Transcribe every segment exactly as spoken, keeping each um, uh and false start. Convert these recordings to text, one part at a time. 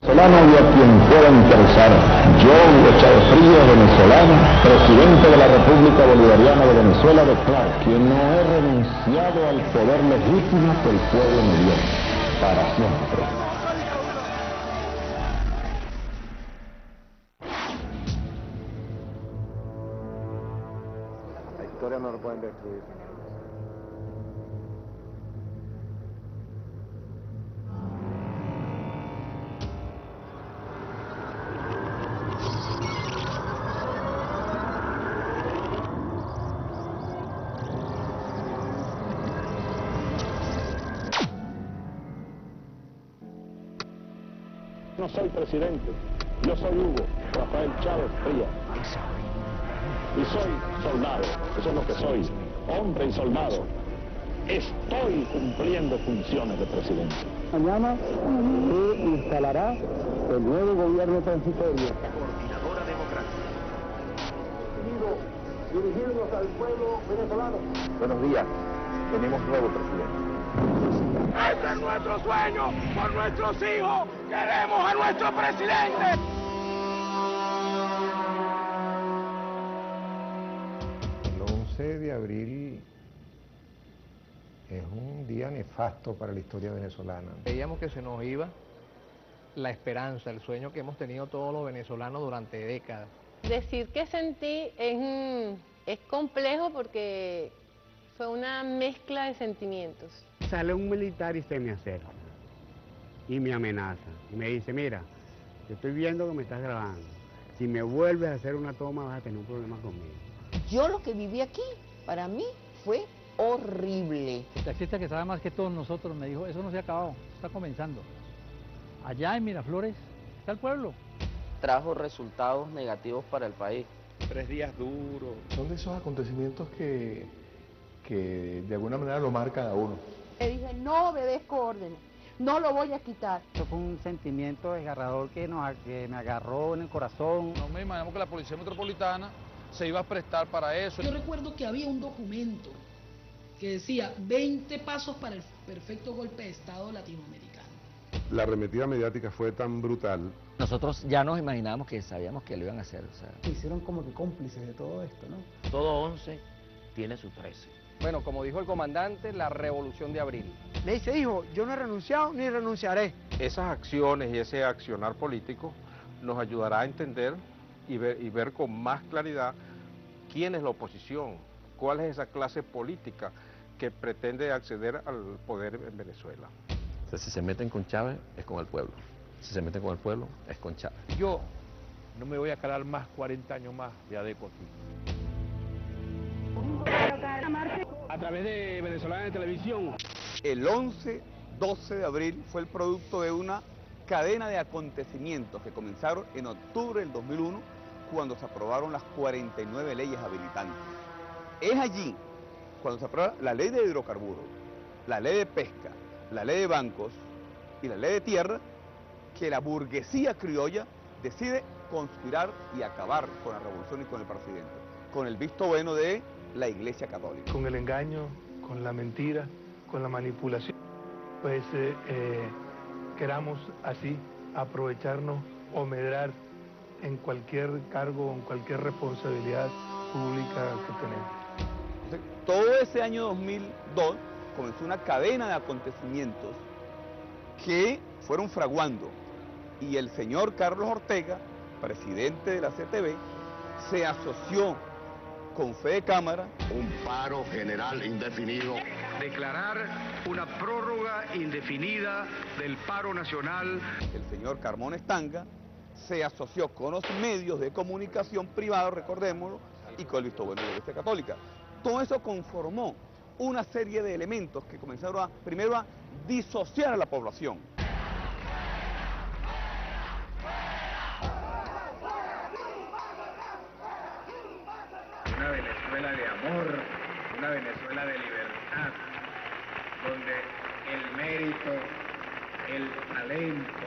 Venezolano y a quien pueda interesar, yo, Hugo Chávez Frías, venezolano, presidente de la República Bolivariana de Venezuela, declaro que no he renunciado al poder legítimo que el pueblo me dio, para siempre. La historia no lo pueden destruir. No soy presidente, yo soy Hugo Rafael Chávez Frías. Y soy soldado, eso es lo que soy, hombre y soldado. Estoy cumpliendo funciones de presidente. Mañana se instalará el nuevo gobierno transitorio. La coordinadora democrática. Dirigirnos al pueblo venezolano. Buenos días, tenemos nuevo presidente. ¡Ese es nuestro sueño! ¡Por nuestros hijos! ¡Queremos a nuestro presidente! El once de abril es un día nefasto para la historia venezolana. Veíamos que se nos iba la esperanza, el sueño que hemos tenido todos los venezolanos durante décadas. Decir que sentí es, es complejo porque fue una mezcla de sentimientos. Sale un militar y se me acerca y me amenaza y me dice, mira, yo estoy viendo que me estás grabando, si me vuelves a hacer una toma vas a tener un problema conmigo. Yo lo que viví aquí, para mí, fue horrible. El taxista que sabe más que todos nosotros me dijo, eso no se ha acabado, está comenzando. Allá en Miraflores está el pueblo. Trajo resultados negativos para el país. Tres días duros. Son de esos acontecimientos que, que de alguna manera lo marcan a uno. Le dije, no obedezco órdenes, no lo voy a quitar. Eso fue un sentimiento desgarrador que, nos, que me agarró en el corazón. No me imaginamos que la Policía Metropolitana se iba a prestar para eso. Yo recuerdo que había un documento que decía veinte pasos para el perfecto golpe de Estado latinoamericano. La arremetida mediática fue tan brutal. Nosotros ya nos imaginábamos que sabíamos que lo iban a hacer. O sea. Hicieron como que cómplices de todo esto, ¿no? Todo once tiene su trece. Bueno, como dijo el comandante, la revolución de abril. Le dice, hijo, yo no he renunciado ni renunciaré. Esas acciones y ese accionar político nos ayudará a entender y ver, y ver con más claridad quién es la oposición, cuál es esa clase política que pretende acceder al poder en Venezuela. O sea, si se meten con Chávez, es con el pueblo. Si se meten con el pueblo, es con Chávez. Yo no me voy a calar más cuarenta años más de Adeco aquí. A través de Venezolana de Televisión. El once doce de abril fue el producto de una cadena de acontecimientos que comenzaron en octubre del dos mil uno, cuando se aprobaron las cuarenta y nueve leyes habilitantes. Es allí, cuando se aprueba la ley de hidrocarburos, la ley de pesca, la ley de bancos y la ley de tierra, que la burguesía criolla decide conspirar y acabar con la revolución y con el presidente, con el visto bueno de la Iglesia Católica. Con el engaño, con la mentira, con la manipulación, pues eh, eh, queramos así aprovecharnos o medrar en cualquier cargo o en cualquier responsabilidad pública que tenemos. Todo ese año dos mil dos comenzó una cadena de acontecimientos que fueron fraguando, y el señor Carlos Ortega, presidente de la C T V, se asoció con Fede Cámara. Un paro general indefinido. Declarar una prórroga indefinida del paro nacional. El señor Carmón Estanga se asoció con los medios de comunicación privados, recordémoslo, y con el visto bueno de la Iglesia Católica. Todo eso conformó una serie de elementos que comenzaron a, primero a disociar a la población. Una Venezuela de amor, una Venezuela de libertad, donde el mérito, el talento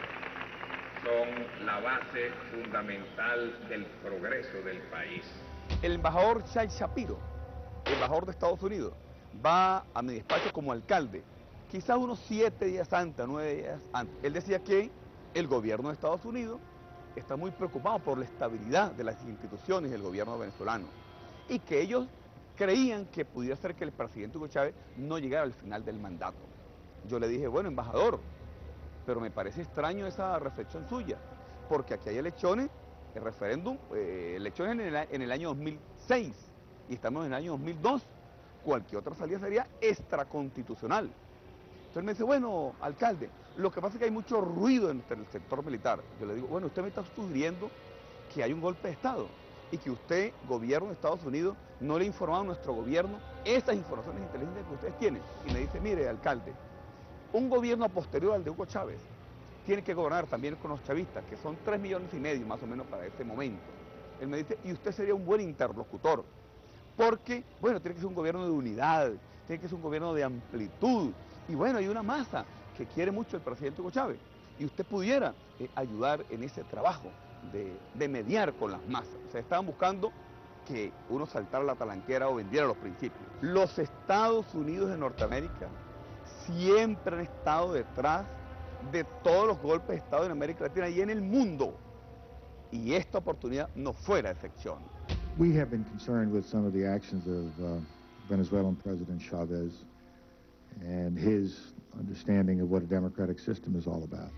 son la base fundamental del progreso del país. El embajador Shai Shapiro, embajador de Estados Unidos, va a mi despacho como alcalde, quizás unos siete días antes, nueve días antes. Él decía que el gobierno de Estados Unidos está muy preocupado por la estabilidad de las instituciones del gobierno venezolano y que ellos creían que pudiera ser que el presidente Hugo Chávez no llegara al final del mandato. Yo le dije, bueno, embajador, pero me parece extraño esa reflexión suya, porque aquí hay elecciones, el referéndum, eh, elecciones en el, en el año dos mil seis y estamos en el año dos mil dos, cualquier otra salida sería extraconstitucional. Entonces me dice, bueno, alcalde, lo que pasa es que hay mucho ruido entre el sector militar. Yo le digo, bueno, usted me está sugiriendo que hay un golpe de Estado y que usted, gobierno de Estados Unidos, no le ha informado a nuestro gobierno esas informaciones inteligentes que ustedes tienen. Y me dice, mire, alcalde, un gobierno posterior al de Hugo Chávez tiene que gobernar también con los chavistas, que son tres millones y medio más o menos para este momento. Él me dice, y usted sería un buen interlocutor, porque, bueno, tiene que ser un gobierno de unidad, tiene que ser un gobierno de amplitud, y bueno, hay una masa que quiere mucho el presidente Hugo Chávez, y usted pudiera eh, ayudar en ese trabajo de, de mediar con las masas. O sea, estaban buscando que uno saltara la talanquera o vendiera los principios. Los Estados Unidos de Norteamérica siempre han estado detrás de todos los golpes de Estado en América Latina y en el mundo, y esta oportunidad no fue la excepción. We have been concerned with some of the actions of uh, Venezuelan President Chavez and his understanding of what a democratic system is all about.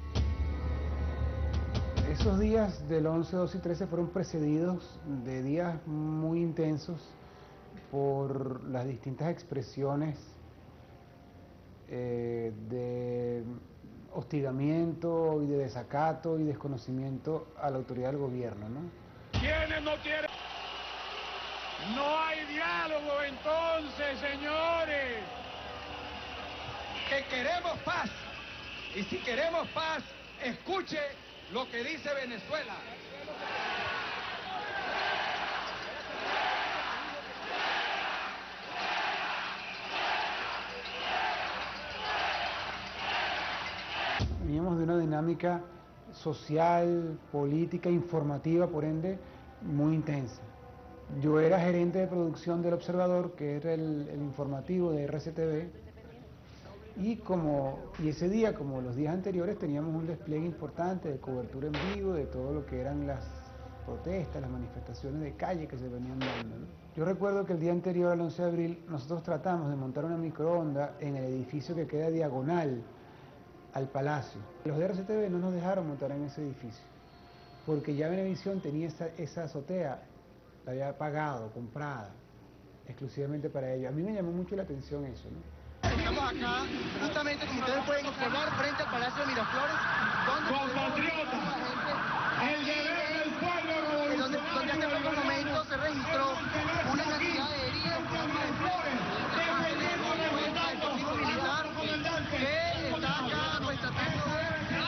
Esos días del once, doce y trece fueron precedidos de días muy intensos por las distintas expresiones eh, de hostigamiento y de desacato y desconocimiento a la autoridad del gobierno, ¿no? ¿Quiénes no quieren? No hay diálogo entonces, señores. Que queremos paz. Y si queremos paz, escuche lo que dice Venezuela. Veníamos de una dinámica social, política, informativa, por ende, muy intensa. Yo era gerente de producción del Observador, que era el, el informativo de R C T V, y, como, y ese día, como los días anteriores, teníamos un despliegue importante de cobertura en vivo de todo lo que eran las protestas, las manifestaciones de calle que se venían dando, ¿no? Yo recuerdo que el día anterior, al once de abril, nosotros tratamos de montar una microonda en el edificio que queda diagonal al Palacio. Los de R C T V no nos dejaron montar en ese edificio, porque ya Venevisión tenía esa, esa azotea, la había pagado, comprada, exclusivamente para ellos. A mí me llamó mucho la atención eso, ¿no? Estamos acá, justamente como ustedes pueden observar, frente al Palacio de Miraflores, donde compatriotas, el deber del pueblo revolucionario, donde, donde hasta este momento se registró una cantidad de heridas de Flores, deportivo militar que está acá pues tratando de...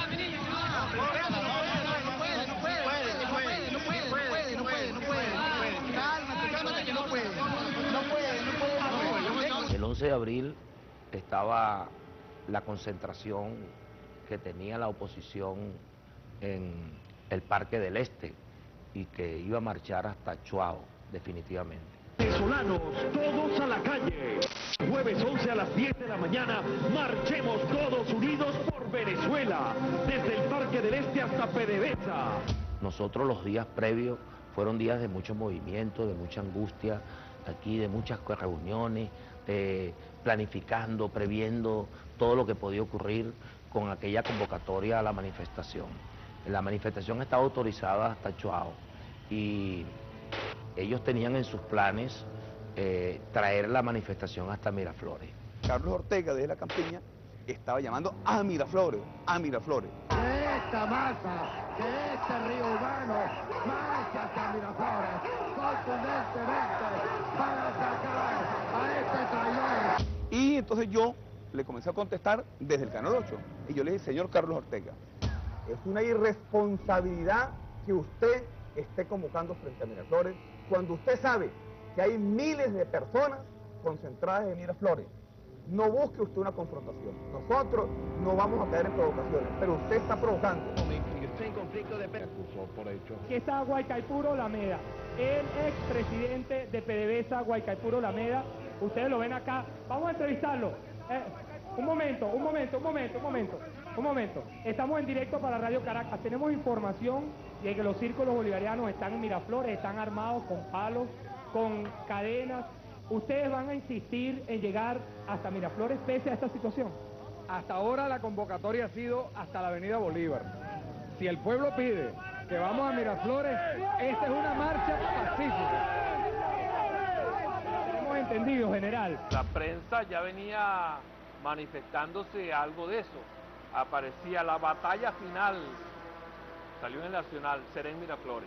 No puede, no puede, no puede, no puede, no puede, no puede, cálmate, cálmate que no puede, no puede, no puede. El once de abril estaba la concentración que tenía la oposición en el Parque del Este y que iba a marchar hasta Chuao, definitivamente. Venezolanos, todos a la calle. Jueves once a las diez de la mañana, marchemos todos unidos por Venezuela, desde el Parque del Este hasta PDVSA. Nosotros los días previos fueron días de mucho movimiento, de mucha angustia, aquí de muchas reuniones, eh, planificando, previendo todo lo que podía ocurrir con aquella convocatoria a la manifestación. La manifestación estaba autorizada hasta Chuao y ellos tenían en sus planes eh, traer la manifestación hasta Miraflores. Carlos Ortega desde la campiña estaba llamando a Miraflores, a Miraflores. Que esta masa, que este río humano marche hasta Miraflores contundentemente para sacar a este traidor. Y entonces yo le comencé a contestar desde el Canal ocho y yo le dije, señor Carlos Ortega, es una irresponsabilidad que usted esté convocando frente a Miraflores cuando usted sabe que hay miles de personas concentradas en Miraflores. No busque usted una confrontación. Nosotros no vamos a caer en provocaciones, pero usted está provocando. En conflicto de acusó por hecho. Que está Guaycaipuro Lameda, el expresidente de PDVSA, Guaycaipuro Lameda. Ustedes lo ven acá. Vamos a entrevistarlo. Eh, un momento, un momento, un momento, un momento. Un momento, estamos en directo para Radio Caracas. Tenemos información de que los círculos bolivarianos están en Miraflores, están armados con palos, con cadenas. ¿Ustedes van a insistir en llegar hasta Miraflores pese a esta situación? Hasta ahora la convocatoria ha sido hasta la Avenida Bolívar. Si el pueblo pide que vamos a Miraflores, esta es una marcha pacífica. Tenemos entendido, general. La prensa ya venía manifestándose algo de eso. Aparecía la batalla final, salió en el Nacional, será en Miraflores.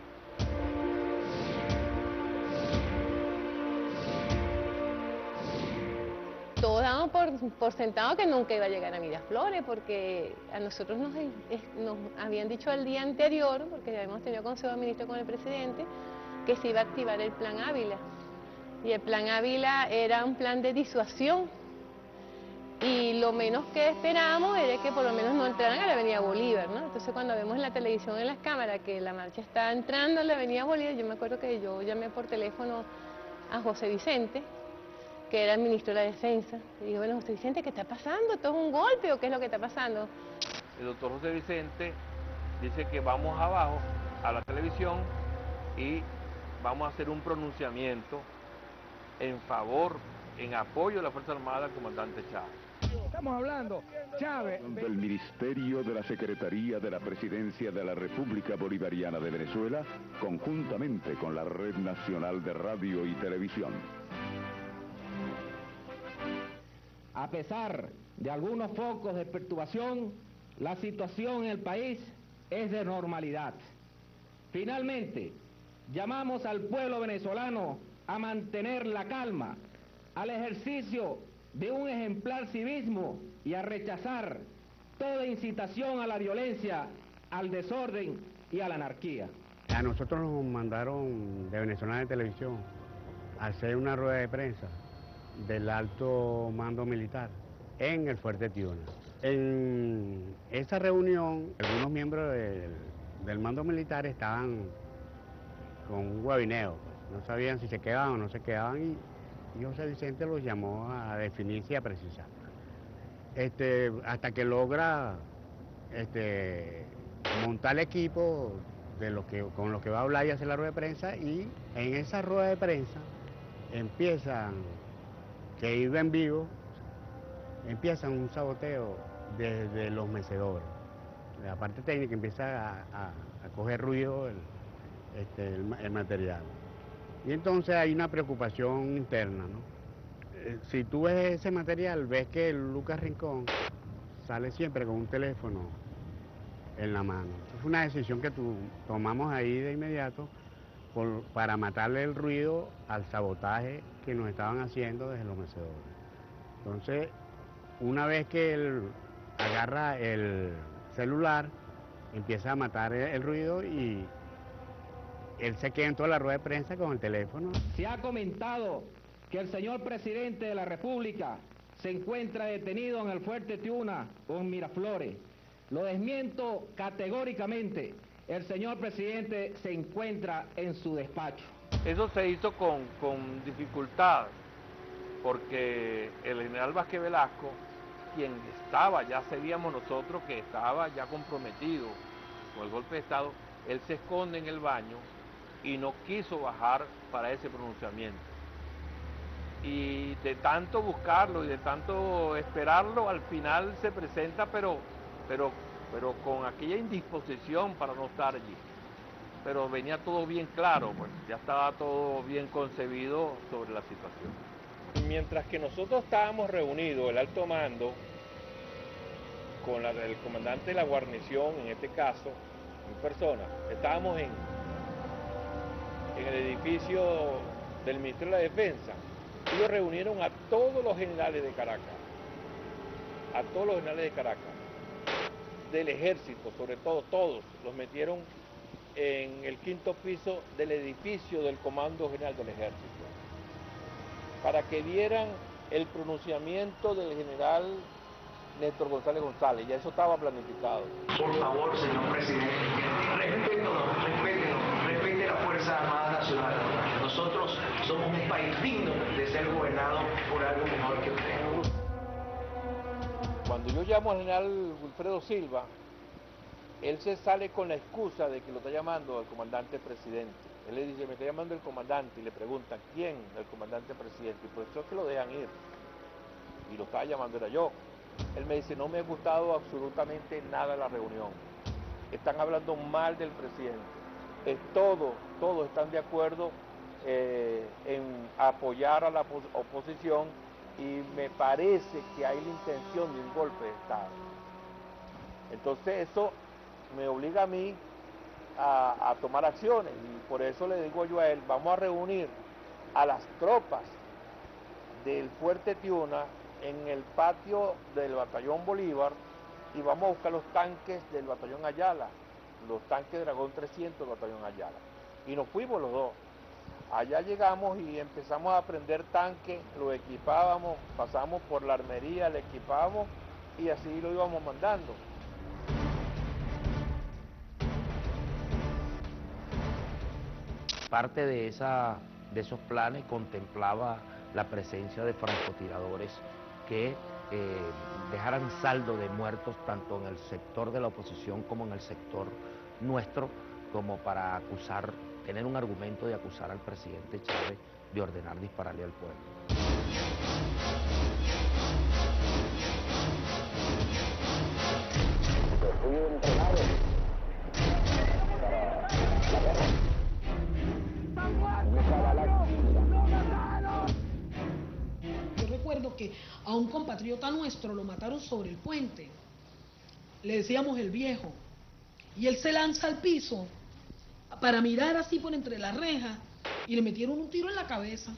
Todos damos por, por sentado que nunca iba a llegar a Miraflores, porque a nosotros nos, nos habían dicho el día anterior, porque habíamos tenido consejo de ministros con el presidente, que se iba a activar el Plan Ávila. Y el Plan Ávila era un plan de disuasión. Y lo menos que esperábamos era que por lo menos no entraran a la Avenida Bolívar, ¿no? Entonces cuando vemos en la televisión, en las cámaras, que la marcha está entrando a la Avenida Bolívar, yo me acuerdo que yo llamé por teléfono a José Vicente, que era el ministro de la Defensa, y digo, bueno, José Vicente, ¿qué está pasando? ¿Esto es un golpe o qué es lo que está pasando? El doctor José Vicente dice que vamos abajo a la televisión y vamos a hacer un pronunciamiento en favor, en apoyo de la Fuerza Armada del comandante Chávez. Estamos hablando, Chávez. Del Ministerio de la Secretaría de la Presidencia de la República Bolivariana de Venezuela, conjuntamente con la Red Nacional de Radio y Televisión. A pesar de algunos focos de perturbación, la situación en el país es de normalidad. Finalmente, llamamos al pueblo venezolano a mantener la calma, al ejercicio de un ejemplar civismo y a rechazar toda incitación a la violencia, al desorden y a la anarquía. A nosotros nos mandaron de Venezolana de Televisión a hacer una rueda de prensa del alto mando militar en el Fuerte Tiuna. En esa reunión, algunos miembros del, del mando militar estaban con un guabineo, pues. No sabían si se quedaban o no se quedaban y Y José Vicente los llamó a definirse y a precisar. Este, hasta que logra este, montar el equipo de lo que, con los que va a hablar y hacer la rueda de prensa, y en esa rueda de prensa empiezan, que iba en vivo, empiezan un saboteo desde los mecedores. La parte técnica empieza a, a, a coger ruido el, este, el, el material. Y entonces hay una preocupación interna, ¿no? Eh, si tú ves ese material, ves que Lucas Rincón sale siempre con un teléfono en la mano. Es una decisión que tu, tomamos ahí de inmediato por, para matarle el ruido al sabotaje que nos estaban haciendo desde los mecedores. Entonces, una vez que él agarra el celular, empieza a matar el, el ruido y él se queda en toda la rueda de prensa con el teléfono. Se ha comentado que el señor presidente de la República se encuentra detenido en el Fuerte Tiuna o en Miraflores. Lo desmiento categóricamente. El señor presidente se encuentra en su despacho. Eso se hizo con, con dificultad, porque el general Vázquez Velasco, quien estaba, ya sabíamos nosotros que estaba ya comprometido con el golpe de Estado, él se esconde en el baño y no quiso bajar para ese pronunciamiento. Y de tanto buscarlo y de tanto esperarlo, al final se presenta, pero, pero, pero con aquella indisposición para no estar allí. Pero venía todo bien claro, pues ya estaba todo bien concebido sobre la situación. Mientras que nosotros estábamos reunidos, el alto mando, con la, el comandante de la guarnición, en este caso, en persona, estábamos en, en el edificio del Ministerio de la Defensa. Ellos reunieron a todos los generales de Caracas, a todos los generales de Caracas, del ejército, sobre todo todos, los metieron en el quinto piso del edificio del Comando General del Ejército, para que vieran el pronunciamiento del general Néstor González González, ya eso estaba planificado. Por favor, señor presidente, respétenos, respétenos, respete la Fuerza Armada Nacional. Nosotros somos un país digno de ser gobernado por algo mejor que usted. Cuando Cuando yo llamo al general Wilfredo Silva, él se sale con la excusa de que lo está llamando el comandante presidente. Él le dice, me está llamando el comandante, y le preguntan, ¿quién? El comandante presidente. Y por eso es que lo dejan ir. Y lo estaba llamando era yo. Él me dice, no me ha gustado absolutamente nada la reunión. Están hablando mal del presidente. Es todo, todos están de acuerdo eh, en apoyar a la oposición y me parece que hay la intención de un golpe de Estado. Entonces eso me obliga a mí a, a tomar acciones y por eso le digo yo a él, vamos a reunir a las tropas del Fuerte Tiuna en el patio del Batallón Bolívar y vamos a buscar los tanques del Batallón Ayala, los tanques Dragón trescientos del Batallón Ayala. Y nos fuimos los dos. Allá llegamos y empezamos a prender tanques, lo equipábamos, pasamos por la armería, lo equipábamos y así lo íbamos mandando. Parte de, esa, de esos planes contemplaba la presencia de francotiradores que eh, dejaran saldo de muertos tanto en el sector de la oposición como en el sector nuestro, como para acusar, tener un argumento de acusar al presidente Chávez de ordenar dispararle al pueblo. Yo recuerdo que a un compatriota nuestro lo mataron sobre el puente, le decíamos el viejo, y él se lanza al piso para mirar así por entre las rejas y le metieron un tiro en la cabeza.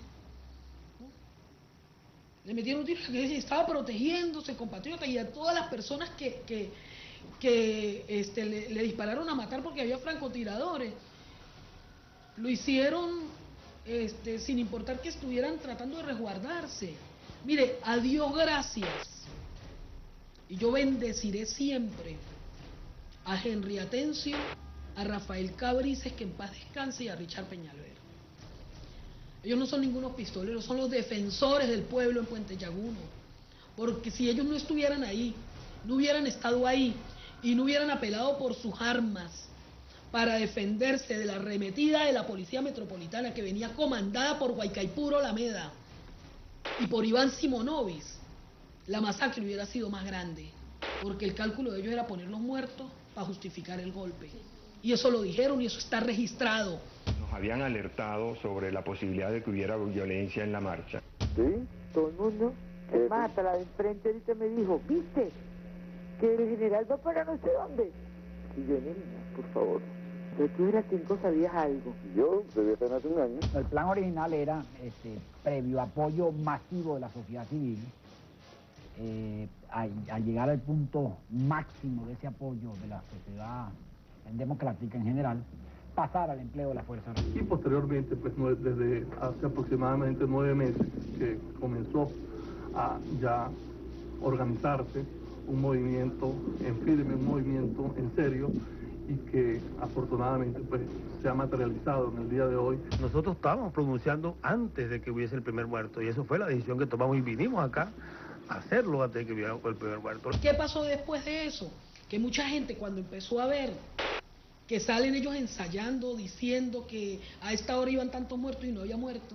Le metieron un tiro en la cabeza y estaba protegiéndose, compatriota, y a todas las personas que, que, que este, le, le dispararon a matar porque había francotiradores, lo hicieron este, sin importar que estuvieran tratando de resguardarse. Mire, a Dios gracias, y yo bendeciré siempre a Henry Atencio, a Rafael Cabrices, que en paz descanse, y a Richard Peñalver. Ellos no son ningunos pistoleros, son los defensores del pueblo en Puente Llaguno. Porque si ellos no estuvieran ahí, no hubieran estado ahí y no hubieran apelado por sus armas para defenderse de la arremetida de la Policía Metropolitana que venía comandada por Guaycaipuro Lameda y por Iván Simonovis, la masacre hubiera sido más grande, porque el cálculo de ellos era poner los muertos para justificar el golpe. Y eso lo dijeron y eso está registrado. Nos habían alertado sobre la posibilidad de que hubiera violencia en la marcha. ¿Sí? Todo el mundo. Es más, hasta la de enfrente ahorita me dijo, ¿viste? Que el general va para no sé dónde. Y yo, niña, por favor. Pero tú de las cinco sabías algo. Yo, desde apenas un año. El plan original era, este, previo apoyo masivo de la sociedad civil, eh, a, a llegar al punto máximo de ese apoyo de la sociedad democrática en general, pasar al empleo de la Fuerza Armada. Y posteriormente, pues desde hace aproximadamente nueve meses que comenzó a ya organizarse un movimiento en firme, un movimiento en serio, y que afortunadamente pues se ha materializado en el día de hoy. Nosotros estábamos pronunciando antes de que hubiese el primer muerto, y eso fue la decisión que tomamos y vinimos acá a hacerlo antes de que hubiera el primer muerto. ¿Qué pasó después de eso? Que mucha gente cuando empezó a ver que salen ellos ensayando, diciendo que a esta hora iban tantos muertos y no había muerto,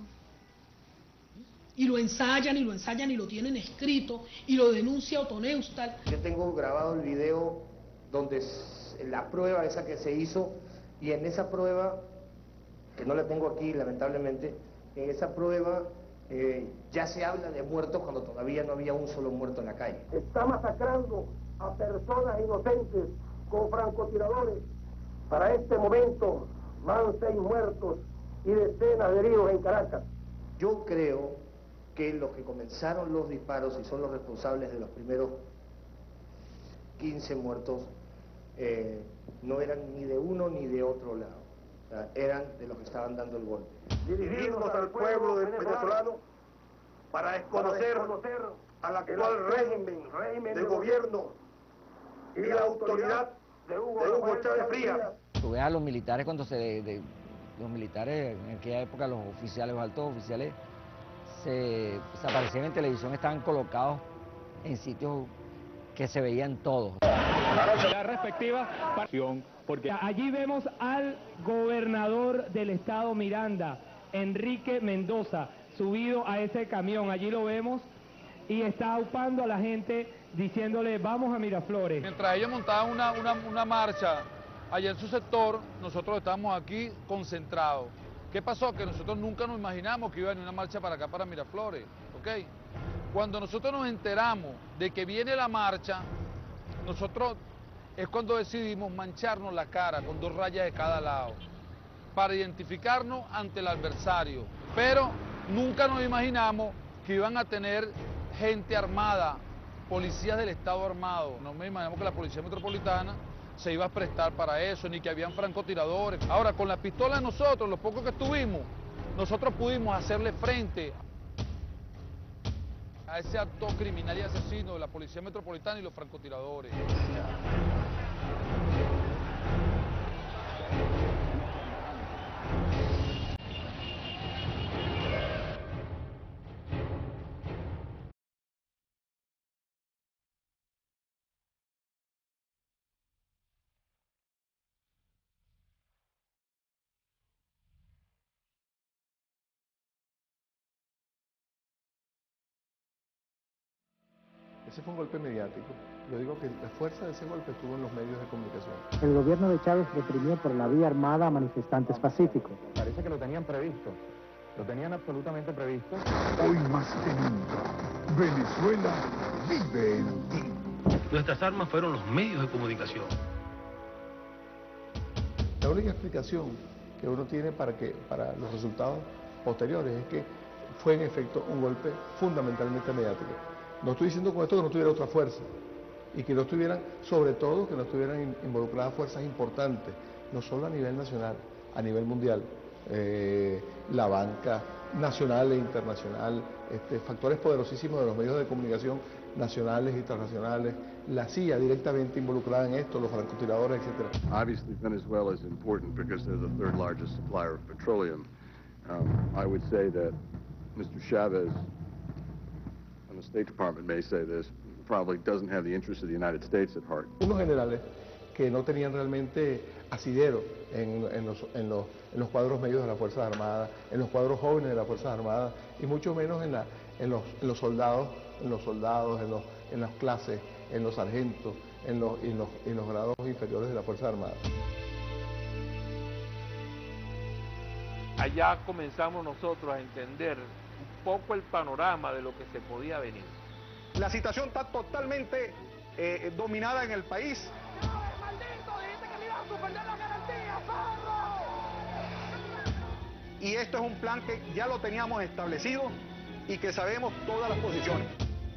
y lo ensayan y lo ensayan y lo tienen escrito y lo denuncia Otoneustal. Yo tengo grabado el video donde la prueba esa que se hizo, y en esa prueba, que no la tengo aquí lamentablemente, en esa prueba eh, ya se habla de muertos cuando todavía no había un solo muerto en la calle. Está masacrando a personas inocentes con francotiradores. Para este momento van seis muertos y decenas de heridos en Caracas. Yo creo que los que comenzaron los disparos y son los responsables de los primeros quince muertos eh, no eran ni de uno ni de otro lado, o sea, eran de los que estaban dando el golpe. Dirigirnos al pueblo venezolano para desconocer al actual régimen de gobierno y la autoridad de Hugo Chávez Frías. Tú ves a los militares cuando se... De, de, los militares, en aquella época los oficiales, los altos oficiales, se, se aparecían en televisión, estaban colocados en sitios que se veía en todos. La respectiva porque allí vemos al gobernador del estado Miranda, Enrique Mendoza, subido a ese camión. Allí lo vemos y está aupando a la gente diciéndole vamos a Miraflores. Mientras ellos montaban una, una, una marcha allá en su sector, nosotros estábamos aquí concentrados. ¿Qué pasó? Que nosotros nunca nos imaginamos que iba a venir una marcha para acá, para Miraflores, ¿ok? Cuando nosotros nos enteramos de que viene la marcha, nosotros es cuando decidimos mancharnos la cara con dos rayas de cada lado, para identificarnos ante el adversario. Pero nunca nos imaginamos que iban a tener gente armada, policías del Estado armado. No me imaginamos que la Policía Metropolitana se iba a prestar para eso, ni que habían francotiradores. Ahora, con la pistola de nosotros, los pocos que estuvimos, nosotros pudimos hacerle frente a ese acto criminal y asesino de la Policía Metropolitana y los francotiradores. Ese fue un golpe mediático. Yo digo que la fuerza de ese golpe estuvo en los medios de comunicación. El gobierno de Chávez reprimió por la vía armada a manifestantes pacíficos. Parece que lo tenían previsto. Lo tenían absolutamente previsto. Hoy más que nunca, Venezuela vive en ti. Nuestras armas fueron los medios de comunicación. La única explicación que uno tiene para, que, para los resultados posteriores es que fue en efecto un golpe fundamentalmente mediático. No estoy diciendo con esto que no tuviera otra fuerza y que no estuvieran, sobre todo, que no estuvieran involucradas fuerzas importantes, no solo a nivel nacional, a nivel mundial. Eh, la banca nacional e internacional, este, factores poderosísimos de los medios de comunicación nacionales e internacionales, la C I A directamente involucrada en esto, los francotiradores, etcétera. Obviously, Venezuela is important because they're the third largest supplier of petroleum. Um, I would say that Mister Chavez, and the State Department may say this, probably doesn't have the interests of the United States at heart. Unos generales que no tenían realmente asidero en, en, los, en, los, en los cuadros medios de las Fuerzas Armadas, en los cuadros jóvenes de las Fuerzas Armadas y mucho menos en, la, en, los, en los soldados, en los soldados, en, los, en las clases, en los sargentos, en los, en, los, en los grados inferiores de las Fuerzas Armadas. Allá comenzamos nosotros a entender un poco el panorama de lo que se podía venir. La situación está totalmente eh, dominada en el país. Y esto es un plan que ya lo teníamos establecido y que sabemos todas las posiciones.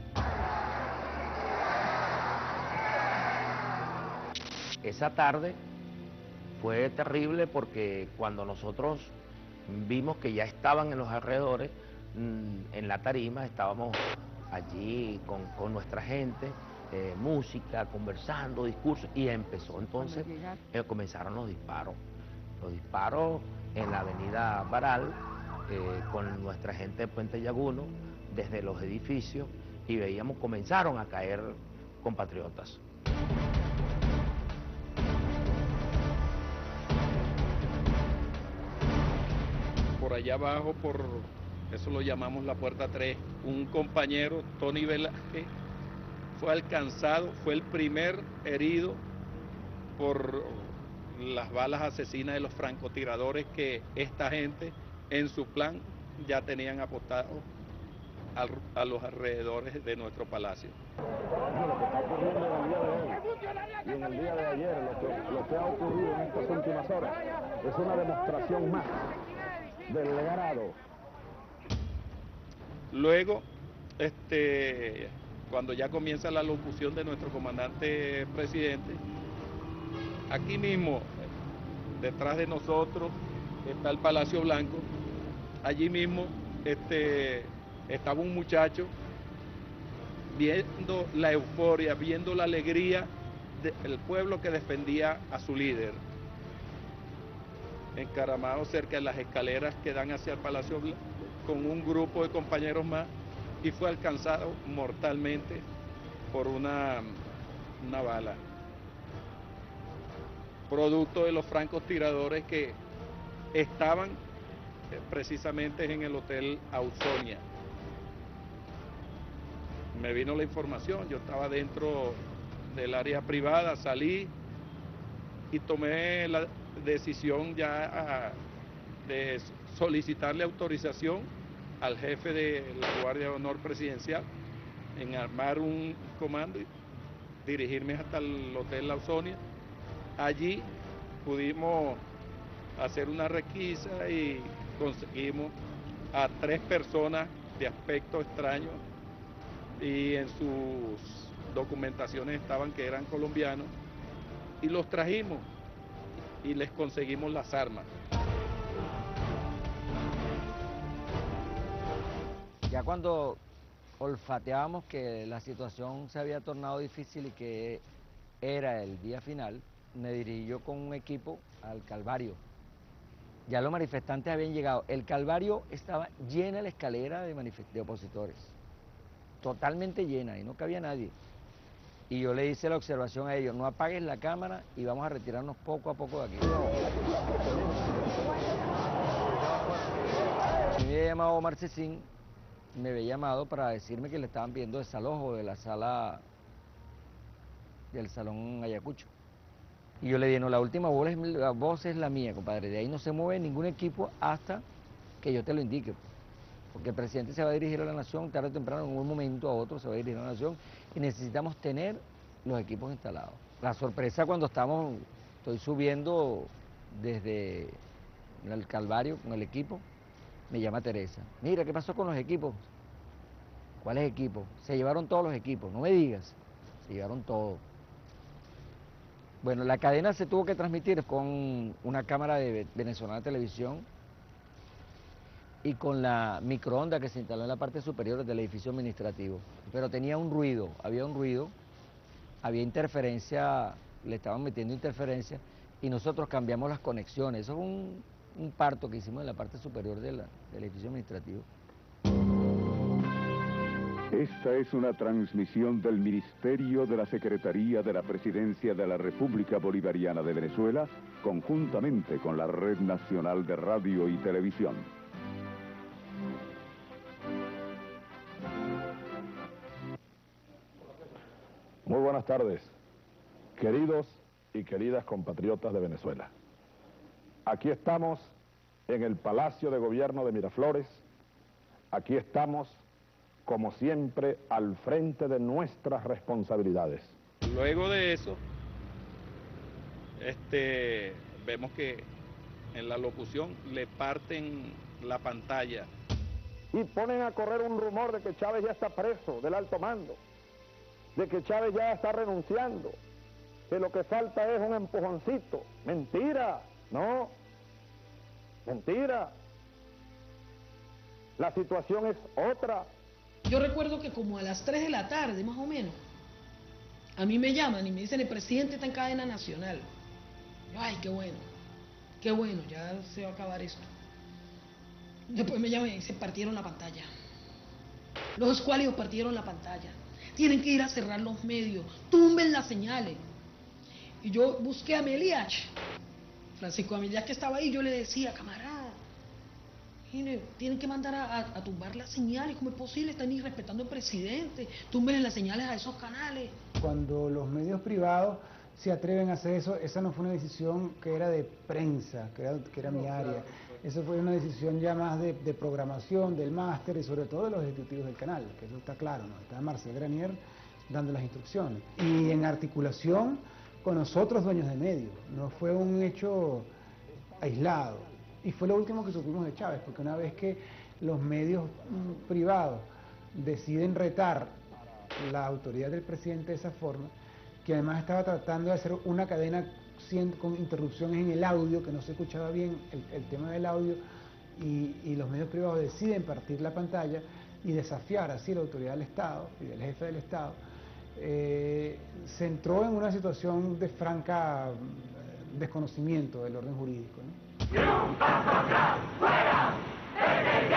Esa tarde fue terrible porque cuando nosotros vimos que ya estaban en los alrededores, en la tarima, estábamos allí con, con nuestra gente, eh, música, conversando, discursos, y empezó entonces, eh, comenzaron los disparos. Los disparos en la avenida Baral, eh, con nuestra gente de Puente Llaguno, desde los edificios, y veíamos, comenzaron a caer compatriotas. Por allá abajo, por eso lo llamamos la puerta tres, un compañero, Tony Velázquez, fue alcanzado, fue el primer herido por las balas asesinas de los francotiradores que esta gente en su plan ya tenían apostado al, a los alrededores de nuestro palacio. Y en el día de ayer lo que, lo que ha ocurrido en estas últimas horas es una demostración más del grado. Luego, este, cuando ya comienza la locución de nuestro comandante presidente, aquí mismo, detrás de nosotros, está el Palacio Blanco. Allí mismo este, estaba un muchacho viendo la euforia, viendo la alegría del pueblo que defendía a su líder. Encaramado cerca de las escaleras que dan hacia el Palacio Blanco, con un grupo de compañeros más, y fue alcanzado mortalmente por una una bala, producto de los francotiradores que estaban precisamente en el Hotel Ausonia. Me vino la información, yo estaba dentro del área privada, salí y tomé la decisión ya de solicitarle autorización al jefe de la Guardia de Honor Presidencial en armar un comando y dirigirme hasta el Hotel Ausonia. Allí pudimos hacer una requisa y conseguimos a tres personas de aspecto extraño y en sus documentaciones estaban que eran colombianos y los trajimos y les conseguimos las armas. Ya cuando olfateábamos que la situación se había tornado difícil y que era el día final, me dirigí yo con un equipo al Calvario. Ya los manifestantes habían llegado. El Calvario estaba llena la escalera de, de opositores, totalmente llena, y no cabía nadie. Y yo le hice la observación a ellos: no apagues la cámara y vamos a retirarnos poco a poco de aquí. Me había llamado Omar Cecín, me había llamado para decirme que le estaban pidiendo desalojo de la sala del Salón Ayacucho. Y yo le dije: no, la última voz es, la voz es la mía, compadre. De ahí no se mueve ningún equipo hasta que yo te lo indique. Porque el presidente se va a dirigir a la nación, tarde o temprano, en un momento a otro se va a dirigir a la nación, y necesitamos tener los equipos instalados. La sorpresa cuando estamos, estoy subiendo desde el Calvario con el equipo, me llama Teresa: mira, ¿qué pasó con los equipos? ¿Cuáles equipos? Se llevaron todos los equipos, no me digas, se llevaron todos. Bueno, la cadena se tuvo que transmitir con una cámara de Venezolana Televisión y con la microonda que se instaló en la parte superior del edificio administrativo. Pero tenía un ruido, había un ruido, había interferencia, le estaban metiendo interferencia y nosotros cambiamos las conexiones. Eso es un, un parto que hicimos en la parte superior de la, del edificio administrativo. Esta es una transmisión del Ministerio de la Secretaría de la Presidencia de la República Bolivariana de Venezuela, conjuntamente con la Red Nacional de Radio y Televisión. Muy buenas tardes, queridos y queridas compatriotas de Venezuela. Aquí estamos en el Palacio de Gobierno de Miraflores. Aquí estamos, como siempre, al frente de nuestras responsabilidades. Luego de eso, este, vemos que en la locución le parten la pantalla. Y ponen a correr un rumor de que Chávez ya está preso del alto mando, de que Chávez ya está renunciando, que lo que falta es un empujoncito. Mentira, no, mentira. La situación es otra. Yo recuerdo que como a las tres de la tarde, más o menos, a mí me llaman y me dicen: el presidente está en cadena nacional. Yo, ay, qué bueno, qué bueno, ya se va a acabar esto. Después me llaman y se partieron la pantalla. Los escuálidos partieron la pantalla. Tienen que ir a cerrar los medios, tumben las señales. Y yo busqué a Meliach, Francisco Ameliach, que estaba ahí. Yo le decía: camarada, mire, tienen que mandar a, a, a tumbar las señales. ¿Cómo es posible? Están irrespetando al presidente. Tumben las señales a esos canales. Cuando los medios privados se atreven a hacer eso, esa no fue una decisión que era de prensa, que era, que era mi área. Eso fue una decisión ya más de, de programación, del máster y sobre todo de los ejecutivos del canal, que eso está claro, ¿no? Está Marcel Granier dando las instrucciones. Y en articulación con nosotros, dueños de medios. No fue un hecho aislado. Y fue lo último que supimos de Chávez, porque una vez que los medios mm, privados deciden retar la autoridad del presidente de esa forma, que además estaba tratando de hacer una cadena con interrupciones en el audio, que no se escuchaba bien el, el tema del audio, y, y los medios privados deciden partir la pantalla y desafiar así la autoridad del Estado y del jefe del Estado, eh, se entró en una situación de franca eh, desconocimiento del orden jurídico, ¿no?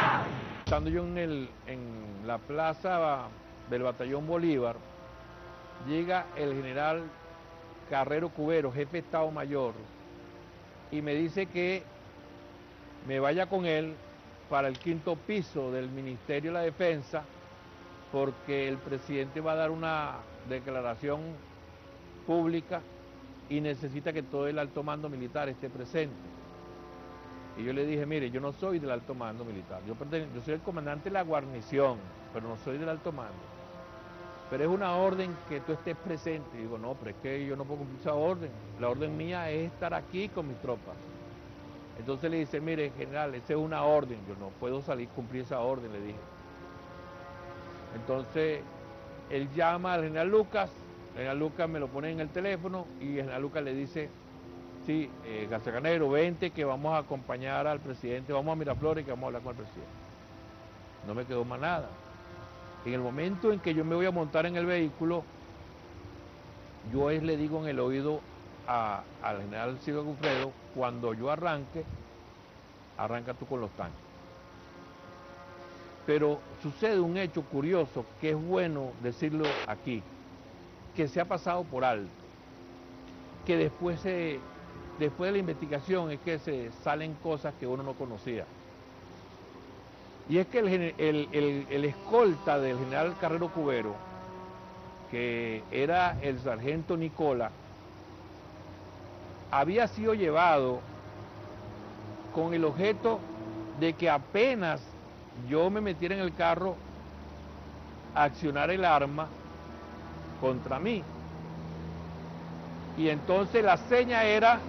Estando yo en, el, en la plaza del Batallón Bolívar, llega el general Carrero Cubero, jefe de Estado Mayor, y me dice que me vaya con él para el quinto piso del Ministerio de la Defensa, porque el presidente va a dar una declaración pública y necesita que todo el alto mando militar esté presente. Y yo le dije, mire, yo no soy del alto mando militar, yo, yo soy el comandante de la guarnición, pero no soy del alto mando. Pero es una orden que tú estés presente. Y digo, no, pero es que yo no puedo cumplir esa orden. La orden mía es estar aquí con mis tropas. Entonces le dice, mire, general, esa es una orden. Yo no puedo salir a cumplir esa orden, le dije. Entonces, él llama al general Lucas, el general Lucas me lo pone en el teléfono y el general Lucas le dice, sí, eh, García-Canero, vente que vamos a acompañar al presidente, vamos a Miraflores que vamos a hablar con el presidente. No me quedó más nada. En el momento en que yo me voy a montar en el vehículo, yo es, le digo en el oído a, al general Silva Gufredo, cuando yo arranque, arranca tú con los tanques. Pero sucede un hecho curioso que es bueno decirlo aquí, que se ha pasado por alto, que después, se, después de la investigación es que se salen cosas que uno no conocía. Y es que el, el, el, el escolta del general Carrero Cubero, que era el sargento Nicola, había sido llevado con el objeto de que apenas yo me metiera en el carro a accionar el arma contra mí. Y entonces la seña era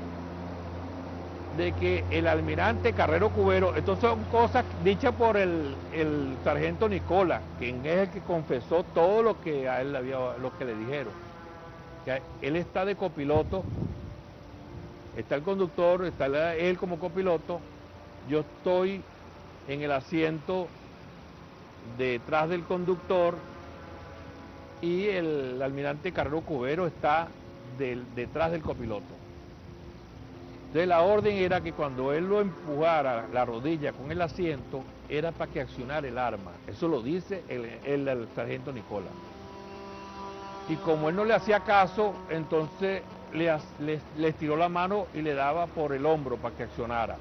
de que el almirante Carrero Cubero, estas son cosas dichas por el, el sargento Nicola, quien es el que confesó todo lo que a él había, lo que le dijeron. Que él está de copiloto, está el conductor, está él como copiloto, yo estoy en el asiento detrás del conductor y el almirante Carrero Cubero está del, detrás del copiloto. Entonces la orden era que cuando él lo empujara la rodilla con el asiento, era para que accionara el arma. Eso lo dice el, el, el sargento Nicola. Y como él no le hacía caso, entonces le, le, le estiró la mano y le daba por el hombro para que accionara.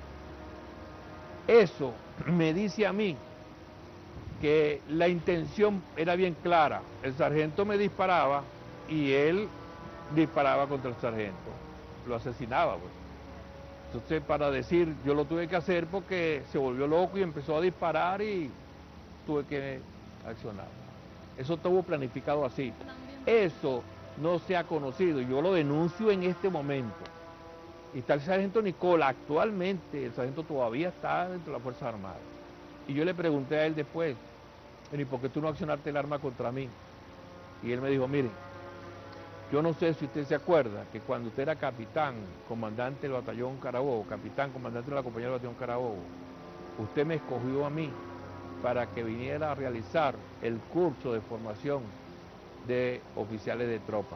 Eso me dice a mí que la intención era bien clara. El sargento me disparaba y él disparaba contra el sargento. Lo asesinaba, pues. Entonces, para decir, yo lo tuve que hacer porque se volvió loco y empezó a disparar y tuve que accionar. Eso estuvo planificado así. Eso no se ha conocido, yo lo denuncio en este momento. Y está el sargento Nicola, actualmente el sargento todavía está dentro de las Fuerzas Armadas. Y yo le pregunté a él después, ¿y por qué tú no accionaste el arma contra mí? Y él me dijo, mire, yo no sé si usted se acuerda que cuando usted era capitán, comandante del batallón Carabobo, capitán, comandante de la compañía del batallón Carabobo, usted me escogió a mí para que viniera a realizar el curso de formación de oficiales de tropa.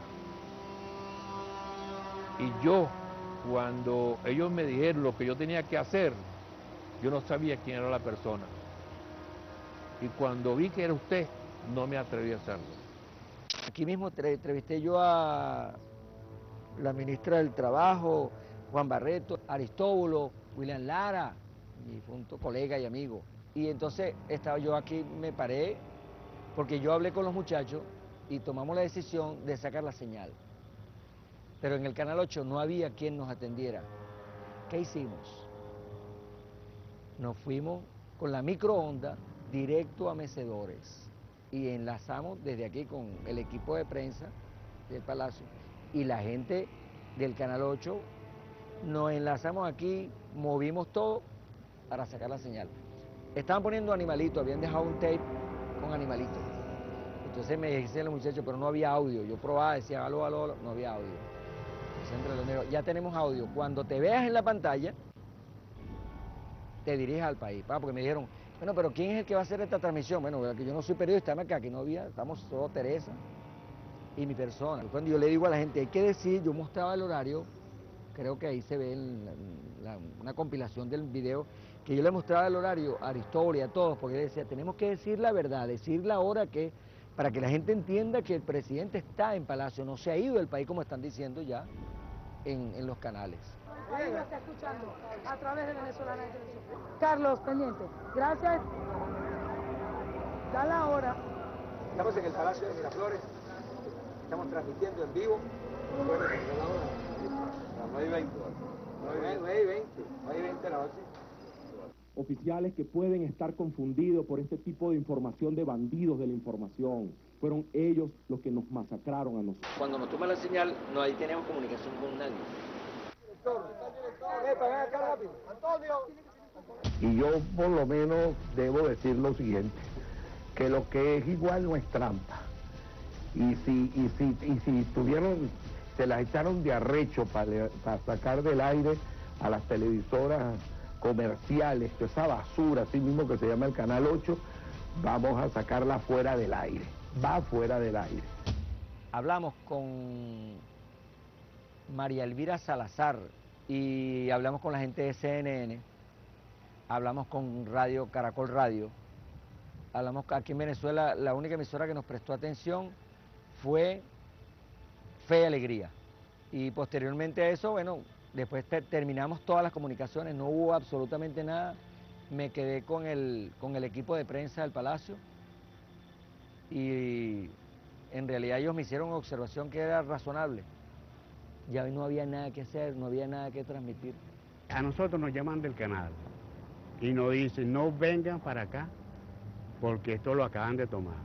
Y yo, cuando ellos me dijeron lo que yo tenía que hacer, yo no sabía quién era la persona. Y cuando vi que era usted, no me atreví a hacerlo. Aquí mismo entrevisté yo a la ministra del Trabajo, Juan Barreto, Aristóbulo, William Lara, mi punto colega y amigo. Y entonces estaba yo aquí, me paré, porque yo hablé con los muchachos y tomamos la decisión de sacar la señal. Pero en el Canal ocho no había quien nos atendiera. ¿Qué hicimos? Nos fuimos con la microonda directo a Mecedores y enlazamos desde aquí con el equipo de prensa del Palacio y la gente del Canal ocho, nos enlazamos aquí, movimos todo para sacar la señal. Estaban poniendo animalitos, habían dejado un tape con animalitos. Entonces me decían los muchachos, pero no había audio. Yo probaba, decía, aló, aló, aló, no había audio. Entonces, ya tenemos audio. Cuando te veas en la pantalla, te diriges al país. Porque me dijeron, bueno, pero ¿quién es el que va a hacer esta transmisión? Bueno, que yo no soy periodista, acá, que no había, estamos solo Teresa y mi persona. Cuando yo le digo a la gente, hay que decir, yo mostraba el horario, creo que ahí se ve en la, la, una compilación del video, que yo le mostraba el horario a Aristóbulo y a todos, porque decía, tenemos que decir la verdad, decir la hora que, para que la gente entienda que el presidente está en Palacio, no se ha ido del país como están diciendo ya en, en los canales. Ahí lo está escuchando a través de Venezolana de Televisión. Carlos, pendiente. Gracias. Da la hora. Estamos en el Palacio de Miraflores. Estamos transmitiendo en vivo. Bueno, da la hora. Las nueve y veinte. nueve y veinte. nueve y veinte de la noche. Oficiales que pueden estar confundidos por este tipo de información de bandidos de la información. Fueron ellos los que nos masacraron a nosotros. Cuando nos toma la señal, no ahí tenemos comunicación con nadie. Y yo por lo menos debo decir lo siguiente, que lo que es igual no es trampa. Y si, y si, y si tuvieron, se las echaron de arrecho para, para sacar del aire a las televisoras comerciales, que esa basura, así mismo que se llama el Canal ocho, vamos a sacarla fuera del aire, va fuera del aire. Hablamos con María Elvira Salazar y hablamos con la gente de C N N, hablamos con Radio Caracol Radio, hablamos aquí en Venezuela, la única emisora que nos prestó atención fue Fe y Alegría. Y posteriormente a eso, bueno, después te, terminamos todas las comunicaciones, no hubo absolutamente nada. Me quedé con el, con el equipo de prensa del Palacio y en realidad ellos me hicieron una observación que era razonable. Ya no había nada que hacer, no había nada que transmitir. A nosotros nos llaman del canal y nos dicen no vengan para acá porque esto lo acaban de tomar.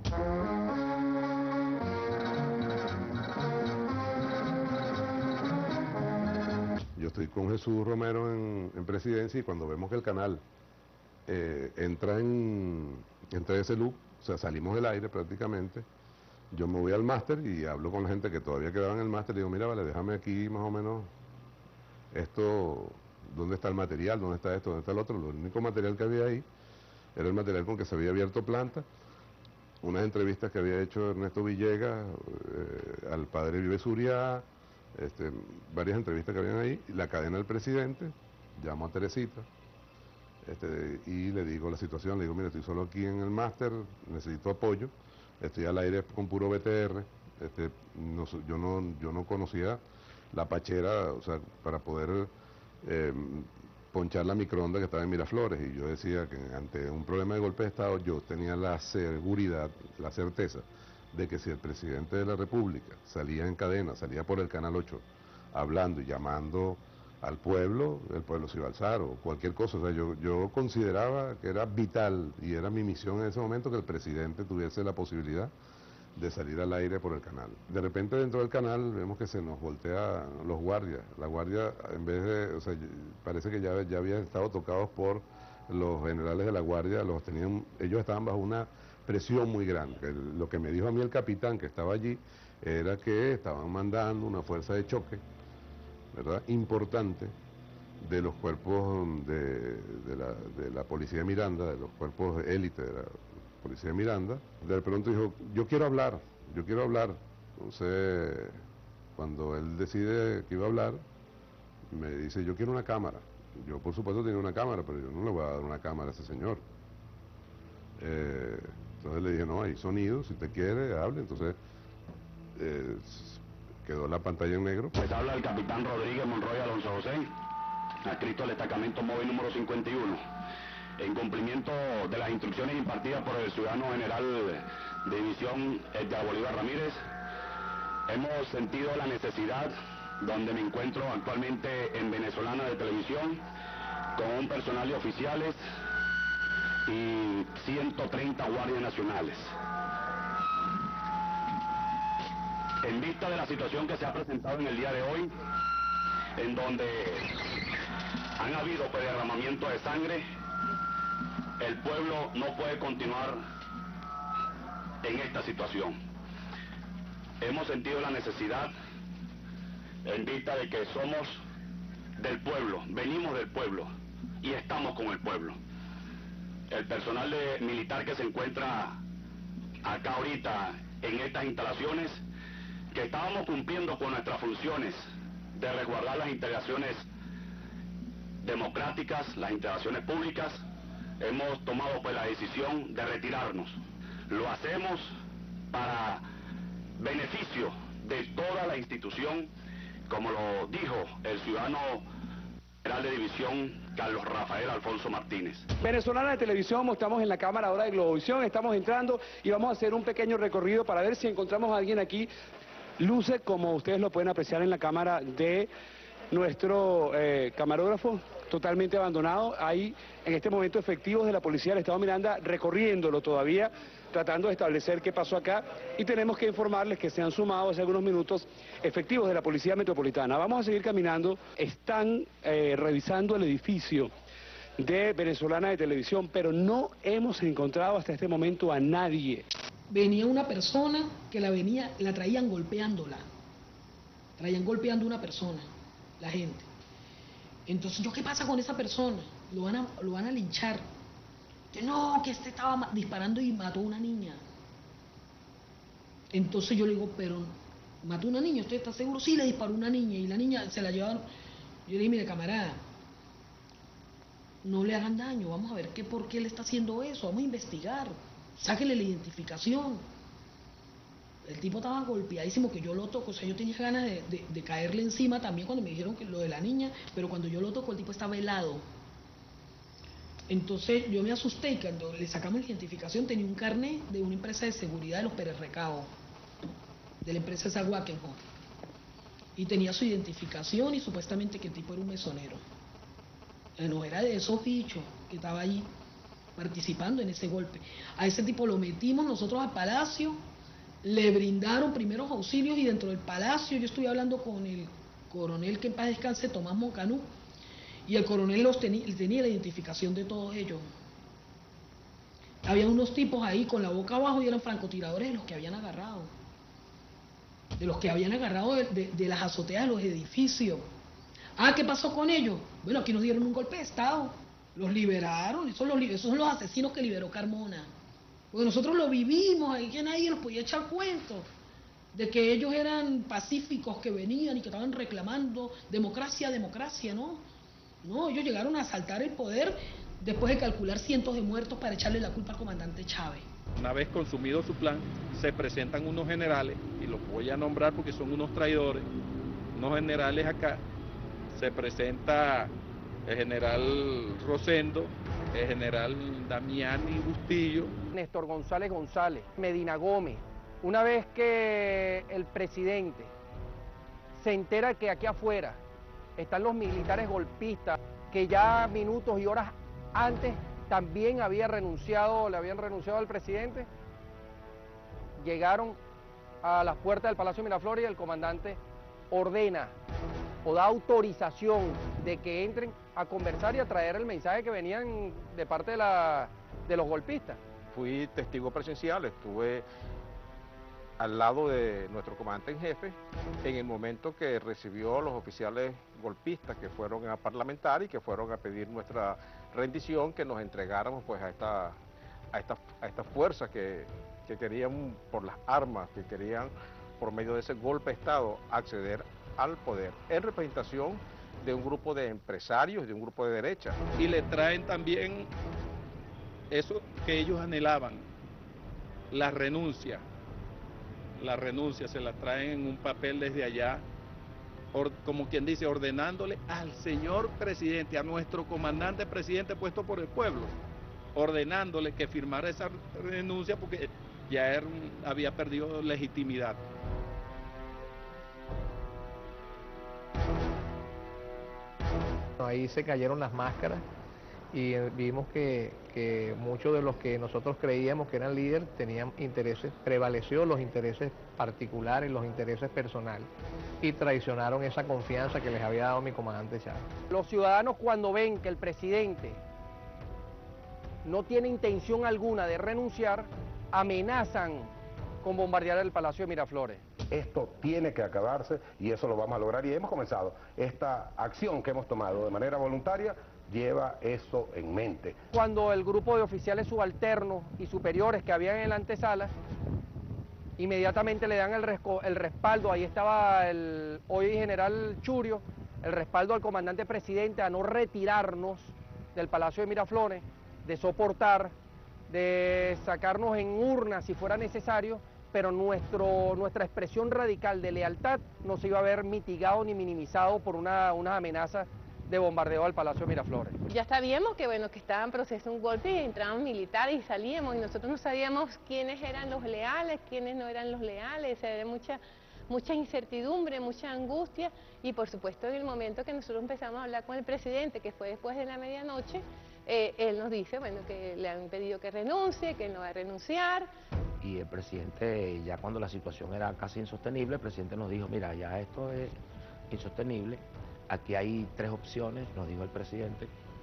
Yo estoy con Jesús Romero en, en presidencia y cuando vemos que el canal eh, entra en entra en ese loop, o sea, salimos del aire prácticamente, yo me voy al máster y hablo con la gente que todavía quedaba en el máster y digo, mira, vale, déjame aquí más o menos esto, ¿dónde está el material? ¿Dónde está esto? ¿Dónde está el otro? Lo único material que había ahí era el material con que se había abierto planta, unas entrevistas que había hecho Ernesto Villegas eh, al padre Vive Suriá, Este, varias entrevistas que habían ahí, la cadena del presidente, llamo a Teresita este, y le digo la situación, le digo, mira, estoy solo aquí en el máster, necesito apoyo, estoy al aire con puro B T R, este, no, yo, no, yo no conocía la pachera, o sea, para poder eh, ponchar la microonda que estaba en Miraflores, y yo decía que ante un problema de golpe de Estado yo tenía la seguridad, la certeza, de que si el presidente de la República salía en cadena, salía por el Canal ocho, hablando y llamando al pueblo, el pueblo se iba a alzar o cualquier cosa. O sea, yo, yo consideraba que era vital y era mi misión en ese momento que el presidente tuviese la posibilidad de salir al aire por el canal. De repente dentro del canal vemos que se nos voltea los guardias. La guardia, en vez de, o sea, parece que ya, ya habían estado tocados por los generales de la guardia, los tenían, ellos estaban bajo una presión muy grande. El, lo que me dijo a mí el capitán que estaba allí era que estaban mandando una fuerza de choque, ¿verdad?, importante de los cuerpos de, de, la, de la policía de Miranda, de los cuerpos élite de la policía de Miranda. De pronto dijo, yo quiero hablar, yo quiero hablar. Entonces, cuando él decide que iba a hablar, me dice, yo quiero una cámara. Yo, por supuesto, tenía una cámara, pero yo no le voy a dar una cámara a ese señor. Eh, entonces le dije, no, hay sonido, si te quiere, hable. Entonces eh, quedó la pantalla en negro. Les habla el capitán Rodríguez Monroy Alonso José, adscrito al destacamento móvil número cincuenta y uno. En cumplimiento de las instrucciones impartidas por el ciudadano general de división Edgar Bolívar Ramírez, hemos sentido la necesidad, donde me encuentro actualmente en Venezolana de Televisión, con un personal de oficiales y ciento treinta guardias nacionales. En vista de la situación que se ha presentado en el día de hoy, en donde han habido derramamiento de sangre, el pueblo no puede continuar en esta situación. Hemos sentido la necesidad, en vista de que somos del pueblo, venimos del pueblo y estamos con el pueblo. El personal de, militar que se encuentra acá ahorita en estas instalaciones, que estábamos cumpliendo con nuestras funciones de resguardar las integraciones democráticas, las integraciones públicas, hemos tomado pues la decisión de retirarnos. Lo hacemos para beneficio de toda la institución, como lo dijo el ciudadano general de división Carlos Rafael Alfonso Martínez. Venezolana de Televisión, estamos en la cámara ahora de Globovisión, estamos entrando y vamos a hacer un pequeño recorrido para ver si encontramos a alguien aquí. Luce, como ustedes lo pueden apreciar en la cámara de nuestro eh, camarógrafo, totalmente abandonado. Hay en este momento efectivos de la Policía del Estado Miranda recorriéndolo todavía, tratando de establecer qué pasó acá, y tenemos que informarles que se han sumado hace algunos minutos efectivos de la Policía Metropolitana. Vamos a seguir caminando, están eh, revisando el edificio de Venezolana de Televisión, pero no hemos encontrado hasta este momento a nadie. Venía una persona que la venía, la traían golpeándola, traían golpeando a una persona, la gente. Entonces, ¿yo qué pasa con esa persona? Lo van a, lo van a linchar. Que no, que este estaba disparando y mató a una niña. Entonces yo le digo, pero mató a una niña, ¿usted está seguro? Sí, le disparó a una niña y la niña se la llevaron. Yo le dije, mire, camarada, no le hagan daño, vamos a ver qué, por qué le está haciendo eso, vamos a investigar, sáquenle la identificación. El tipo estaba golpeadísimo, que yo lo toco, o sea, yo tenía ganas de, de, de caerle encima también cuando me dijeron que lo de la niña, pero cuando yo lo toco el tipo estaba helado. Entonces yo me asusté y cuando le sacamos la identificación tenía un carnet de una empresa de seguridad de los Pérez Recao, de la empresa esa Wackenhut, y tenía su identificación y supuestamente que el tipo era un mesonero. No era de esos bichos que estaba allí participando en ese golpe. A ese tipo lo metimos nosotros al palacio, le brindaron primeros auxilios y dentro del palacio yo estuve hablando con el coronel, que en paz descanse, Tomás Moncanú, y el coronel los tenía, tenía la identificación de todos ellos. Había unos tipos ahí con la boca abajo y eran francotiradores de los que habían agarrado. De los que habían agarrado de, de, de las azoteas de los edificios. Ah, ¿qué pasó con ellos? Bueno, aquí nos dieron un golpe de Estado. Los liberaron, esos son los, esos son los asesinos que liberó Carmona. Porque nosotros lo vivimos, ahí que nadie nos podía echar cuentos de que ellos eran pacíficos, que venían y que estaban reclamando democracia, democracia, ¿no? No, ellos llegaron a asaltar el poder después de calcular cientos de muertos para echarle la culpa al comandante Chávez. Una vez consumido su plan, se presentan unos generales, y los voy a nombrar porque son unos traidores, unos generales acá. Se presenta el general Rosendo, el general Damiani Bustillo, Néstor González González, Medina Gómez. Una vez que el presidente se entera que aquí afuera están los militares golpistas, que ya minutos y horas antes también había renunciado, le habían renunciado al presidente, llegaron a las puertas del Palacio Miraflores y el comandante ordena o da autorización de que entren a conversar y a traer el mensaje que venían de parte de, la, de los golpistas. Fui testigo presencial, estuve al lado de nuestro comandante en jefe en el momento que recibió a los oficiales golpistas que fueron a parlamentar y que fueron a pedir nuestra rendición, que nos entregáramos pues a esta a estas a estas fuerzas que, que querían por las armas, que querían por medio de ese golpe de Estado acceder al poder en representación de un grupo de empresarios, de un grupo de derecha. Y le traen también eso que ellos anhelaban, la renuncia. La renuncia se la traen en un papel desde allá, or, como quien dice, ordenándole al señor presidente, a nuestro comandante presidente puesto por el pueblo, ordenándole que firmara esa renuncia porque ya era, había perdido legitimidad. Ahí se cayeron las máscaras y vimos que, que muchos de los que nosotros creíamos que eran líderes tenían intereses, prevaleció los intereses particulares, los intereses personales y traicionaron esa confianza que les había dado mi comandante Chávez. Los ciudadanos cuando ven que el presidente no tiene intención alguna de renunciar, amenazan con bombardear el Palacio de Miraflores. Esto tiene que acabarse y eso lo vamos a lograr y hemos comenzado. Esta acción que hemos tomado de manera voluntaria lleva eso en mente. Cuando el grupo de oficiales subalternos y superiores que habían en la antesala, inmediatamente le dan el, el respaldo, ahí estaba el hoy general Churio, el respaldo al comandante presidente a no retirarnos del Palacio de Miraflores, de soportar, de sacarnos en urnas si fuera necesario, pero nuestro, nuestra expresión radical de lealtad no se iba a ver mitigado ni minimizado por una, unas amenazas de bombardeo al Palacio de Miraflores. Ya sabíamos que bueno que estaba en proceso un golpe y entraban militares y salíamos y nosotros no sabíamos quiénes eran los leales, quiénes no eran los leales, o sea, era mucha, mucha incertidumbre, mucha angustia y por supuesto en el momento que nosotros empezamos a hablar con el presidente, que fue después de la medianoche, eh, él nos dice bueno que le han pedido que renuncie, que no va a renunciar. Y el presidente, ya cuando la situación era casi insostenible, el presidente nos dijo, mira, ya esto es insostenible, aquí hay tres opciones, nos dijo el presidente.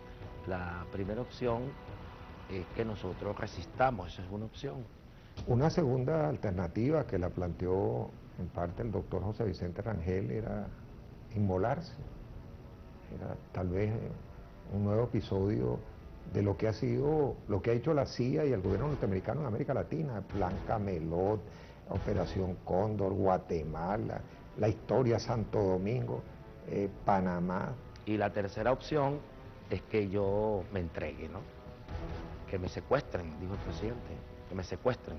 La primera opción es que nosotros resistamos, esa es una opción. Una segunda alternativa que la planteó en parte el doctor José Vicente Rangel era inmolarse, era tal vez un nuevo episodio de lo que ha sido, lo que ha hecho la C I A y el gobierno norteamericano en América Latina, Plan Camelot, Operación Cóndor, Guatemala, la historia Santo Domingo, eh, Panamá. Y la tercera opción es que yo me entregue, ¿no? Que me secuestren, dijo el presidente, que me secuestren.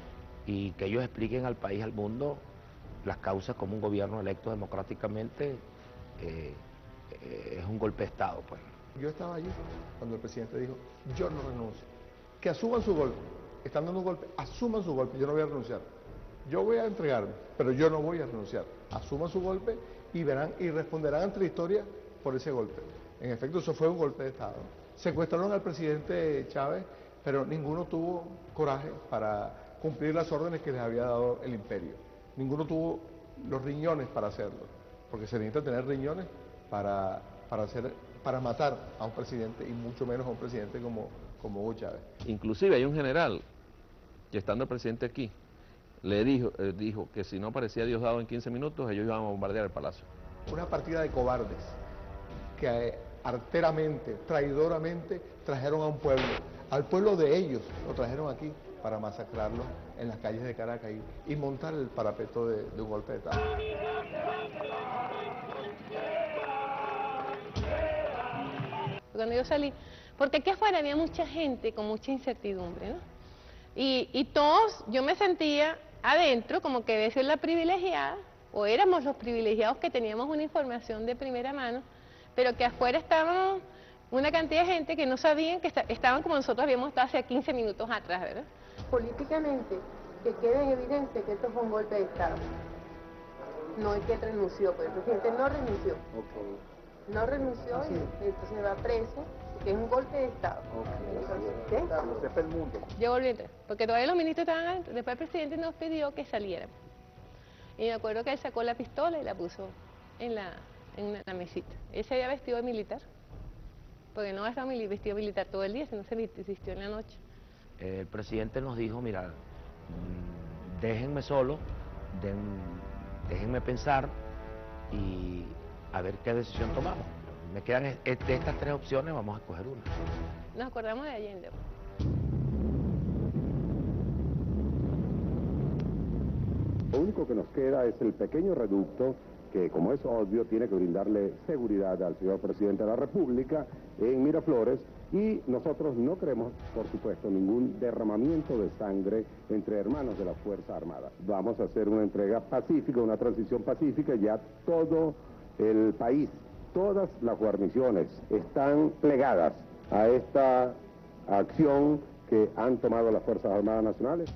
Y que ellos expliquen al país, al mundo, las causas como un gobierno electo democráticamente eh, eh, es un golpe de Estado, pues. Yo estaba allí cuando el presidente dijo, yo no renuncio. Que asuman su golpe. Están dando un golpe, asuman su golpe, yo no voy a renunciar. Yo voy a entregarme, pero yo no voy a renunciar. Asuman su golpe y verán y responderán ante la historia por ese golpe. En efecto, eso fue un golpe de Estado. Secuestraron al presidente Chávez, pero ninguno tuvo coraje para cumplir las órdenes que les había dado el imperio. Ninguno tuvo los riñones para hacerlo, porque se necesita tener riñones para, para hacer... para matar a un presidente y mucho menos a un presidente como, como Hugo Chávez. Inclusive hay un general que estando el presidente aquí, le dijo, eh, dijo que si no aparecía Diosdado en quince minutos, ellos iban a bombardear el palacio. Una partida de cobardes que eh, arteramente, traidoramente trajeron a un pueblo, al pueblo de ellos, lo trajeron aquí para masacrarlo en las calles de Caracas y, y montar el parapeto de, de un golpe de Estado. Cuando yo salí, porque aquí afuera había mucha gente con mucha incertidumbre, ¿no? Y, y todos, yo me sentía adentro como que debe ser la privilegiada, o éramos los privilegiados que teníamos una información de primera mano, pero que afuera estábamos una cantidad de gente que no sabían que está, estaban como nosotros habíamos estado hace quince minutos atrás, ¿verdad? Políticamente, que quede en evidencia que esto fue un golpe de Estado. No es que él renunció, pues el presidente no renunció. Okay. No renunció y entonces va preso, que es un golpe de Estado. Okay. Entonces, ¿qué? El mundo. Yo volví a entrar, porque todavía los ministros estaban adentro. Después el presidente nos pidió que saliéramos. Y me acuerdo que él sacó la pistola y la puso en la, en la mesita. Él se había vestido de militar, porque no estaba vestido militar todo el día, sino se vistió en la noche. El presidente nos dijo, mira, déjenme solo, den, déjenme pensar y a ver qué decisión tomamos. Me quedan de estas tres opciones, vamos a escoger una. Nos acordamos de Allende. Lo único que nos queda es el pequeño reducto que, como es obvio, tiene que brindarle seguridad al señor presidente de la República en Miraflores, y nosotros no queremos, por supuesto, ningún derramamiento de sangre entre hermanos de la Fuerza Armada. Vamos a hacer una entrega pacífica, una transición pacífica, ya todo el país, todas las guarniciones están plegadas a esta acción que han tomado las Fuerzas Armadas Nacionales.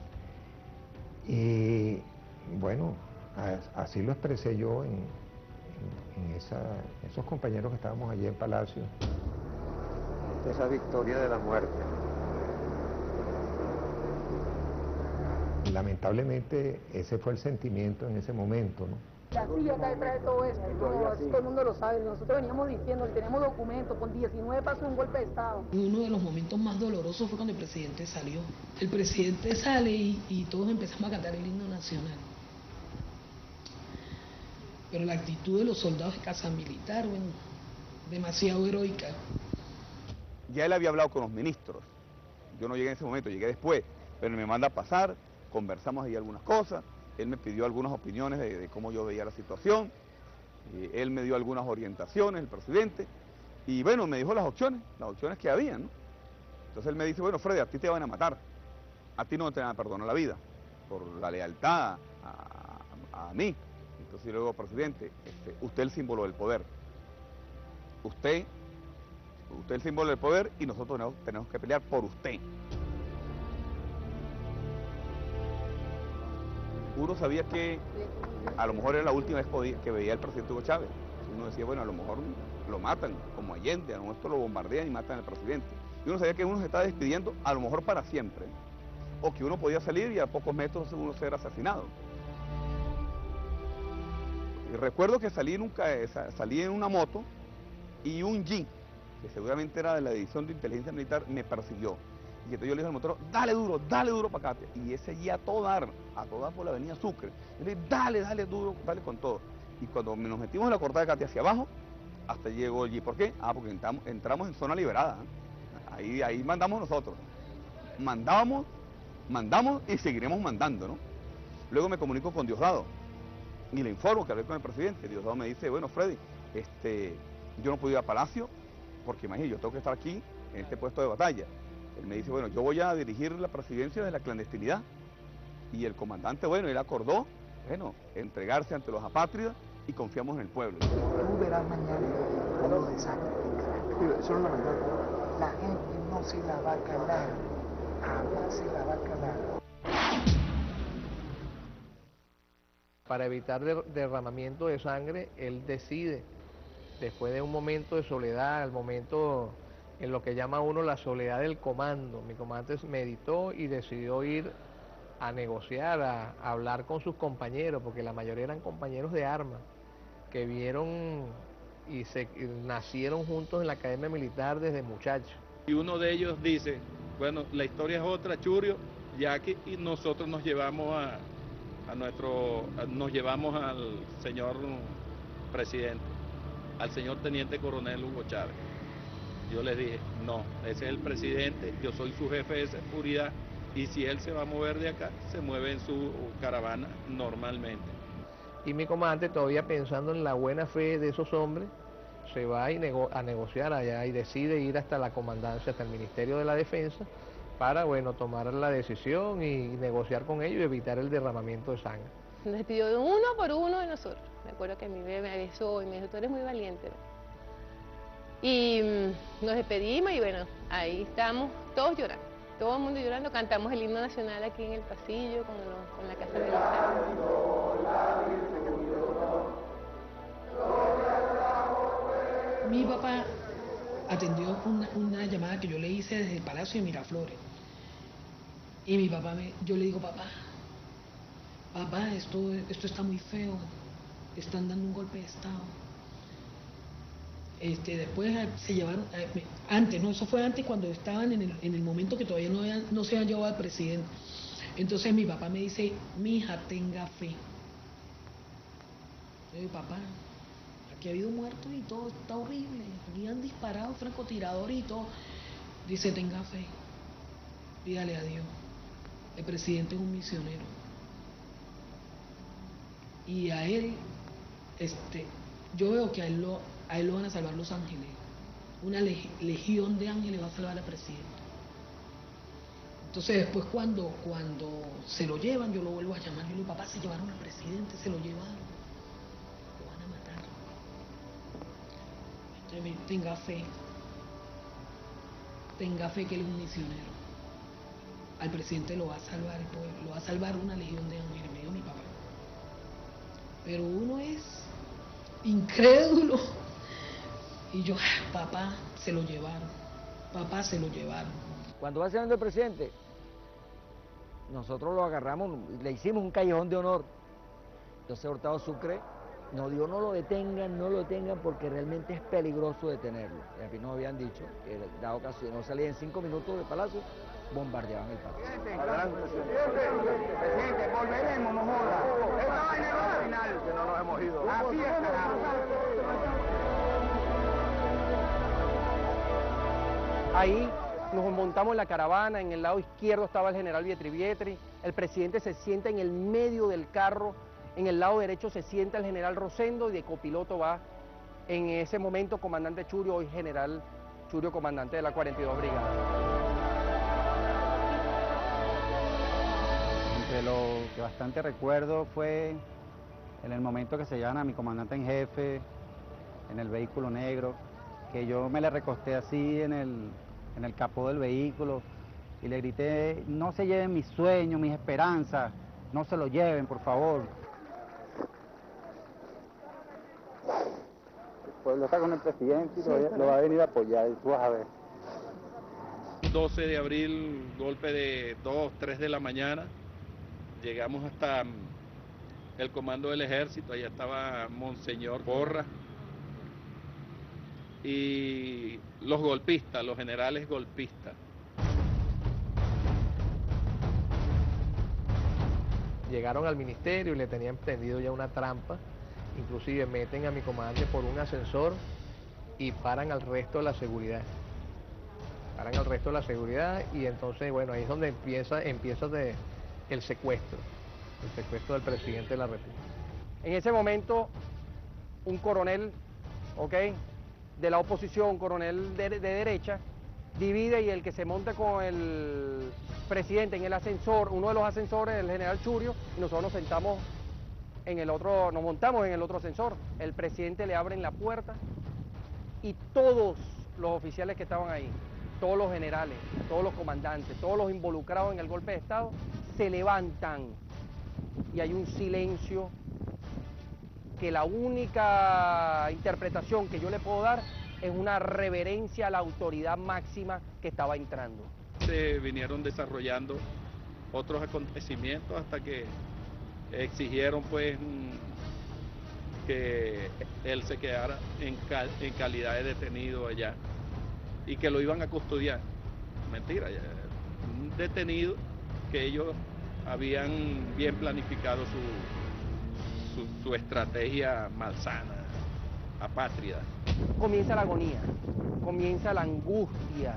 Y bueno, así lo expresé yo en, en, en esa, esos compañeros que estábamos allí en Palacio. Esa victoria de la muerte. Lamentablemente ese fue el sentimiento en ese momento, ¿no? La C I A está detrás de todo esto, todo, todo el mundo lo sabe. Nosotros veníamos diciendo que tenemos documentos, con diecinueve pasos un golpe de Estado. Uno de los momentos más dolorosos fue cuando el presidente salió. El presidente sale y, y todos empezamos a cantar el himno nacional. Pero la actitud de los soldados de casa militar, bueno, demasiado heroica. Ya él había hablado con los ministros. Yo no llegué en ese momento, llegué después, pero me manda a pasar, conversamos ahí algunas cosas. Él me pidió algunas opiniones de, de cómo yo veía la situación, eh, él me dio algunas orientaciones, el presidente, y bueno, me dijo las opciones, las opciones que había, ¿no? Entonces él me dice, bueno, Freddy, a ti te van a matar, a ti no te van a perdonar la vida, por la lealtad a, a mí. Entonces yo le digo, presidente, este, usted es el símbolo del poder. Usted, usted es el símbolo del poder y nosotros tenemos, tenemos que pelear por usted. Uno sabía que a lo mejor era la última vez que veía al presidente Hugo Chávez. Uno decía, bueno, a lo mejor lo matan, como Allende, a lo mejor esto lo bombardean y matan al presidente. Y uno sabía que uno se estaba despidiendo a lo mejor para siempre. O que uno podía salir y a pocos metros uno ser asesinado. Y recuerdo que salí en, un, salí en una moto y un Jeep, que seguramente era de la división de inteligencia militar, me persiguió. Y entonces yo le dije al motor, dale duro, dale duro para acá. Y ese seguía a todo dar, a todo dar por la avenida Sucre. Yo le dije, dale, dale duro, dale con todo. Y cuando nos metimos en la cortada de Catia hacia abajo, hasta llegó el Jeep. ¿Por qué? Ah, porque entramos, entramos en zona liberada. ¿eh? Ahí, ahí mandamos nosotros. Mandábamos, mandamos y seguiremos mandando, ¿no? Luego me comunico con Diosdado y le informo que hablé con el presidente. Diosdado me dice, bueno, Freddy, este, yo no puedo ir a Palacio porque imagínate, yo tengo que estar aquí en este puesto de batalla. Él me dice, bueno, yo voy a dirigir la presidencia de la clandestinidad. Y el comandante, bueno, él acordó, bueno, entregarse ante los apátridas y confiamos en el pueblo. Tú verás mañana lo de sangre. Eso es la verdad. La gente no se la va a calar. Jamás se la va a calar. Para evitar der- derramamiento de sangre, él decide, después de un momento de soledad, el momento en lo que llama uno la soledad del comando, mi comandante meditó y decidió ir a negociar, a, a hablar con sus compañeros, porque la mayoría eran compañeros de armas, que vieron y se y nacieron juntos en la academia militar desde muchachos. Y uno de ellos dice, bueno, la historia es otra, Churio, ya que y nosotros nos llevamos a, a nuestro, a, nos llevamos al señor presidente, al señor teniente coronel Hugo Chávez. Yo les dije, no, ese es el presidente, yo soy su jefe de seguridad y si él se va a mover de acá, se mueve en su caravana normalmente. Y mi comandante, todavía pensando en la buena fe de esos hombres, se va y nego a negociar allá y decide ir hasta la comandancia, hasta el Ministerio de la Defensa, para, bueno, tomar la decisión y negociar con ellos y evitar el derramamiento de sangre. Nos despidió de uno por uno de nosotros. Me acuerdo que mi bebé me besó y me dijo, tú eres muy valiente, ¿no? Y mmm, nos despedimos y bueno, ahí estamos todos llorando, todo el mundo llorando, cantamos el himno nacional aquí en el pasillo con, los, con la Casa Militar. Mi papá atendió una, una llamada que yo le hice desde el Palacio de Miraflores. Y mi papá, me, yo le digo, papá, papá, esto, esto está muy feo, están dando un golpe de Estado. Este, después se llevaron, antes, no, eso fue antes cuando estaban en el, en el momento que todavía no, habían, no se habían llevado al presidente. Entonces mi papá me dice, mi hija, tenga fe. Yo digo, papá, aquí ha habido muertos y todo está horrible, aquí han disparado francotiradores y todo. Dice, tenga fe, pídale a Dios, el presidente es un misionero. Y a él, este, yo veo que a él lo... a él lo van a salvar los ángeles. Una leg legión de ángeles va a salvar al presidente. Entonces después cuando, cuando se lo llevan, yo lo vuelvo a llamar. Yo le digo, papá, se llevaron al presidente, se lo llevaron. Lo van a matar. Entonces me, tenga fe. Tenga fe que él es un misionero. Al presidente lo va a salvar el pueblo, lo va a salvar una legión de ángeles, me dijo mi papá. Pero uno es incrédulo. Y yo, papá, se lo llevaron, papá, se lo llevaron. Cuando va saliendo el presidente, nosotros lo agarramos, le hicimos un callejón de honor. Entonces Hurtado Sucre nos dijo, no lo detengan, no lo detengan, porque realmente es peligroso detenerlo. Y aquí nos habían dicho que dado caso, si no salía en cinco minutos del palacio, bombardeaban el palacio. Adelante, presidente. Presidente, volveremos, no joda. Esta vaina es la final, que no nos hemos ido. Así es, Ahí nos montamos en la caravana, en el lado izquierdo estaba el general Vietri Vietri, el presidente se sienta en el medio del carro, en el lado derecho se sienta el general Rosendo y de copiloto va en ese momento comandante Churio, hoy general Churio, comandante de la cuarenta y dos Brigada. De lo que bastante recuerdo fue en el momento que se llevan a mi comandante en jefe en el vehículo negro, que yo me le recosté así en el, en el capó del vehículo y le grité: no se lleven mis sueños, mis esperanzas, no se lo lleven, por favor. El pueblo está con el presidente y sí, lo, lo va a venir a apoyar, y tú vas a ver. doce de abril, golpe de dos, tres de la mañana, llegamos hasta el comando del ejército, allá estaba Monseñor Borra y los golpistas, los generales golpistas. Llegaron al ministerio y le tenían tendido ya una trampa, inclusive meten a mi comandante por un ascensor y paran al resto de la seguridad. Paran al resto de la seguridad y entonces, bueno, ahí es donde empieza, empieza de, el secuestro, el secuestro del presidente de la República. En ese momento, un coronel, ¿ok?, de la oposición, un coronel de, de derecha, divide y el que se monta con el presidente en el ascensor, uno de los ascensores, el general Churio, y nosotros nos sentamos en el otro, nos montamos en el otro ascensor. El presidente le abre la puerta y todos los oficiales que estaban ahí, todos los generales, todos los comandantes, todos los involucrados en el golpe de Estado, se levantan y hay un silencio que la única interpretación que yo le puedo dar es una reverencia a la autoridad máxima que estaba entrando. Se vinieron desarrollando otros acontecimientos hasta que exigieron pues que él se quedara en, cal, en calidad de detenido allá y que lo iban a custodiar. Mentira, un detenido que ellos habían bien planificado su, su, su estrategia malsana, apátrida. Comienza la agonía, comienza la angustia.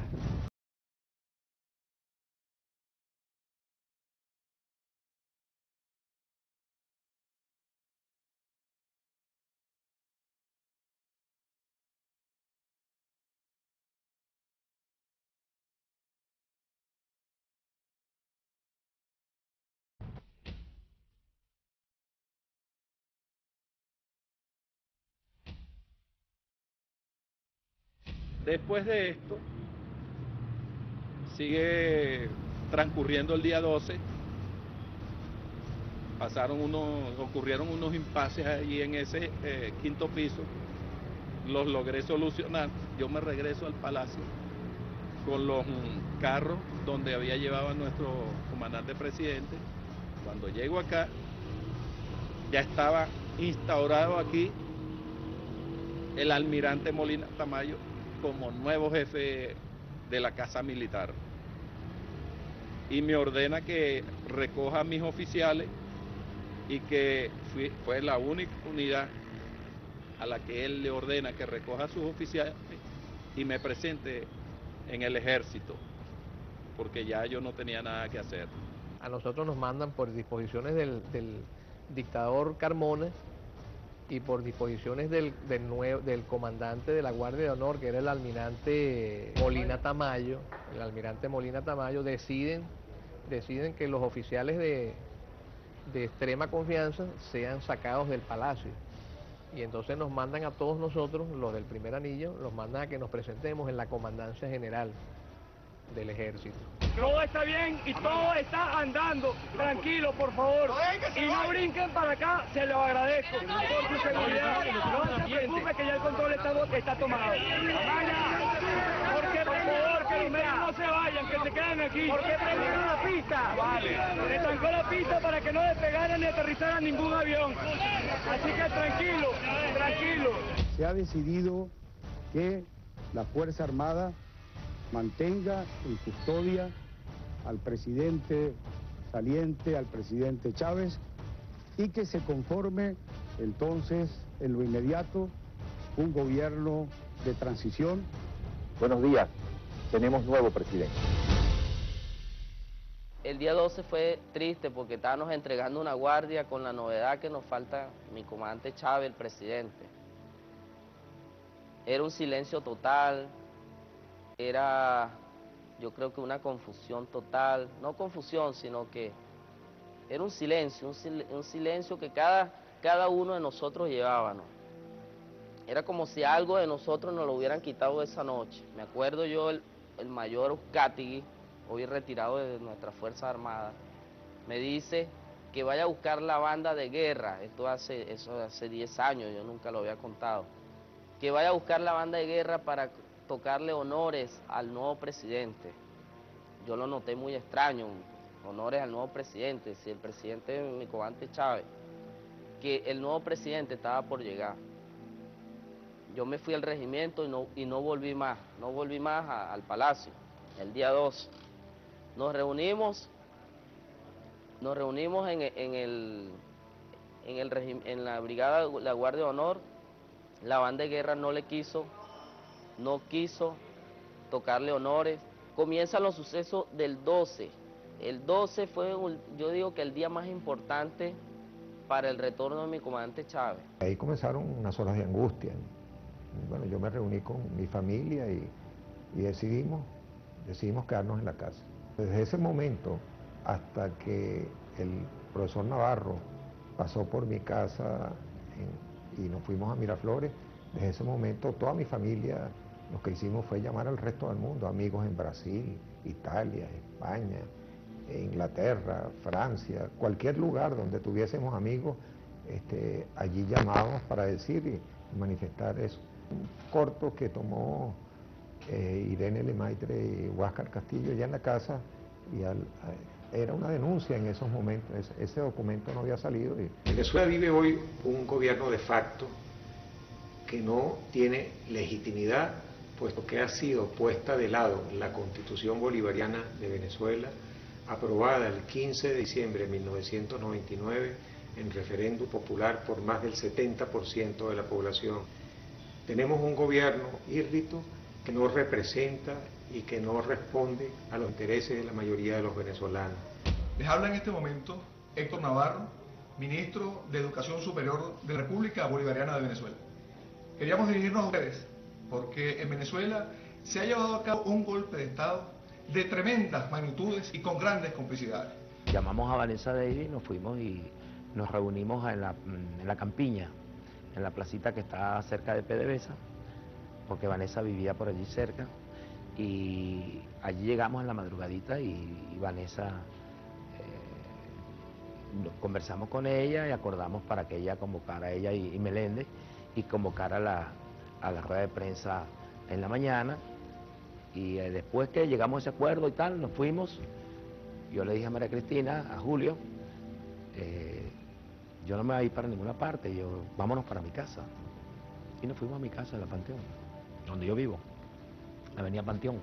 Después de esto, sigue transcurriendo el día doce, pasaron unos, ocurrieron unos impases allí en ese eh, quinto piso, los logré solucionar. Yo me regreso al palacio con los mm, carros donde había llevado a nuestro comandante presidente. Cuando llego acá, ya estaba instaurado aquí el almirante Molina Tamayo como nuevo jefe de la Casa Militar. Y me ordena que recoja a mis oficiales y que fui, fue la única unidad a la que él le ordena que recoja a sus oficiales y me presente en el ejército, porque ya yo no tenía nada que hacer. A nosotros nos mandan por disposiciones del, del dictador Carmona y por disposiciones del, del, nuevo, del comandante de la Guardia de Honor, que era el almirante Molina Tamayo. El almirante Molina Tamayo deciden, deciden que los oficiales de, de extrema confianza sean sacados del palacio. Y entonces nos mandan a todos nosotros, los del primer anillo, los mandan a que nos presentemos en la comandancia general del ejército. Todo está bien y todo está andando. Tranquilo, por favor. Y no brinquen para acá, se lo agradezco por su seguridad. No se preocupe que ya el control está, está tomado. Porque por favor, que los medios no se vayan, que se queden aquí. Porque prendieron la pista. Vale. Se trancó la pista para que no despegaran ni aterrizaran ningún avión. Así que tranquilo, tranquilo. Se ha decidido que la Fuerza Armada mantenga en custodia al presidente saliente, al presidente Chávez, y que se conforme entonces en lo inmediato un gobierno de transición. Buenos días, tenemos nuevo presidente. El día doce fue triste porque estábamos entregando una guardia con la novedad que nos falta mi comandante Chávez, el presidente. Era un silencio total. Era, yo creo que una confusión total, no confusión, sino que era un silencio, un, sil un silencio que cada, cada uno de nosotros llevábamos. Era como si algo de nosotros nos lo hubieran quitado esa noche. Me acuerdo yo, el, el mayor Uzcategui, hoy retirado de nuestra Fuerza Armada, me dice que vaya a buscar la banda de guerra, esto hace, eso hace diez años, yo nunca lo había contado, que vaya a buscar la banda de guerra para tocarle honores al nuevo presidente. Yo lo noté muy extraño, honores al nuevo presidente, si el presidente mi comandante Chávez, que el nuevo presidente estaba por llegar. Yo me fui al regimiento y no, y no volví más, no volví más a, al palacio, el día dos. Nos reunimos, nos reunimos en, en, el, en, el regim, en la brigada, la Guardia de Honor. La banda de guerra no le quiso, no quiso tocarle honores. Comienzan los sucesos del doce. El doce fue, un, yo digo que el día más importante para el retorno de mi comandante Chávez. Ahí comenzaron unas horas de angustia. Bueno, yo me reuní con mi familia y, y decidimos, decidimos quedarnos en la casa. Desde ese momento hasta que el profesor Navarro pasó por mi casa en, y nos fuimos a Miraflores, desde ese momento toda mi familia lo que hicimos fue llamar al resto del mundo, amigos en Brasil, Italia, España, Inglaterra, Francia, cualquier lugar donde tuviésemos amigos, este, allí llamábamos para decir y manifestar eso. Un corto que tomó eh, Irene Lemaitre y Huáscar Castillo ya en la casa, y al, a, era una denuncia en esos momentos, ese, ese documento no había salido. Y... Venezuela vive hoy un gobierno de facto que no tiene legitimidad, puesto que ha sido puesta de lado la Constitución Bolivariana de Venezuela, aprobada el quince de diciembre de mil novecientos noventa y nueve en referéndum popular por más del setenta por ciento de la población. Tenemos un gobierno írrito que no representa y que no responde a los intereses de la mayoría de los venezolanos. Les habla en este momento Héctor Navarro, ministro de Educación Superior de la República Bolivariana de Venezuela. Queríamos dirigirnos a ustedes porque en Venezuela se ha llevado a cabo un golpe de Estado de tremendas magnitudes y con grandes complicidades. Llamamos a Vanessa Davis, nos fuimos y nos reunimos en la, en la Campiña, en la placita que está cerca de P D V S A, porque Vanessa vivía por allí cerca, y allí llegamos en la madrugadita y, y Vanessa, eh, conversamos con ella y acordamos para que ella convocara a ella y, y Meléndez y convocara a la, a la rueda de prensa en la mañana. Y eh, después que llegamos a ese acuerdo y tal, nos fuimos. Yo le dije a María Cristina, a Julio, eh, yo no me voy a ir para ninguna parte, yo, vámonos para mi casa. Y nos fuimos a mi casa, en la Panteón, donde yo vivo, la avenida Panteón.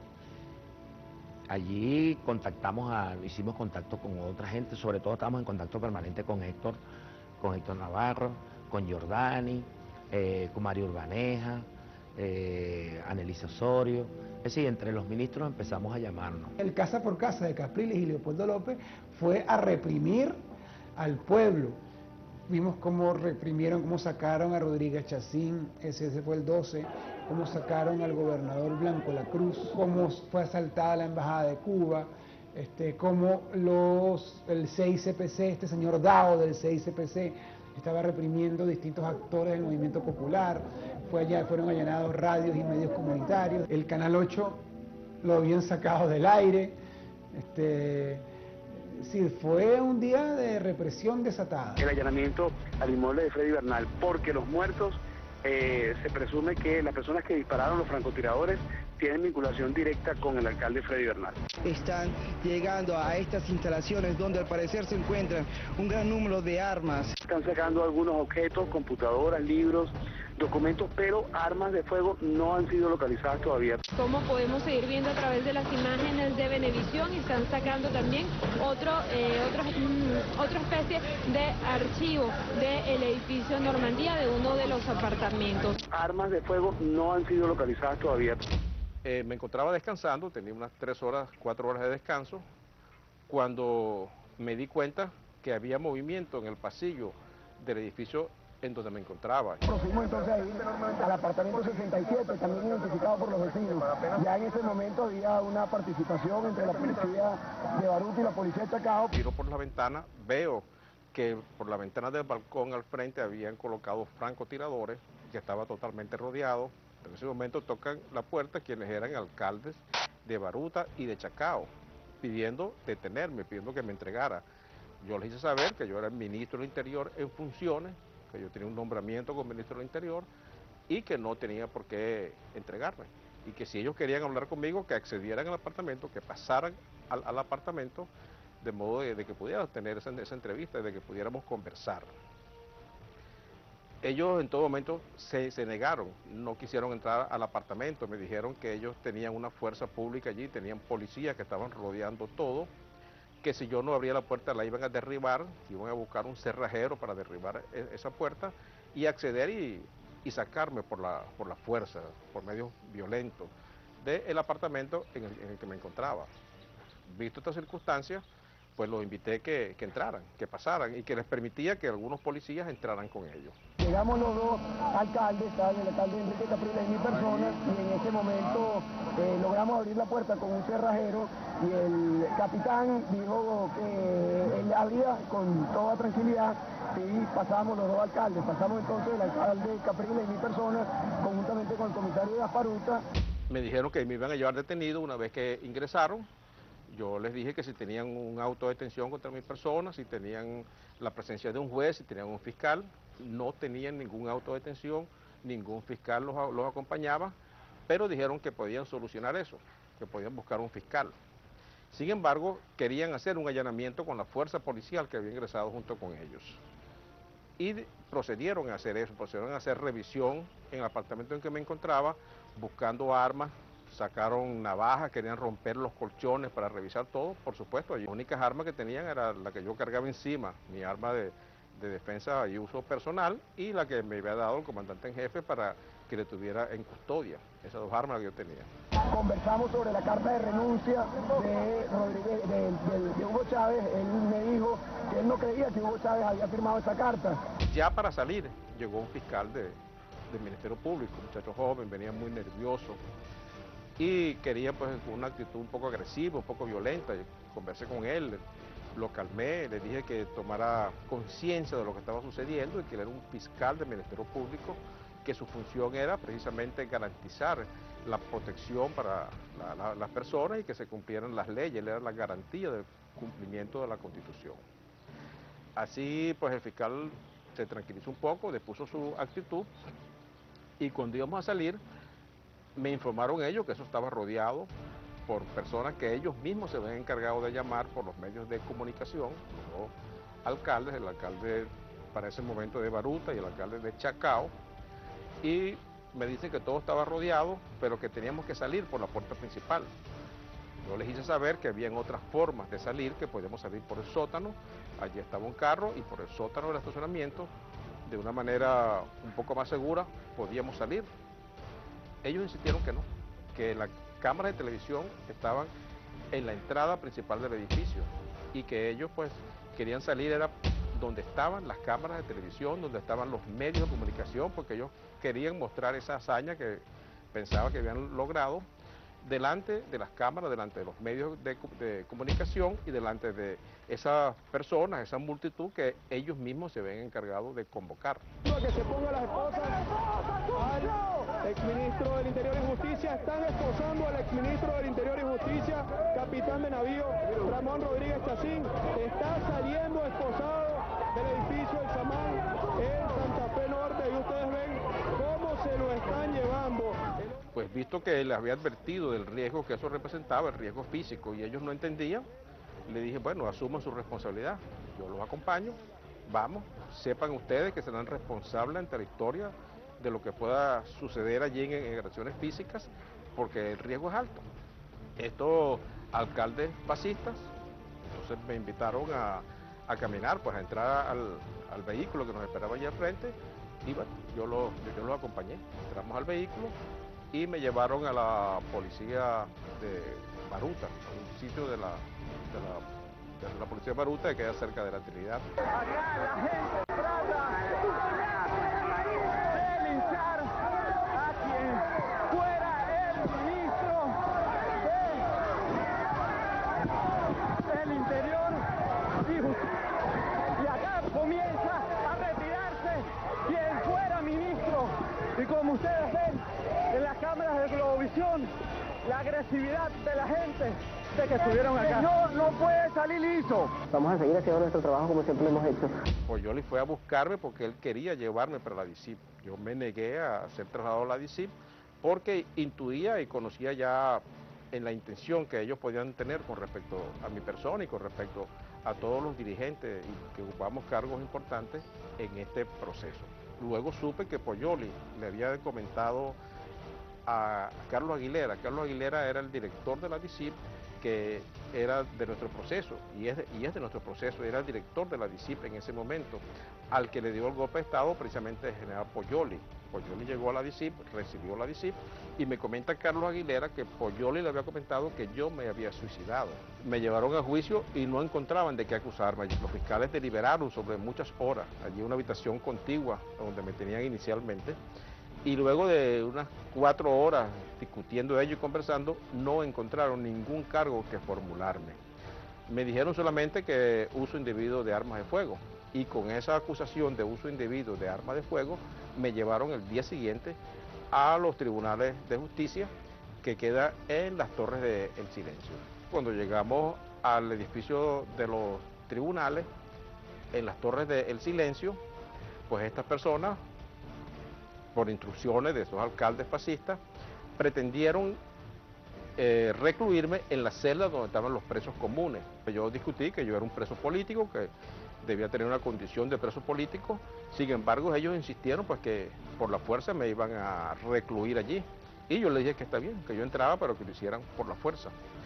Allí contactamos, a, hicimos contacto con otra gente, sobre todo estábamos en contacto permanente con Héctor, con Héctor Navarro, con Giordani, eh, con Mario Urbaneja, eh, Anelisa Osorio. Es decir, entre los ministros empezamos a llamarnos. El casa por casa de Capriles y Leopoldo López fue a reprimir al pueblo. Vimos cómo reprimieron, cómo sacaron a Rodríguez Chacín, ese, ese fue el doce, cómo sacaron al gobernador Blanco La Cruz, cómo fue asaltada la embajada de Cuba, este, cómo los, el C I C P C, este señor Dao del C I C P C, estaba reprimiendo distintos actores del movimiento popular. Fue allá, fueron allanados radios y medios comunitarios. El Canal ocho lo habían sacado del aire. Este, sí, fue un día de represión desatada. El allanamiento al inmueble de Freddy Bernal, porque los muertos, eh, se presume que las personas que dispararon, los francotiradores, tienen vinculación directa con el alcalde Freddy Bernal. Están llegando a estas instalaciones donde al parecer se encuentran un gran número de armas. Están sacando algunos objetos, computadoras, libros, documentos, pero armas de fuego no han sido localizadas todavía. Como podemos seguir viendo a través de las imágenes de Venevisión, están sacando también otro, eh, otro, mm, otra especie de archivo del edificio Normandía de uno de los apartamentos. Armas de fuego no han sido localizadas todavía. Eh, me encontraba descansando, tenía unas tres horas, cuatro horas de descanso, cuando me di cuenta que había movimiento en el pasillo del edificio en donde me encontraba. Fuimos entonces ahí al apartamento sesenta y siete, también identificado por los vecinos. Ya en ese momento había una participación entre la policía de Baruta y la policía de Chacao. Tiro por la ventana, veo que por la ventana del balcón al frente habían colocado francotiradores, que estaba totalmente rodeado. En ese momento tocan la puerta quienes eran alcaldes de Baruta y de Chacao, pidiendo detenerme, pidiendo que me entregara. Yo les hice saber que yo era el ministro del Interior en funciones, que yo tenía un nombramiento como ministro del Interior y que no tenía por qué entregarme. Y que si ellos querían hablar conmigo, que accedieran al apartamento, que pasaran al, al apartamento, de modo de, de que pudiera tener esa, esa entrevista, de que pudiéramos conversar. Ellos en todo momento se, se negaron, no quisieron entrar al apartamento, me dijeron que ellos tenían una fuerza pública allí, tenían policías que estaban rodeando todo, que si yo no abría la puerta la iban a derribar, que iban a buscar un cerrajero para derribar esa puerta y acceder y, y sacarme por la, por la fuerza, por medios violentos, del apartamento en el, en el que me encontraba. Visto estas circunstancias, pues los invité que, que entraran, que pasaran y que les permitía que algunos policías entraran con ellos. Llegamos los dos alcaldes, estaba el alcalde Enrique Capriles y mi persona, y en ese momento eh, logramos abrir la puerta con un cerrajero y el capitán dijo que él abría con toda tranquilidad y pasamos los dos alcaldes. Pasamos entonces el alcalde Capriles y mi persona conjuntamente con el comisario de Asparuta. Me dijeron que me iban a llevar detenido una vez que ingresaron. Yo les dije que si tenían un auto de detención contra mi persona, si tenían la presencia de un juez, si tenían un fiscal, no tenían ningún auto de detención, ningún fiscal los, los acompañaba, pero dijeron que podían solucionar eso, que podían buscar un fiscal. Sin embargo, querían hacer un allanamiento con la fuerza policial que había ingresado junto con ellos. Y procedieron a hacer eso, procedieron a hacer revisión en el apartamento en que me encontraba, buscando armas. Sacaron navajas, querían romper los colchones para revisar todo, por supuesto. Las únicas armas que tenían era la que yo cargaba encima, mi arma de, de defensa y uso personal, y la que me había dado el comandante en jefe para que le tuviera en custodia, esas dos armas que yo tenía. Conversamos sobre la carta de renuncia de, Rodríguez, de, de, de Hugo Chávez. Él me dijo que él no creía que Hugo Chávez había firmado esa carta. Ya para salir llegó un fiscal de, del Ministerio Público, un muchacho joven, venía muy nervioso, y quería pues una actitud un poco agresiva, un poco violenta. Yo conversé con él, lo calmé, le dije que tomara conciencia de lo que estaba sucediendo y que él era un fiscal del Ministerio Público, que su función era precisamente garantizar la protección para la, la, las personas y que se cumplieran las leyes. Él era la garantía del cumplimiento de la Constitución. Así pues el fiscal se tranquilizó un poco, depuso su actitud, y cuando íbamos a salir me informaron ellos que eso estaba rodeado por personas que ellos mismos se habían encargado de llamar por los medios de comunicación, los dos alcaldes, el alcalde para ese momento de Baruta y el alcalde de Chacao, y me dicen que todo estaba rodeado, pero que teníamos que salir por la puerta principal. Yo les hice saber que habían otras formas de salir, que podíamos salir por el sótano, allí estaba un carro, y por el sótano del estacionamiento, de una manera un poco más segura, podíamos salir. Ellos insistieron que no, que las cámaras de televisión estaban en la entrada principal del edificio y que ellos pues querían salir era donde estaban las cámaras de televisión, donde estaban los medios de comunicación, porque ellos querían mostrar esa hazaña que pensaba que habían logrado delante de las cámaras, delante de los medios de, de comunicación y delante de esas personas, esa multitud que ellos mismos se habían encargado de convocar. Que se ponga las esposas al exministro del Interior y Justicia. Están esposando al exministro del Interior y Justicia, capitán de navío Ramón Rodríguez Chacín. Está saliendo esposado del edificio del Samán en Santa Fe Norte, y ustedes ven cómo se lo están llevando. Pues visto que les había advertido del riesgo que eso representaba, el riesgo físico, y ellos no entendían, le dije, bueno, asuman su responsabilidad, yo los acompaño, vamos, sepan ustedes que serán responsables ante la historia de lo que pueda suceder allí en, en agresiones físicas, porque el riesgo es alto. Estos alcaldes fascistas, entonces me invitaron a, a caminar, pues a entrar al, al vehículo que nos esperaba allí al frente, y bueno, yo los yo lo acompañé, entramos al vehículo, y me llevaron a la policía de Baruta, a un sitio de la, de la, de la policía de Baruta que queda cerca de la Trinidad. expresión la agresividad de la gente de que estuvieron acá. No, no puede salir liso. Vamos a seguir haciendo nuestro trabajo como siempre lo hemos hecho. Poyoli fue a buscarme porque él quería llevarme para la D I C I P. Yo me negué a ser trasladado a la D I C I P porque intuía y conocía ya en la intención que ellos podían tener con respecto a mi persona y con respecto a todos los dirigentes y que ocupamos cargos importantes en este proceso. Luego supe que Poyoli le había comentado a Carlos Aguilera. Carlos Aguilera era el director de la D I C I P, que era de nuestro proceso, y es de, y es de nuestro proceso, era el director de la D I C I P en ese momento, al que le dio el golpe de Estado precisamente el general Poyoli. Poyoli llegó a la D I C I P, recibió la D I C I P, y me comenta Carlos Aguilera que Poyoli le había comentado que yo me había suicidado. Me llevaron a juicio y no encontraban de qué acusarme. Los fiscales deliberaron sobre muchas horas, allí en una habitación contigua donde me tenían inicialmente, y luego de unas cuatro horas discutiendo ello y conversando, no encontraron ningún cargo que formularme. Me dijeron solamente que uso indebido de armas de fuego, y con esa acusación de uso indebido de armas de fuego, me llevaron el día siguiente a los tribunales de justicia que queda en las Torres de El Silencio. Cuando llegamos al edificio de los tribunales, en las Torres de El Silencio, pues estas personas, por instrucciones de esos alcaldes fascistas, pretendieron eh, recluirme en la celda donde estaban los presos comunes. Yo discutí que yo era un preso político, que debía tener una condición de preso político. Sin embargo, ellos insistieron pues que por la fuerza me iban a recluir allí. Y yo les dije que está bien, que yo entraba, pero que lo hicieran por la fuerza.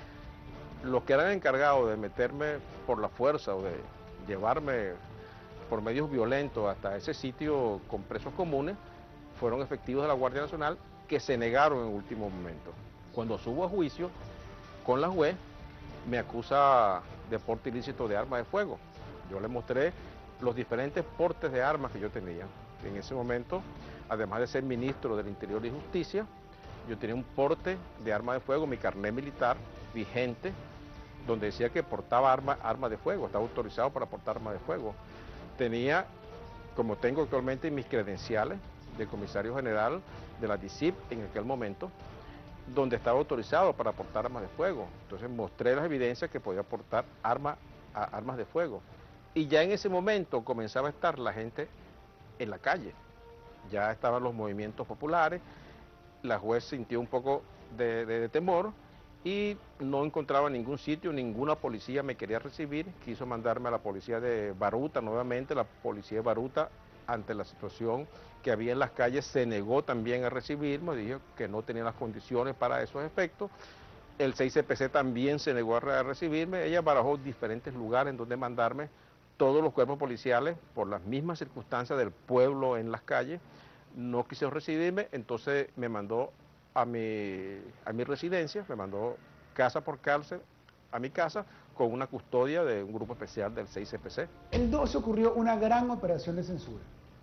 Los que eran encargados de meterme por la fuerza o de llevarme por medios violentos hasta ese sitio con presos comunes, fueron efectivos de la Guardia Nacional, que se negaron en último momento. Cuando subo a juicio con la juez, me acusa de porte ilícito de arma de fuego. Yo le mostré los diferentes portes de armas que yo tenía. En ese momento, además de ser ministro del Interior y Justicia, yo tenía un porte de arma de fuego, mi carnet militar vigente, donde decía que portaba arma, arma de fuego, estaba autorizado para portar arma de fuego. Tenía, como tengo actualmente, mis credenciales de comisario general de la D I C I P en aquel momento, donde estaba autorizado para portar armas de fuego. Entonces mostré las evidencias que podía portar arma, a, armas de fuego. Y ya en ese momento comenzaba a estar la gente en la calle. Ya estaban los movimientos populares, la juez sintió un poco de, de, de temor y no encontraba ningún sitio, ninguna policía me quería recibir. Quiso mandarme a la policía de Baruta nuevamente. La policía de Baruta, ante la situación que había en las calles, se negó también a recibirme, dijo que no tenía las condiciones para esos efectos. El seis C P C también se negó a recibirme. Ella barajó diferentes lugares en donde mandarme. Todos los cuerpos policiales, por las mismas circunstancias del pueblo en las calles, no quisieron recibirme, entonces me mandó a mi, a mi residencia, me mandó casa por cárcel a mi casa, con una custodia de un grupo especial del seis C P C. El doce ocurrió una gran operación de censura.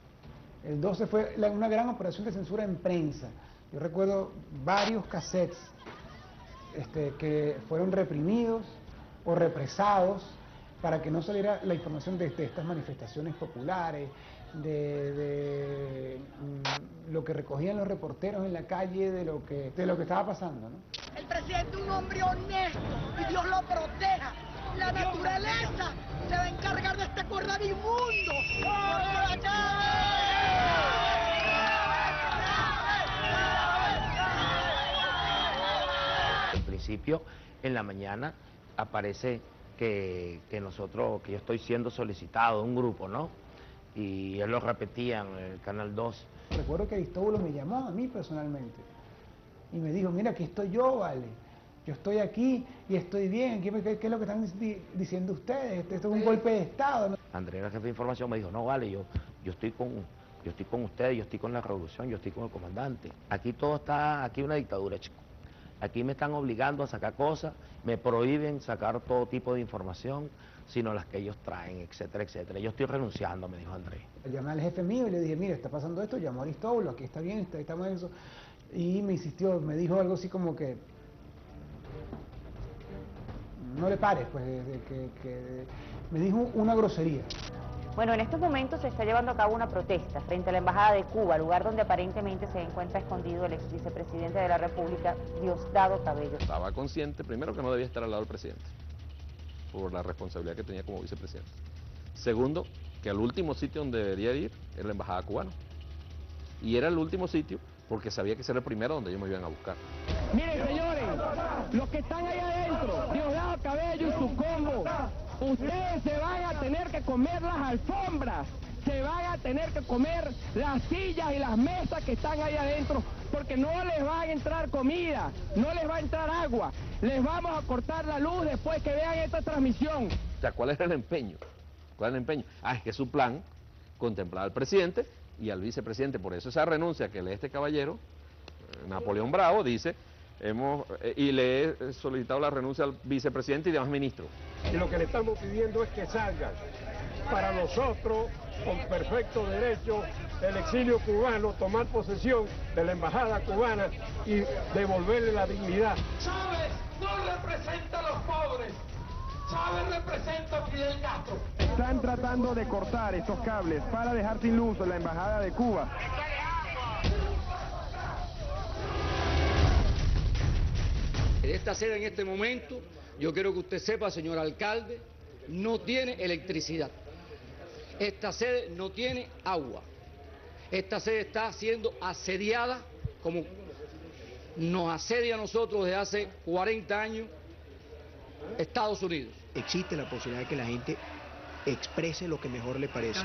El doce fue la, una gran operación de censura en prensa. Yo recuerdo varios cassettes este, que fueron reprimidos o represados para que no saliera la información de, de estas manifestaciones populares, de, de mm, lo que recogían los reporteros en la calle, de lo que, de lo que estaba pasando, ¿no? El presidente es un hombre honesto y Dios lo proteja. La naturaleza se va a encargar de este corral inmundo. En principio, en la mañana aparece que, que nosotros, que yo estoy siendo solicitado de un grupo, ¿no? Y él lo repetía en el Canal dos. Recuerdo que Aristóbulo me llamó a mí personalmente y me dijo, mira, aquí estoy yo, vale. Yo estoy aquí y estoy bien. ¿Qué, qué, qué es lo que están di diciendo ustedes? Esto es un golpe de Estado, ¿no? Andrés, el jefe de información, me dijo, no, vale, yo, yo estoy con, yo estoy con ustedes, yo estoy con la revolución, yo estoy con el comandante. Aquí todo está, aquí una dictadura, chico. Aquí me están obligando a sacar cosas, me prohíben sacar todo tipo de información, sino las que ellos traen, etcétera, etcétera. Yo estoy renunciando, me dijo Andrés. Llamé al jefe mío y le dije, mira, está pasando esto, llamó a Aristóbulo, aquí está bien, está, estamos en eso. Y me insistió, me dijo algo así como que no le pares, pues, de, de, que, que me dijo una grosería. Bueno, en estos momentos se está llevando a cabo una protesta frente a la Embajada de Cuba, lugar donde aparentemente se encuentra escondido el ex vicepresidente de la República, Diosdado Cabello. Estaba consciente, primero, que no debía estar al lado del presidente, por la responsabilidad que tenía como vicepresidente. Segundo, que el último sitio donde debería ir era la Embajada cubana. Y era el último sitio porque sabía que ese era el primero donde ellos me iban a buscar. Miren, señores, los que están ahí adentro, Diosdado Cabello y su combo, ustedes se van a tener que comer las alfombras, se van a tener que comer las sillas y las mesas que están ahí adentro, porque no les va a entrar comida, no les va a entrar agua, les vamos a cortar la luz después que vean esta transmisión. O sea, ¿cuál era el empeño? ¿Cuál era el empeño? Ah, es que su plan contemplaba al presidente y al vicepresidente. Por eso esa renuncia que lee este caballero, eh, Napoleón Bravo, dice, hemos eh, y le he solicitado la renuncia al vicepresidente y demás ministros. Y lo que le estamos pidiendo es que salgan. Para nosotros, con perfecto derecho, el exilio cubano, tomar posesión de la embajada cubana y devolverle la dignidad. Chávez no representa a los pobres, Chávez representa a Fidel Castro. Están tratando de cortar estos cables para dejar sin luz la embajada de Cuba. Esta sede en este momento, yo quiero que usted sepa, señor alcalde, no tiene electricidad. Esta sede no tiene agua. Esta sede está siendo asediada como nos asedia a nosotros desde hace cuarenta años Estados Unidos. Existe la posibilidad de que la gente exprese lo que mejor le parece.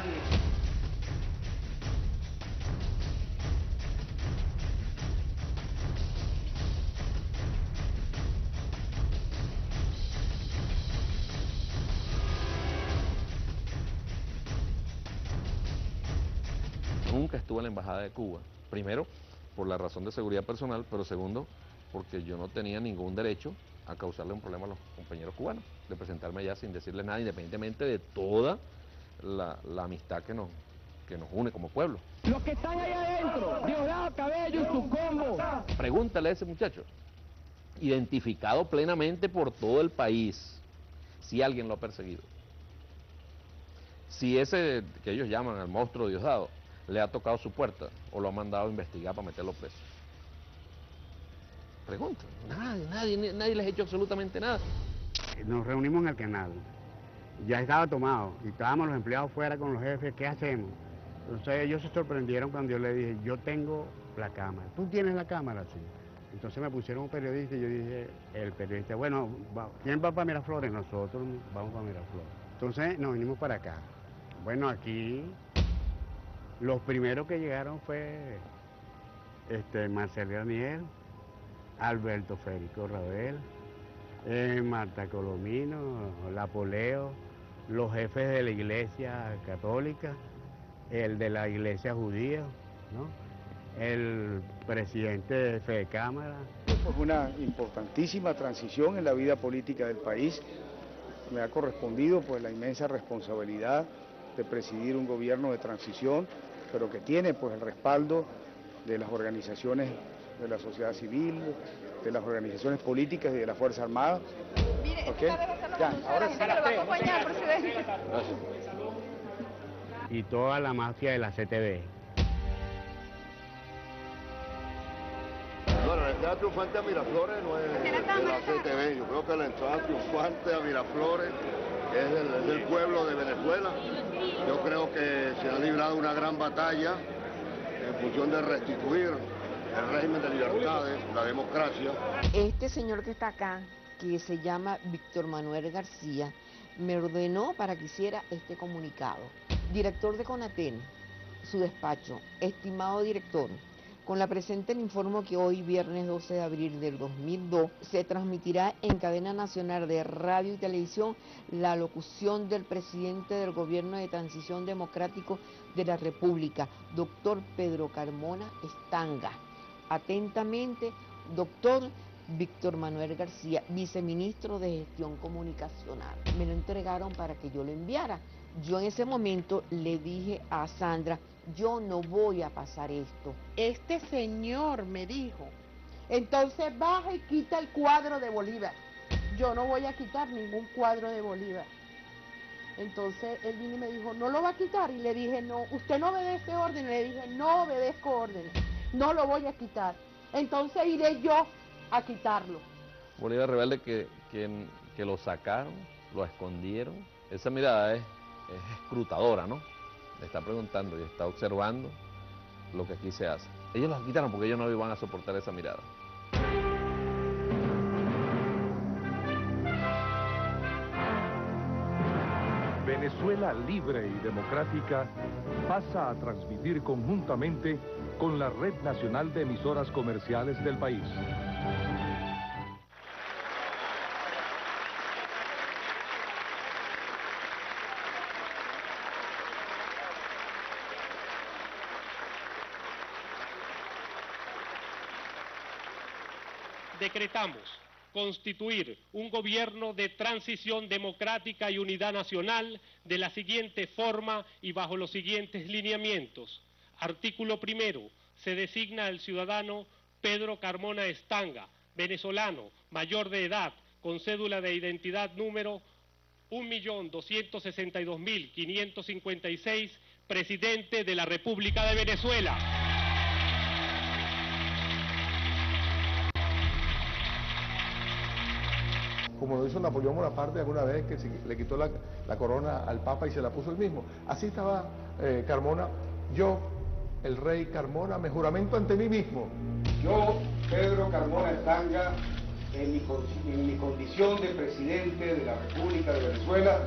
Nunca estuve en la Embajada de Cuba. Primero, por la razón de seguridad personal, pero segundo, porque yo no tenía ningún derecho a causarle un problema a los compañeros cubanos, de presentarme allá sin decirle nada, independientemente de toda la, la amistad que nos, que nos une como pueblo. Los que están ahí adentro, Diosdado Cabello y su combo. Pregúntale a ese muchacho, identificado plenamente por todo el país, si alguien lo ha perseguido. Si ese que ellos llaman al monstruo Diosdado le ha tocado su puerta o lo ha mandado a investigar para meterlo preso. Pregunta, nadie, nadie, nadie les ha hecho absolutamente nada. Nos reunimos en el canal, ya estaba tomado y estábamos los empleados fuera con los jefes, ¿qué hacemos? Entonces ellos se sorprendieron cuando yo les dije, yo tengo la cámara. ¿Tú tienes la cámara? Sí. Entonces me pusieron un periodista y yo dije, el periodista, bueno, va, ¿quién va para Miraflores? Nosotros vamos para Miraflores. Entonces nos vinimos para acá. Bueno, aquí los primeros que llegaron fue este, Marcel Garnier, Alberto Federico Rabel, eh, Marta Colomino, Lapoleo, los jefes de la iglesia católica, el de la iglesia judía, ¿no? El presidente de Fede Cámara. Fue una importantísima transición en la vida política del país. Me ha correspondido pues la inmensa responsabilidad de presidir un gobierno de transición, pero que tiene pues el respaldo de las organizaciones de la sociedad civil, de las organizaciones políticas y de la Fuerza Armada. Mire, ¿Okay? Ya, ahora sí. acompañar, presidente. Gracias. Y toda la mafia de la C T V. Bueno, la entrada triunfante a Miraflores no es de la C T V, yo creo que la entrada triunfante a Miraflores es del, es del pueblo de Venezuela. Yo creo que se ha librado una gran batalla en función de restituir el régimen de libertades, la democracia. Este señor que está acá, que se llama Víctor Manuel García, me ordenó para que hiciera este comunicado. Director de CONATEN, su despacho, estimado director, con la presente le informo que hoy, viernes doce de abril del dos mil dos, se transmitirá en cadena nacional de radio y televisión la locución del presidente del Gobierno de Transición Democrático de la República, doctor Pedro Carmona Estanga. Atentamente, doctor Víctor Manuel García, viceministro de Gestión Comunicacional. Me lo entregaron para que yo lo enviara. Yo en ese momento le dije a Sandra, yo no voy a pasar esto. Este señor me dijo, entonces baja y quita el cuadro de Bolívar. Yo no voy a quitar ningún cuadro de Bolívar. Entonces él vino y me dijo, ¿no lo va a quitar? Y le dije, no, usted no obedece órdenes. Le dije, no obedezco órdenes, no lo voy a quitar. Entonces iré yo a quitarlo. Bolívar Rebelde que, que, que lo sacaron, lo escondieron. Esa mirada es, es escrutadora, ¿no? Le está preguntando y está observando lo que aquí se hace. Ellos la quitaron porque ellos no iban a soportar esa mirada. Venezuela Libre y Democrática pasa a transmitir conjuntamente con la Red Nacional de Emisoras Comerciales del país. Decretamos constituir un gobierno de transición democrática y unidad nacional de la siguiente forma y bajo los siguientes lineamientos. Artículo primero. Se designa al ciudadano Pedro Carmona Estanga, venezolano, mayor de edad, con cédula de identidad número un millón doscientos sesenta y dos mil quinientos cincuenta y seis, presidente de la República de Venezuela. Como lo hizo Napoleón Bonaparte alguna vez, que se, le quitó la, la corona al Papa y se la puso él mismo. Así estaba eh, Carmona. Yo, el rey Carmona, me juramento ante mí mismo. Yo, Pedro Carmona Estanga, en mi, en mi condición de presidente de la República de Venezuela,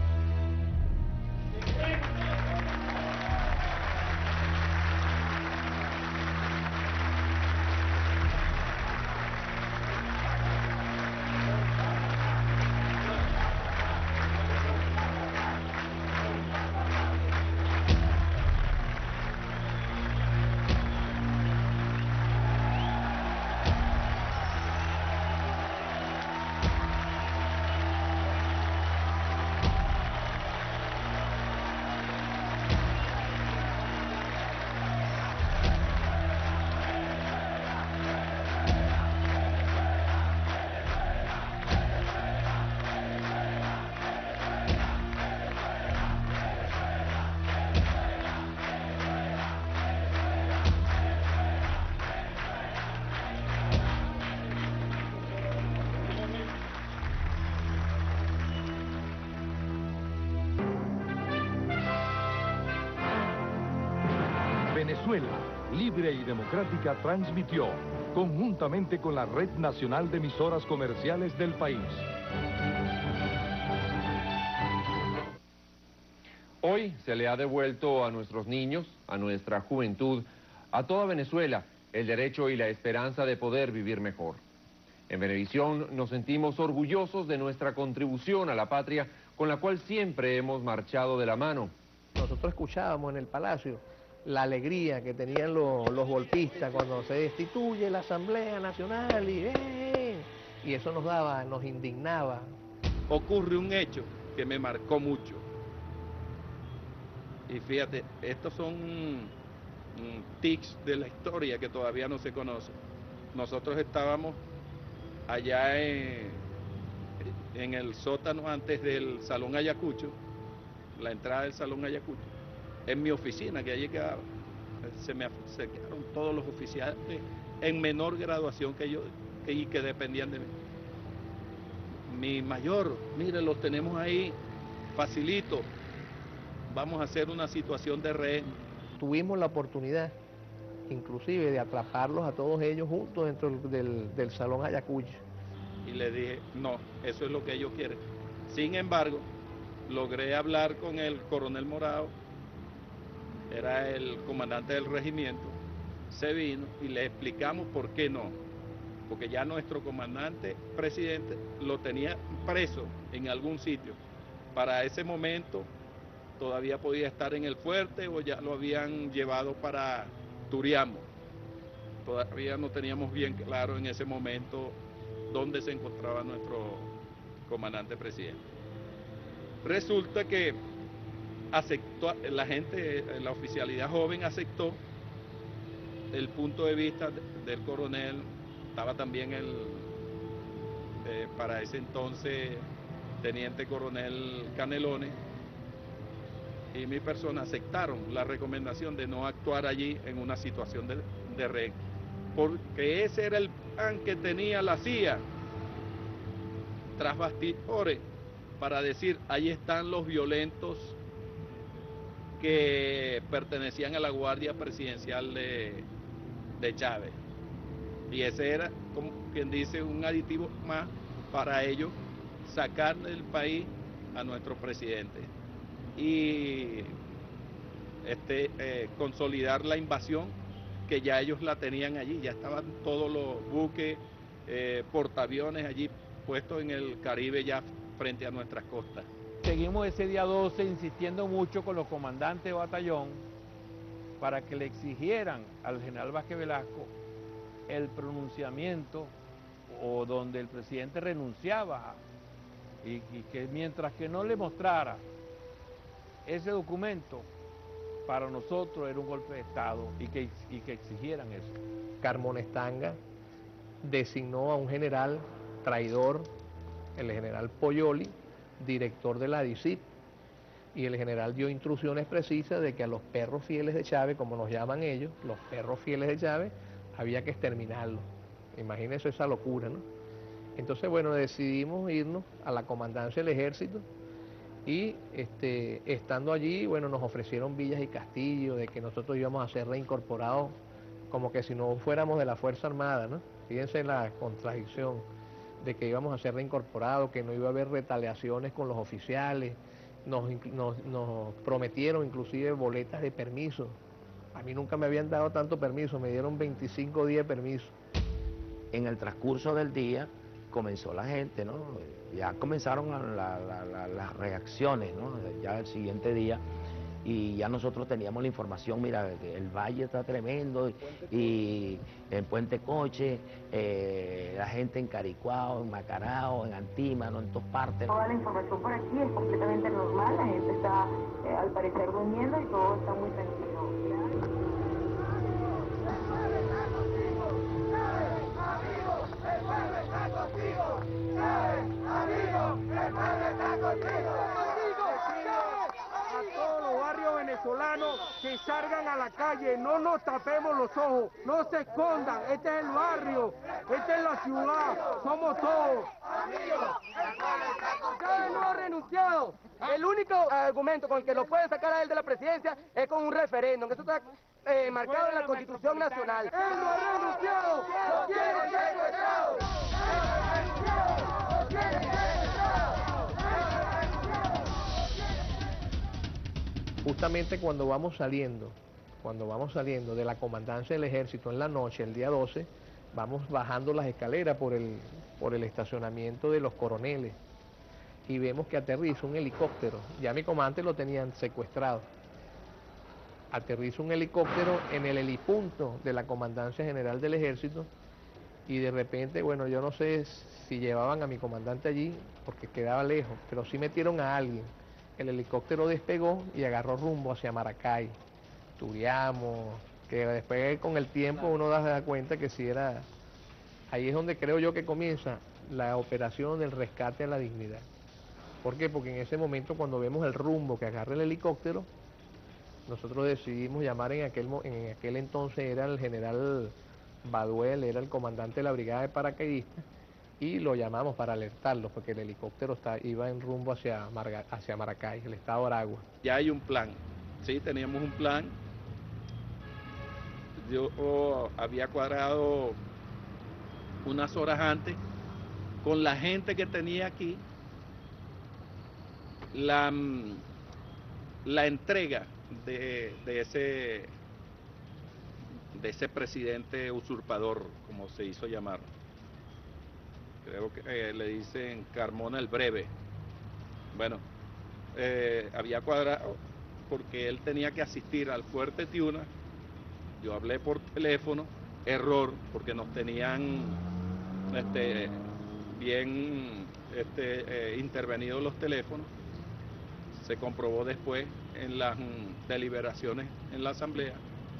Venezuela Libre y Democrática transmitió, conjuntamente con la Red Nacional de Emisoras Comerciales del país. Hoy se le ha devuelto a nuestros niños, a nuestra juventud, a toda Venezuela, el derecho y la esperanza de poder vivir mejor. En Venevisión nos sentimos orgullosos de nuestra contribución a la patria, con la cual siempre hemos marchado de la mano. Nosotros escuchábamos en el Palacio la alegría que tenían los, los golpistas cuando se destituye la Asamblea Nacional y, ¡eh! y eso nos daba, nos indignaba. Ocurre un hecho que me marcó mucho. Y fíjate, estos son mm, tics de la historia que todavía no se conocen. Nosotros estábamos allá en, en el sótano antes del Salón Ayacucho, la entrada del Salón Ayacucho, en mi oficina, que allí quedaba. Se me acercaron todos los oficiales en menor graduación que yo, que, y que dependían de mí. Mi mayor, mire, los tenemos ahí, facilito, vamos a hacer una situación de rehén. Tuvimos la oportunidad, inclusive, de atraparlos a todos ellos juntos dentro del, del Salón Ayacucho. Y le dije, no, eso es lo que ellos quieren. Sin embargo, logré hablar con el coronel Morao, era el comandante del regimiento, se vino y le explicamos por qué no, porque ya nuestro comandante presidente lo tenía preso en algún sitio. Para ese momento todavía podía estar en el fuerte o ya lo habían llevado para Turiamo. Todavía no teníamos bien claro en ese momento dónde se encontraba nuestro comandante presidente. Resulta que aceptó, la gente, la oficialidad joven aceptó el punto de vista del coronel, estaba también el, eh, para ese entonces, teniente coronel Canelones, y mi persona aceptaron la recomendación de no actuar allí en una situación de, de rehén, porque ese era el plan que tenía la C I A tras bastidores para decir, ahí están los violentos que pertenecían a la Guardia Presidencial de, de Chávez. Y ese era, como quien dice, un aditivo más para ellos sacar del país a nuestro presidente y este, eh, consolidar la invasión que ya ellos la tenían allí, ya estaban todos los buques, eh, portaaviones allí puestos en el Caribe ya frente a nuestras costas. Seguimos ese día doce insistiendo mucho con los comandantes de batallón para que le exigieran al general Vázquez Velasco el pronunciamiento o donde el presidente renunciaba y, y que mientras que no le mostrara ese documento, para nosotros era un golpe de Estado y que, y que exigieran eso. Carmonestanga designó a un general traidor, el general Poyoli, director de la D I C I P, y el general dio instrucciones precisas de que a los perros fieles de Chávez, como nos llaman ellos, los perros fieles de Chávez, había que exterminarlos. Imagínense esa locura, ¿no? Entonces, bueno, decidimos irnos a la comandancia del ejército y este, estando allí, bueno, nos ofrecieron villas y castillos, de que nosotros íbamos a ser reincorporados como que si no fuéramos de la Fuerza Armada, ¿no? Fíjense la contradicción de que íbamos a ser reincorporados, que no iba a haber retaliaciones con los oficiales, nos, nos, nos prometieron inclusive boletas de permiso. A mí nunca me habían dado tanto permiso, me dieron veinticinco días de permiso. En el transcurso del día comenzó la gente, ¿no? Ya comenzaron la, la, la, las reacciones, ¿no? Ya el siguiente día, y ya nosotros teníamos la información, mira, el valle está tremendo, y en Puente Coche, eh, la gente en Caricuao, en Macarao, en Antímano, en todas partes. Toda la información por aquí es completamente normal, la gente está eh, al parecer durmiendo y todo está muy tranquilo. A todos los barrios venezolanos que salgan a la calle, no nos tapemos los ojos, no se escondan, este es el barrio, esta es la ciudad, somos todos. Chávez no ha renunciado. El único argumento con el que lo pueden sacar a él de la presidencia es con un referéndum, que eso está eh, marcado en la Constitución Nacional. Él no ha renunciado, lo tienen secuestrado. Justamente cuando vamos saliendo, cuando vamos saliendo de la comandancia del ejército en la noche, el día doce, vamos bajando las escaleras por el, por el estacionamiento de los Coroneles y vemos que aterriza un helicóptero. Ya mi comandante lo tenían secuestrado. Aterriza un helicóptero en el helipunto de la Comandancia General del Ejército y de repente, bueno, yo no sé si llevaban a mi comandante allí porque quedaba lejos, pero sí metieron a alguien. El helicóptero despegó y agarró rumbo hacia Maracay, Turiamo, que después con el tiempo uno da cuenta que sí era... Ahí es donde creo yo que comienza la operación del rescate a la dignidad. ¿Por qué? Porque en ese momento cuando vemos el rumbo que agarra el helicóptero, nosotros decidimos llamar en aquel, en aquel entonces era el general Baduel, era el comandante de la brigada de paracaidistas, y lo llamamos para alertarlo, porque el helicóptero está, iba en rumbo hacia, Marga, hacia Maracay, el estado de Aragua. Ya hay un plan, sí, teníamos un plan. Yo oh, había cuadrado unas horas antes con la gente que tenía aquí la, la entrega de, de ese de ese presidente usurpador, como se hizo llamar. Creo que eh, le dicen Carmona el Breve. Bueno, eh, había cuadrado porque él tenía que asistir al Fuerte Tiuna. Yo hablé por teléfono, error, porque nos tenían este, bien este, eh, intervenidos los teléfonos. Se comprobó después en las mm, deliberaciones en la asamblea.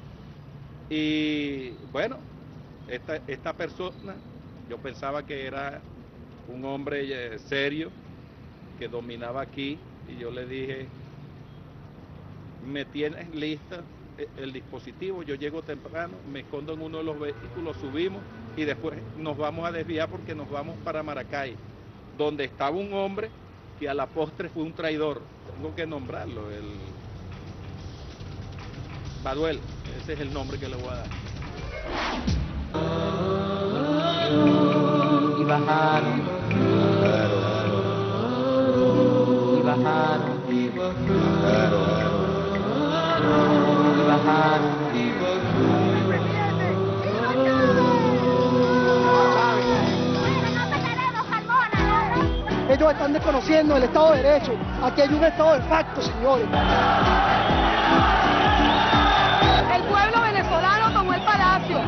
Y bueno, esta, esta persona, yo pensaba que era un hombre serio, que dominaba aquí, y yo le dije, me tienes lista el dispositivo, yo llego temprano, me escondo en uno de los vehículos, subimos y después nos vamos a desviar porque nos vamos para Maracay, donde estaba un hombre que a la postre fue un traidor, tengo que nombrarlo, el Baduel, ese es el nombre que le voy a dar. Y bajaron, y bajaron, y bajaron. Ellos están desconociendo el Estado de Derecho. Aquí hay un Estado de facto, señores. El pueblo venezolano tomó el palacio.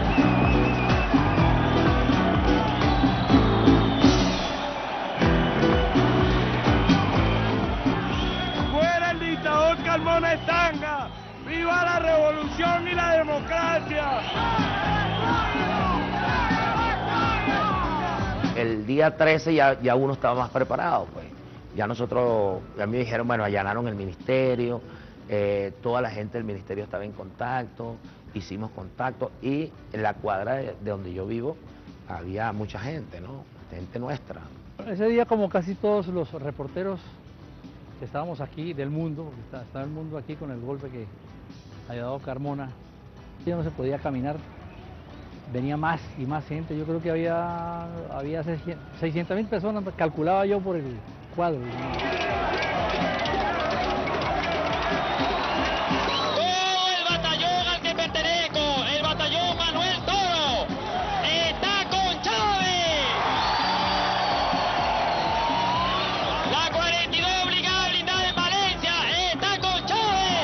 ¡Fuera el dictador Carmona Estanga! ¡Viva la revolución y la democracia! El día trece ya, ya uno estaba más preparado, pues. Ya nosotros, a mí me dijeron, bueno, allanaron el ministerio, eh, toda la gente del ministerio estaba en contacto, hicimos contacto y en la cuadra de, de donde yo vivo había mucha gente, ¿no? Gente nuestra. Ese día, como casi todos los reporteros que estábamos aquí del mundo, porque está, estaba el mundo aquí con el golpe que había dado Carmona, ya no se podía caminar. Venía más y más gente, yo creo que había, había seiscientas mil personas, calculaba yo por el cuadro. Todo el batallón al que pertenezco, el batallón Manuel Toro, está con Chávez. La cuarenta y dos Brigada Blindada en Valencia está con Chávez.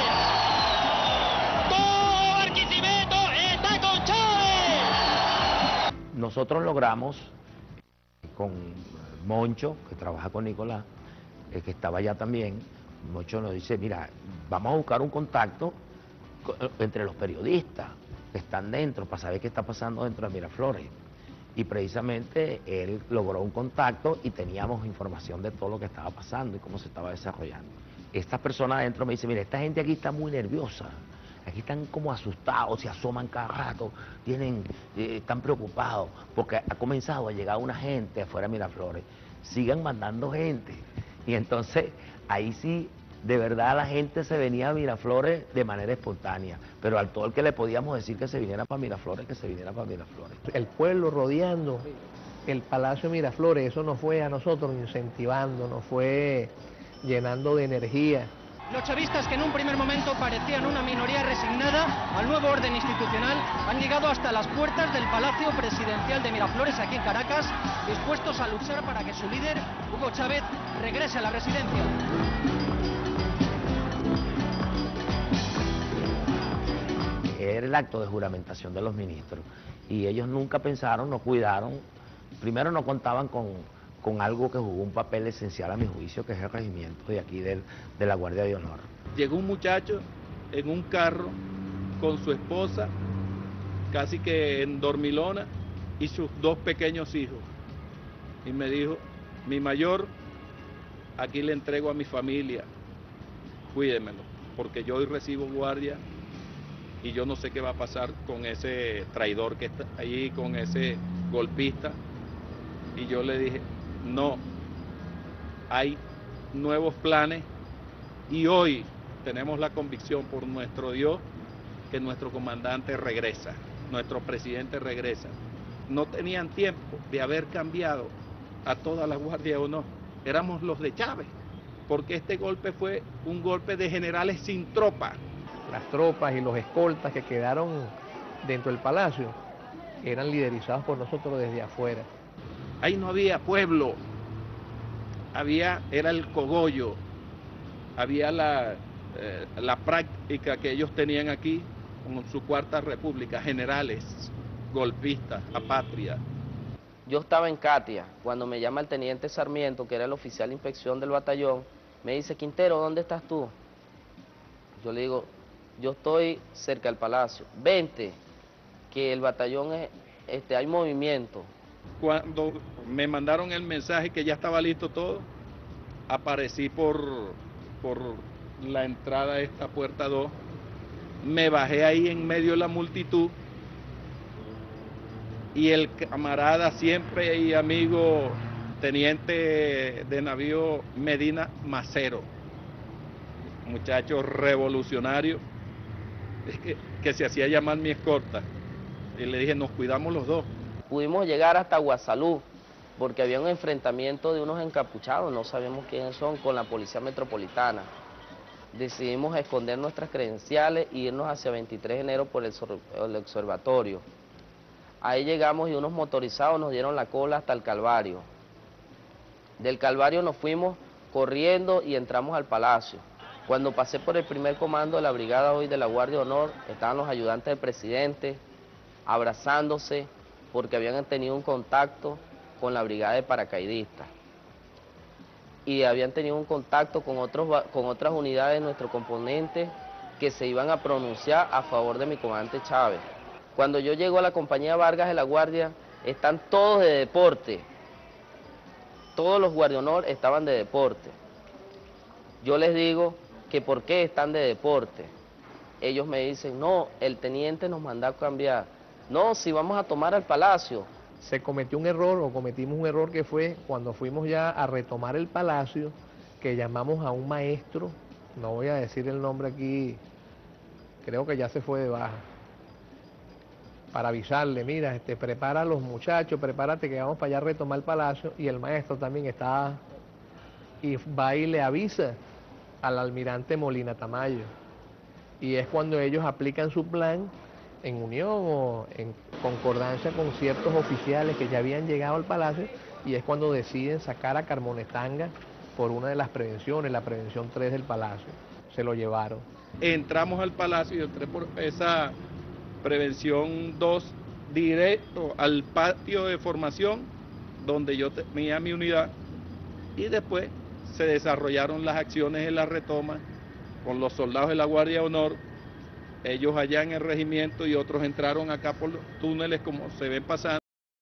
Todo Barquisimeto está con Chávez. Nosotros logramos con Moncho, que trabaja con Nicolás, eh, que estaba allá también, Moncho nos dice, mira, vamos a buscar un contacto entre los periodistas que están dentro para saber qué está pasando dentro de Miraflores. Y precisamente él logró un contacto y teníamos información de todo lo que estaba pasando y cómo se estaba desarrollando. Esta persona adentro me dice, mira, esta gente aquí está muy nerviosa. Aquí están como asustados, se asoman cada rato, tienen, eh, están preocupados, porque ha comenzado a llegar una gente afuera de Miraflores. Sigan mandando gente. Y entonces, ahí sí, de verdad la gente se venía a Miraflores de manera espontánea. Pero al todo el que le podíamos decir que se viniera para Miraflores, que se viniera para Miraflores. El pueblo rodeando el Palacio Miraflores, eso nos fue a nosotros incentivando, nos fue llenando de energía. Los chavistas, que en un primer momento parecían una minoría resignada al nuevo orden institucional, han llegado hasta las puertas del Palacio Presidencial de Miraflores, aquí en Caracas, dispuestos a luchar para que su líder, Hugo Chávez, regrese a la residencia. Era el acto de juramentación de los ministros y ellos nunca pensaron, no cuidaron, primero no contaban con... con algo que jugó un papel esencial a mi juicio, que es el regimiento de aquí del, de la Guardia de Honor. Llegó un muchacho en un carro con su esposa, casi que en dormilona, y sus dos pequeños hijos. Y me dijo, mi mayor, aquí le entrego a mi familia, cuídemelo, porque yo hoy recibo guardia y yo no sé qué va a pasar con ese traidor que está ahí, con ese golpista. Y yo le dije, no, hay nuevos planes y hoy tenemos la convicción por nuestro Dios que nuestro comandante regresa, nuestro presidente regresa. No tenían tiempo de haber cambiado a toda la Guardia de Honor, éramos los de Chávez, porque este golpe fue un golpe de generales sin tropa. Las tropas y los escoltas que quedaron dentro del palacio eran liderizados por nosotros desde afuera. Ahí no había pueblo, había, era el cogollo, había la, eh, la práctica que ellos tenían aquí con su cuarta república, generales, golpistas, apátridas. Yo estaba en Katia, cuando me llama el teniente Sarmiento, que era el oficial de inspección del batallón, me dice, Quintero, ¿dónde estás tú? Yo le digo, yo estoy cerca del palacio, vente, que el batallón, es, este, hay movimiento. Cuando me mandaron el mensaje que ya estaba listo todo, aparecí por, por la entrada a esta puerta dos, me bajé ahí en medio de la multitud y el camarada siempre y amigo teniente de navío Medina Macero, muchacho revolucionario que, que se hacía llamar mi escolta, y le dije, nos cuidamos los dos. Pudimos llegar hasta Guasalú, porque había un enfrentamiento de unos encapuchados, no sabemos quiénes son, con la policía metropolitana. Decidimos esconder nuestras credenciales e irnos hacia veintitrés de enero por el, el observatorio. Ahí llegamos y unos motorizados nos dieron la cola hasta el Calvario. Del Calvario nos fuimos corriendo y entramos al Palacio. Cuando pasé por el primer comando de la brigada hoy de la Guardia de Honor, estaban los ayudantes del presidente abrazándose porque habían tenido un contacto con la brigada de paracaidistas y habían tenido un contacto con, otros, con otras unidades de nuestro componente que se iban a pronunciar a favor de mi comandante Chávez. Cuando yo llego a la compañía Vargas de la Guardia, están todos de deporte, todos los Guardia Honor estaban de deporte. Yo les digo que por qué están de deporte. Ellos me dicen, no, el teniente nos mandó a cambiar. No, si vamos a tomar al Palacio. Se cometió un error, o cometimos un error, que fue cuando fuimos ya a retomar el Palacio, que llamamos a un maestro, no voy a decir el nombre aquí, creo que ya se fue de baja, para avisarle, mira, este, prepara a los muchachos, prepárate que vamos para allá a retomar el Palacio, y el maestro también está, y va y le avisa al almirante Molina Tamayo, y es cuando ellos aplican su plan en unión o en concordancia con ciertos oficiales que ya habían llegado al Palacio, y es cuando deciden sacar a Carmonestanga por una de las prevenciones, la prevención tres del Palacio. Se lo llevaron. Entramos al Palacio y entré por esa prevención dos directo al patio de formación donde yo tenía mi unidad, y después se desarrollaron las acciones de la retoma con los soldados de la Guardia de Honor, ellos allá en el regimiento y otros entraron acá por los túneles como se ven pasando.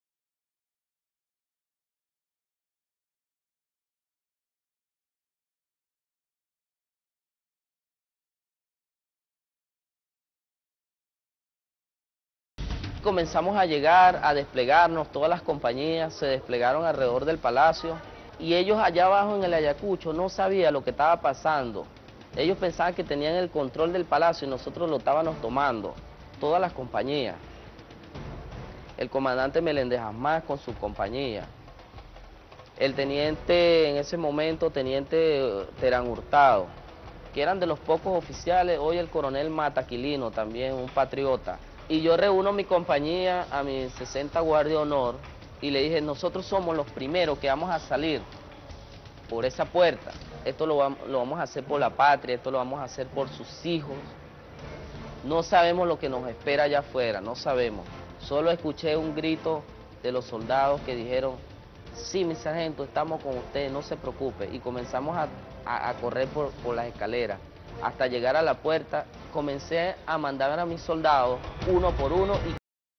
Comenzamos a llegar, a desplegarnos, todas las compañías se desplegaron alrededor del Palacio y ellos allá abajo en el Ayacucho no sabían lo que estaba pasando. Ellos pensaban que tenían el control del Palacio y nosotros lo estábamos tomando, todas las compañías. El comandante Meléndez Asmás con su compañía. El teniente, en ese momento, teniente Terán Hurtado, que eran de los pocos oficiales, hoy el coronel Mataquilino, también un patriota. Y yo reúno mi compañía a mis sesenta Guardia de Honor y le dije, nosotros somos los primeros que vamos a salir por esa puerta. Esto lo vamos, lo vamos a hacer por la patria, esto lo vamos a hacer por sus hijos. No sabemos lo que nos espera allá afuera, no sabemos. Solo escuché un grito de los soldados que dijeron, sí, mi sargento, estamos con usted, no se preocupe. Y comenzamos a, a, a correr por, por las escaleras. Hasta llegar a la puerta, comencé a mandar a mis soldados uno por uno y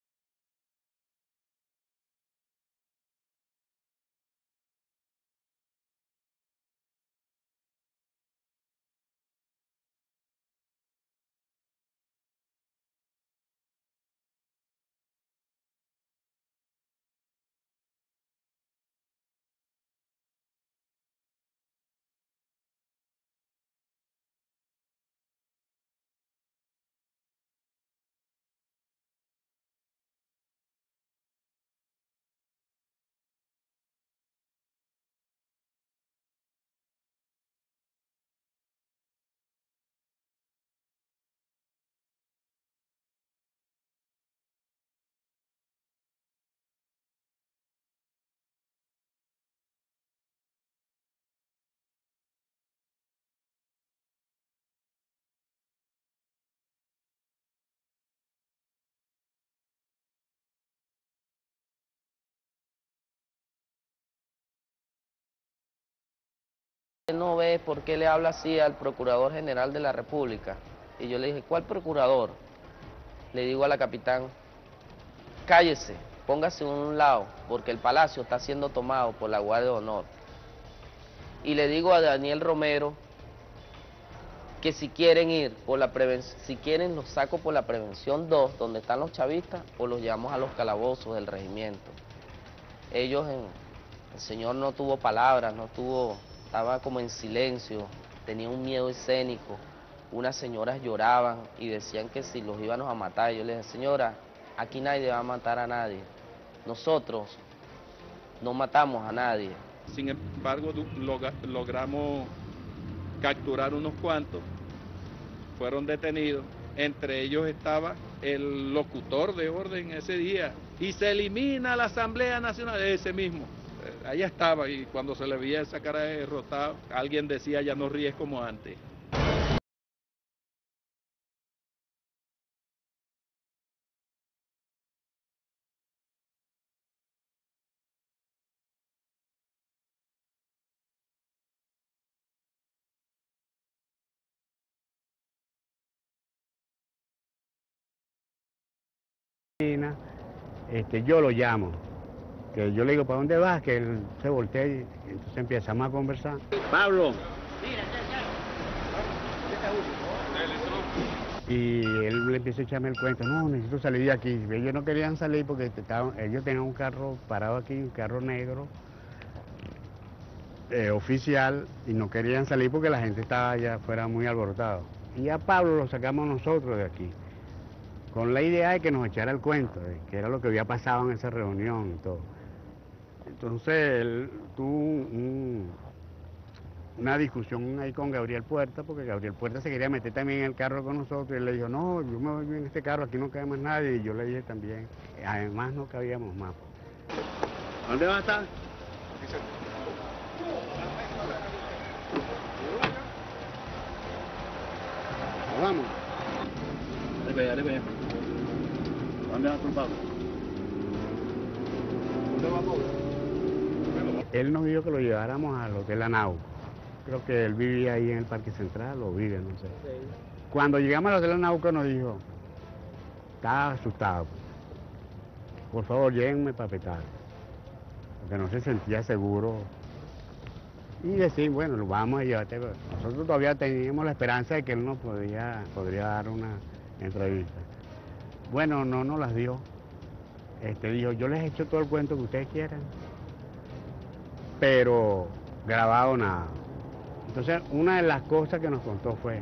no ve por qué le habla así al Procurador General de la República. Y yo le dije, ¿cuál procurador? Le digo a la capitán, cállese, póngase a un lado, porque el Palacio está siendo tomado por la Guardia de Honor. Y le digo a Daniel Romero, que si quieren ir por la prevención, si quieren los saco por la prevención dos, donde están los chavistas, o los llevamos a los calabozos del regimiento. Ellos, en, el señor no tuvo palabras, no tuvo, estaba como en silencio, tenía un miedo escénico. Unas señoras lloraban y decían que si los íbamos a matar. Yo les dije, señora, aquí nadie va a matar a nadie. Nosotros no matamos a nadie. Sin embargo, log logramos capturar unos cuantos, fueron detenidos, entre ellos estaba el locutor de orden ese día, y se elimina la Asamblea Nacional, ese mismo, ahí estaba, y cuando se le veía esa cara de derrotado, alguien decía, ya no ríes como antes. Este, yo lo llamo, que yo le digo, ¿para dónde vas? Que él se voltea y entonces empezamos a conversar. Pablo. Y él le empieza a echarme el cuento, no, necesito salir de aquí. Ellos no querían salir porque estaban, ellos tenían un carro parado aquí, un carro negro, eh, oficial, y no querían salir porque la gente estaba allá afuera muy alborotado. Y a Pablo lo sacamos nosotros de aquí, con la idea de que nos echara el cuento, de que era lo que había pasado en esa reunión y todo. Entonces él tuvo un, una discusión ahí con Gabriel Puerta, porque Gabriel Puerta se quería meter también en el carro con nosotros, y él le dijo, no, yo me voy en este carro, aquí no cabe más nadie, y yo le dije también, además no cabíamos más. ¿Dónde va a estar? Vamos. Dale, dale, dale. ¿Dónde va tu Pablo? ¿Dónde va Pablo? Él nos dijo que lo lleváramos al Hotel Anauco. Creo que él vivía ahí en el Parque Central, o vive, no sé. Sí. Cuando llegamos al Hotel Anauco nos dijo, estaba asustado. Por favor, llévenme para Petare. Porque no se sentía seguro. Y decir, bueno, lo vamos a llevarte. Nosotros todavía teníamos la esperanza de que él nos podía, podría dar una entrevista. Bueno, no nos las dio. Este dijo, yo les he hecho todo el cuento que ustedes quieran, pero grabado nada. Entonces, una de las cosas que nos contó fue,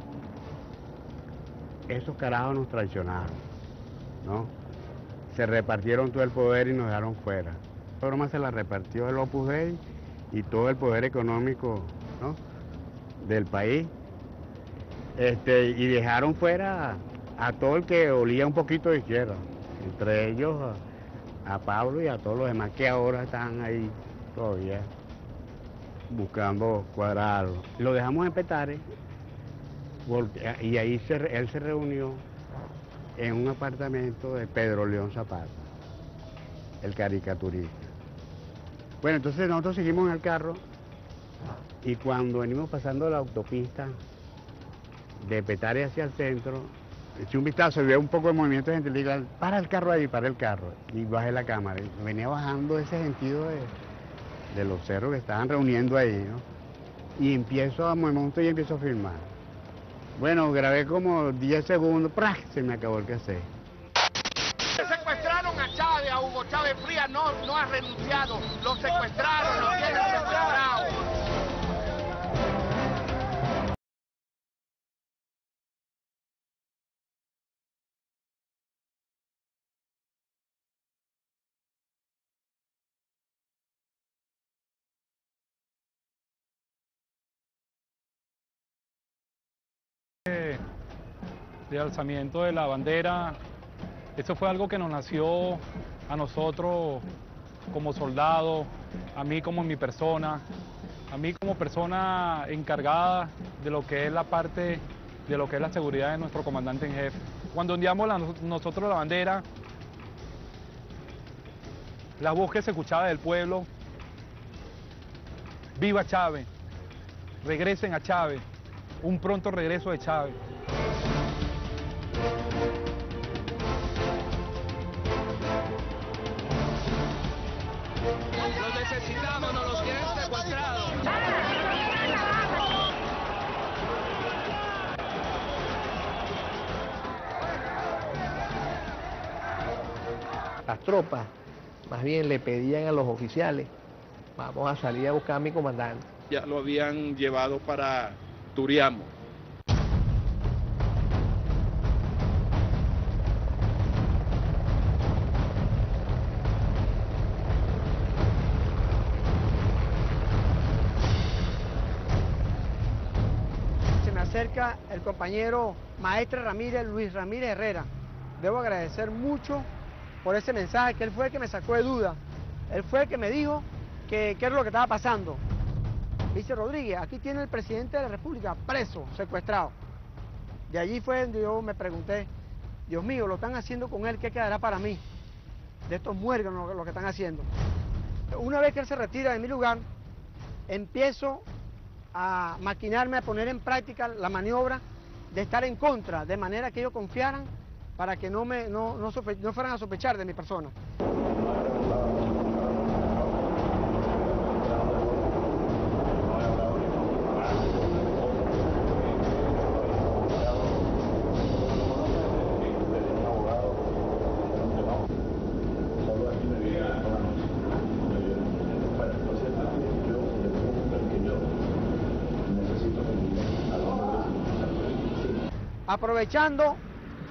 esos carajos nos traicionaron, ¿no? Se repartieron todo el poder y nos dejaron fuera. La broma se la repartió el Opus Dei y todo el poder económico, ¿no?, del país, este, y dejaron fuera a, a todo el que olía un poquito de izquierda, entre ellos a, a Pablo y a todos los demás que ahora están ahí todavía buscando cuadrarlo. Lo dejamos en Petare, porque, y ahí se, él se reunió en un apartamento de Pedro León Zapata, el caricaturista. Bueno, entonces nosotros seguimos en el carro y cuando venimos pasando la autopista de Petare hacia el centro, eché un vistazo y veo un poco de movimiento de gente, le digo, para el carro ahí, para el carro, y bajé la cámara. Y venía bajando ese sentido de, de los cerros que estaban reuniendo ahí, ¿no? Y empiezo a monto y empiezo a filmar. Bueno, grabé como diez segundos, ¡prá! Se me acabó el cassette. Secuestraron a Chávez, a Hugo Chávez Frías, no, no ha renunciado, lo secuestraron, lo tienen secuestrado. De alzamiento de la bandera, eso fue algo que nos nació a nosotros como soldados, a mí como mi persona, a mí como persona encargada de lo que es la parte, de lo que es la seguridad de nuestro comandante en jefe. Cuando ondeamos la, nosotros la bandera, la voz que se escuchaba del pueblo, ¡viva Chávez! Regresen a Chávez, un pronto regreso de Chávez. Los necesitamos, nos los quieren secuestrados. las tropas más bien le pedían a los oficiales, vamos a salir a buscar a mi comandante. Ya lo habían llevado para Turiamo. Se me acerca el compañero Maestre Ramírez, Luis Ramírez Herrera. Debo agradecer mucho por ese mensaje, que él fue el que me sacó de duda. Él fue el que me dijo que qué era lo que estaba pasando. Dice Rodríguez, aquí tiene el presidente de la República preso, secuestrado. De allí fue donde yo me pregunté, Dios mío, lo están haciendo con él, ¿qué quedará para mí? De estos muérganos lo, lo que están haciendo. Una vez que él se retira de mi lugar, empiezo a maquinarme, a poner en práctica la maniobra de estar en contra, de manera que ellos confiaran para que no, me, no, no, sospe, no fueran a sospechar de mi persona. Aprovechando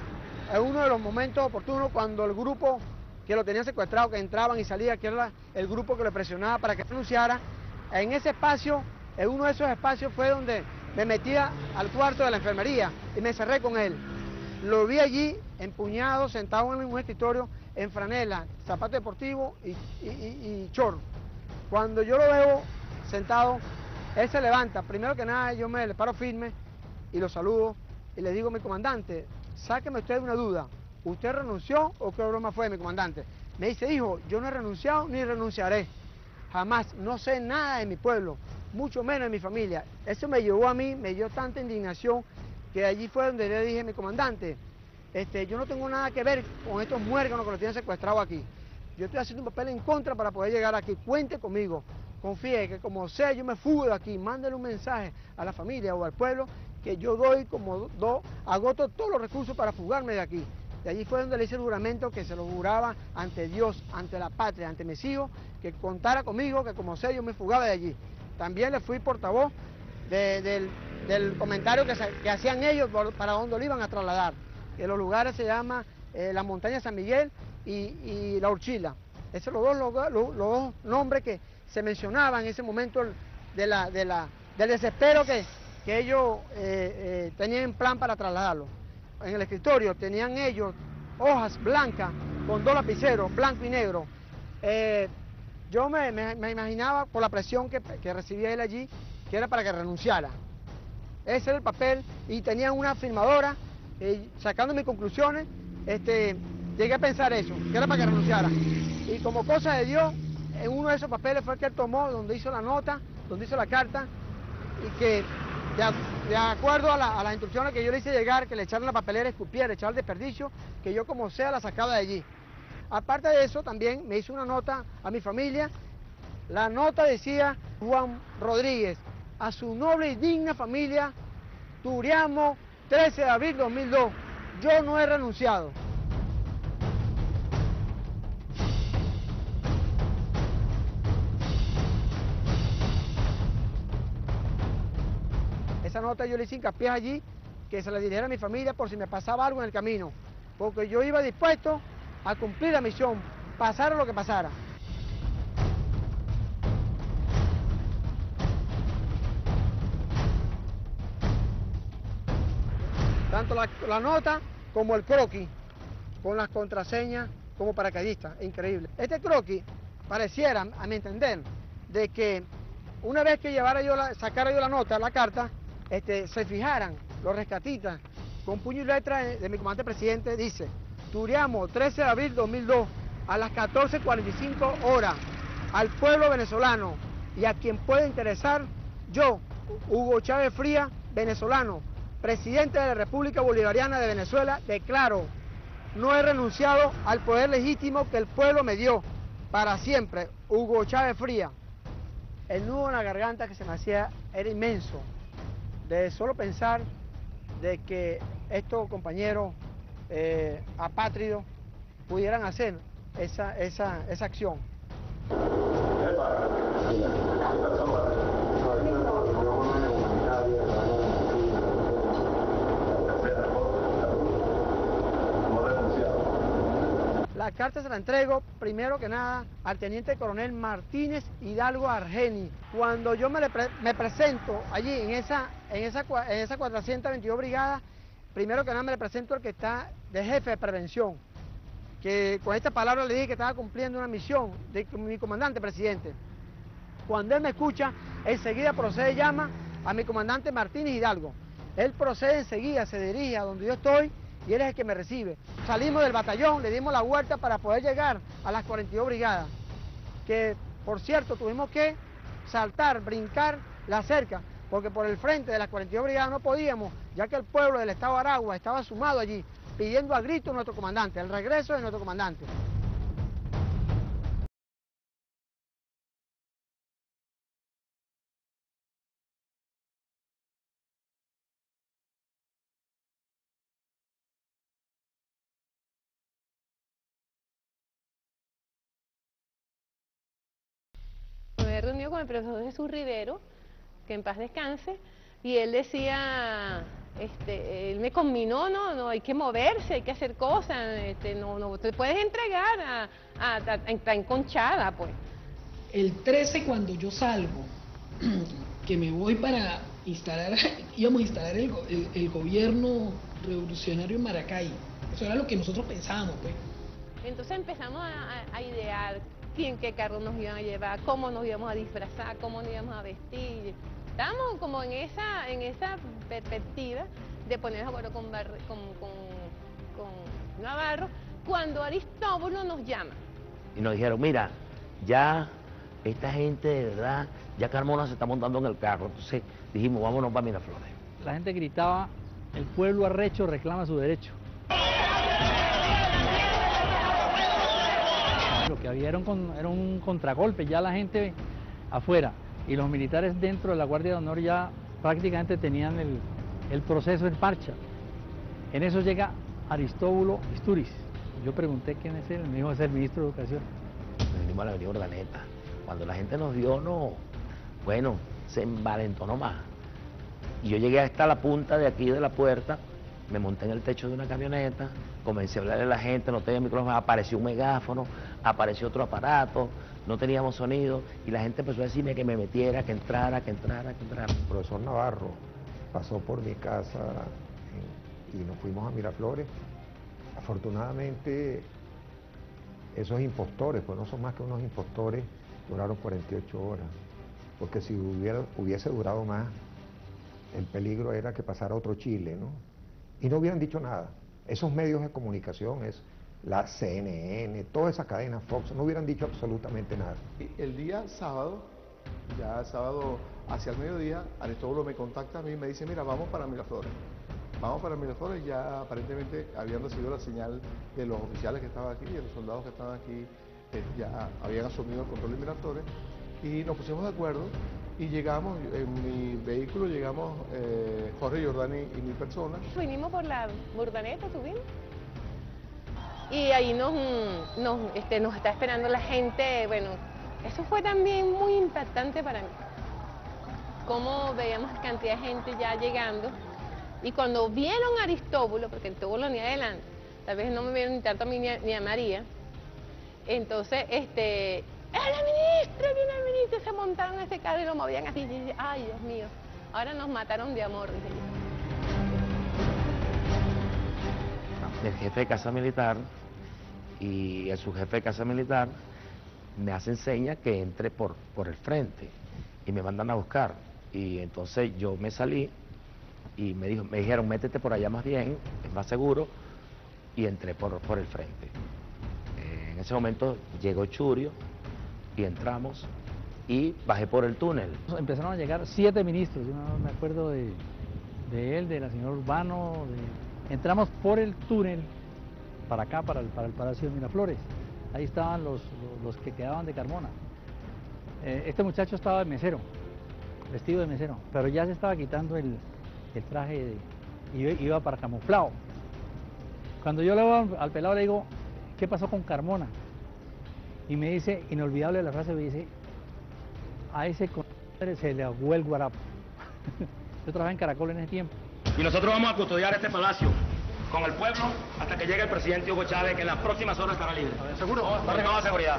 en uno de los momentos oportunos cuando el grupo que lo tenía secuestrado, que entraban y salían, que era el grupo que lo presionaba para que renunciara, en ese espacio, en uno de esos espacios fue donde me metía al cuarto de la enfermería y me cerré con él. Lo vi allí empuñado, sentado en un escritorio, en franela, zapato deportivo y, y, y, y short. Cuando yo lo veo sentado, él se levanta. Primero que nada, yo me le paro firme y lo saludo y le digo, mi comandante, sáqueme usted de una duda. ¿Usted renunció o qué broma fue, mi comandante? Me dice, hijo, yo no he renunciado ni renunciaré. Jamás, no sé nada de mi pueblo, mucho menos de mi familia. Eso me llevó a mí, me dio tanta indignación, que allí fue donde le dije, mi comandante, este, yo no tengo nada que ver con estos muérganos que los tienen secuestrados aquí. Yo estoy haciendo un papel en contra para poder llegar aquí. Cuente conmigo, confíe que como sea, yo me fugo de aquí. Mándele un mensaje a la familia o al pueblo que yo doy como do, agoto todos los recursos para fugarme de aquí. De allí fue donde le hice el juramento que se lo juraba ante Dios, ante la patria, ante mis hijos, que contara conmigo, que como sea yo me fugaba de allí. También le fui portavoz de, del, del comentario que, se, que hacían ellos para dónde lo iban a trasladar. Que los lugares se llaman eh, la montaña San Miguel y, y la Urchila. Esos son los dos, los, los, los dos nombres que se mencionaban en ese momento de la, de la, del desespero que, que ellos eh, eh, tenían en plan para trasladarlo. En el escritorio tenían ellos hojas blancas con dos lapiceros, blanco y negro. Eh, yo me, me, me imaginaba por la presión que, que recibía él allí, que era para que renunciara. Ese era el papel y tenían una firmadora, eh, sacando mis conclusiones, este, llegué a pensar eso, que era para que renunciara. Y como cosa de Dios, en uno de esos papeles fue el que él tomó, donde hizo la nota, donde hizo la carta, y que de, de acuerdo a, la, a las instrucciones que yo le hice llegar, que le echaran la papelera, escupiera, echar el desperdicio, que yo como sea la sacaba de allí. Aparte de eso, también me hizo una nota a mi familia. La nota decía, Juan Rodríguez, a su noble y digna familia, Turiamo, trece de abril de dos mil dos, yo no he renunciado. Esa nota yo le hice hincapié allí, que se la dirigiera a mi familia por si me pasaba algo en el camino, porque yo iba dispuesto a cumplir la misión, pasara lo que pasara. Tanto la, la nota como el croquis, con las contraseñas como paracaidista, increíble. Este croquis pareciera, a mi entender, de que una vez que llevara yo la, sacara yo la nota, la carta, este, se fijaran los rescatistas, con puño y letra de, de mi comandante presidente, dice, Turiamo, trece de abril de dos mil dos, a las catorce cuarenta y cinco horas, al pueblo venezolano y a quien pueda interesar, yo, Hugo Chávez Frías, venezolano, presidente de la República Bolivariana de Venezuela, declaro, no he renunciado al poder legítimo que el pueblo me dio, para siempre, Hugo Chávez Frías. El nudo en la garganta que se me hacía era inmenso, de solo pensar de que estos compañeros eh, apátridos pudieran hacer esa, esa, esa acción. La carta se la entrego, primero que nada, al teniente coronel Martínez Hidalgo Argeni. Cuando yo me, le pre me presento allí, en esa, en, esa, en esa cuatrocientos veintidós brigada, primero que nada me le presento al que está de jefe de prevención, que con esta palabra le dije que estaba cumpliendo una misión de mi comandante presidente. Cuando él me escucha, enseguida procede y llama a mi comandante Martínez Hidalgo. Él procede enseguida, se dirige a donde yo estoy, y él es el que me recibe. Salimos del batallón, le dimos la vuelta para poder llegar a las cuarenta y dos brigadas, que por cierto tuvimos que saltar, brincar la cerca, porque por el frente de las cuarenta y dos brigadas no podíamos, ya que el pueblo del estado de Aragua estaba sumado allí, pidiendo a grito nuestro comandante, el regreso de nuestro comandante. Me he reunido con el profesor Jesús Rivero, que en paz descanse, y él decía, este, él me conminó, no, no, hay que moverse, hay que hacer cosas, este, no, no te puedes entregar a, a, a, a estar enconchada, pues. El trece, cuando yo salgo, que me voy para instalar, íbamos a instalar el, el, el gobierno revolucionario en Maracay, eso era lo que nosotros pensábamos, pues. Entonces empezamos a, a, a idear quién, qué carro nos iban a llevar, cómo nos íbamos a disfrazar, cómo nos íbamos a vestir. Estábamos como en esa, en esa perspectiva de ponernos de acuerdo con, Bar, con, con, con Navarro, cuando Aristóbulo nos llama. Y nos dijeron, mira, ya esta gente de verdad, ya Carmona se está montando en el carro. Entonces dijimos, vámonos para Miraflores. La gente gritaba, el pueblo arrecho reclama su derecho. Lo que había era un, era un contragolpe, ya la gente afuera y los militares dentro de la Guardia de Honor ya prácticamente tenían el, el proceso en marcha. En eso llega Aristóbulo Isturiz. Yo pregunté quién es él, me dijo es el ministro de Educación. Venimos a la avenida Urdaneta. Cuando la gente nos vio, no, bueno, se envalentonó más. Y yo llegué hasta la punta de aquí de la puerta, me monté en el techo de una camioneta, comencé a hablarle a la gente, no tenía micrófono, apareció un megáfono, apareció otro aparato, no teníamos sonido, y la gente empezó a decirme que me metiera, que entrara, que entrara, que entrara. El profesor Navarro pasó por mi casa y nos fuimos a Miraflores. Afortunadamente, esos impostores, pues no son más que unos impostores, duraron cuarenta y ocho horas, porque si hubiera, hubiese durado más, el peligro era que pasara otro Chile, ¿no? Y no hubieran dicho nada. Esos medios de comunicación, es la C N N, toda esa cadena Fox, no hubieran dicho absolutamente nada. El día sábado, ya sábado hacia el mediodía, Aristóbulo me contacta a mí y me dice, mira, vamos para Miraflores. Vamos para Miraflores, ya aparentemente habían recibido la señal de los oficiales que estaban aquí, de los soldados que estaban aquí, eh, ya habían asumido el control de Miraflores, y nos pusimos de acuerdo y llegamos, en mi vehículo llegamos eh, Jorge Jordani y mi persona. Vinimos por la Urdaneta, subimos, y ahí nos, nos, este, nos está esperando la gente. Bueno, eso fue también muy impactante para mí, cómo veíamos cantidad de gente ya llegando, y cuando vieron a Aristóbulo, porque Aristóbulo ni adelante, tal vez no me vieron ni tanto a mí ni a, ni a María, entonces, este, ¡es la ministra, viene la ministra! Se montaron en ese carro y lo movían así, y dije, ¡ay, Dios mío! Ahora nos mataron de amor, dije yo. El jefe de Casa Militar y el subjefe de Casa Militar me hacen señas que entre por, por el frente y me mandan a buscar. Y entonces yo me salí y me, dijo, me dijeron, métete por allá más bien, es más seguro, y entré por, por el frente. Eh, en ese momento llegó Churio y entramos y bajé por el túnel. Empezaron a llegar siete ministros, yo no me acuerdo de, de él, de la señora Urbano. De... Entramos por el túnel para acá, para el, para el Palacio de Miraflores. Ahí estaban los, los, los que quedaban de Carmona. Eh, este muchacho estaba de mesero, vestido de mesero, pero ya se estaba quitando el, el traje y iba, iba para camuflado. Cuando yo le voy al pelado le digo, ¿qué pasó con Carmona? y me dice, inolvidable la frase, me dice, a ese compadre se le ahogó el guarapo. Yo trabajaba en Caracol en ese tiempo. Y nosotros vamos a custodiar este palacio con el pueblo hasta que llegue el presidente Hugo Chávez, que en las próximas horas estará libre. ¿Seguro? Está reclamado de seguridad.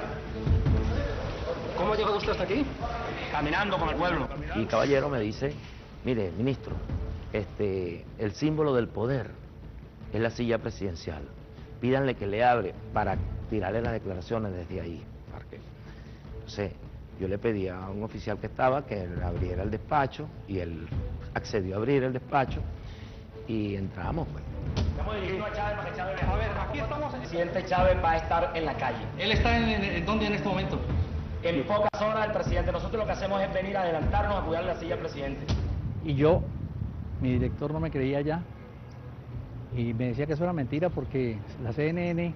¿Cómo llegó usted hasta aquí? Caminando con el pueblo. Y caballero me dice, mire, ministro, este, el símbolo del poder es la silla presidencial. Pídanle que le abre para tirarle las declaraciones desde ahí. Entonces, yo le pedí a un oficial que estaba que le abriera el despacho y él accedió a abrir el despacho y entramos, pues. Estamos dirigiendo a Chávez para que Chávez vea. A ver, aquí estamos. El presidente Chávez va a estar en la calle. ¿Él está en, en, en dónde en este momento? En pocas horas el presidente. Nosotros lo que hacemos es venir a adelantarnos a cuidar la silla al presidente. Y yo, mi director no me creía ya y me decía que eso era mentira porque la C N N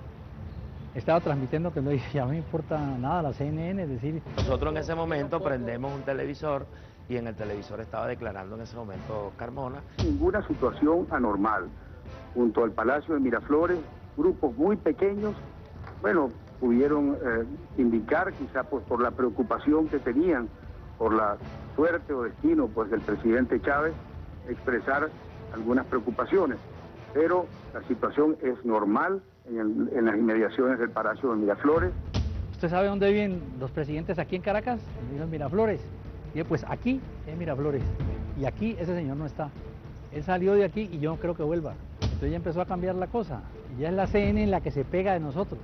estaba transmitiendo que no, y ya no me importa nada la C N N, es decir... Nosotros en ese momento prendemos un televisor y en el televisor estaba declarando en ese momento Carmona. Ninguna situación anormal. Junto al Palacio de Miraflores, grupos muy pequeños, bueno, pudieron eh, indicar, quizá pues por la preocupación que tenían por la suerte o destino pues del presidente Chávez, expresar algunas preocupaciones. Pero la situación es normal en, el, en las inmediaciones del Palacio de Miraflores. ¿Usted sabe dónde viven los presidentes aquí en Caracas? En Miraflores. Y pues aquí, en Miraflores. Y aquí ese señor no está. Él salió de aquí y yo no creo que vuelva. Entonces ya empezó a cambiar la cosa. Ya es la C N N la que se pega de nosotros.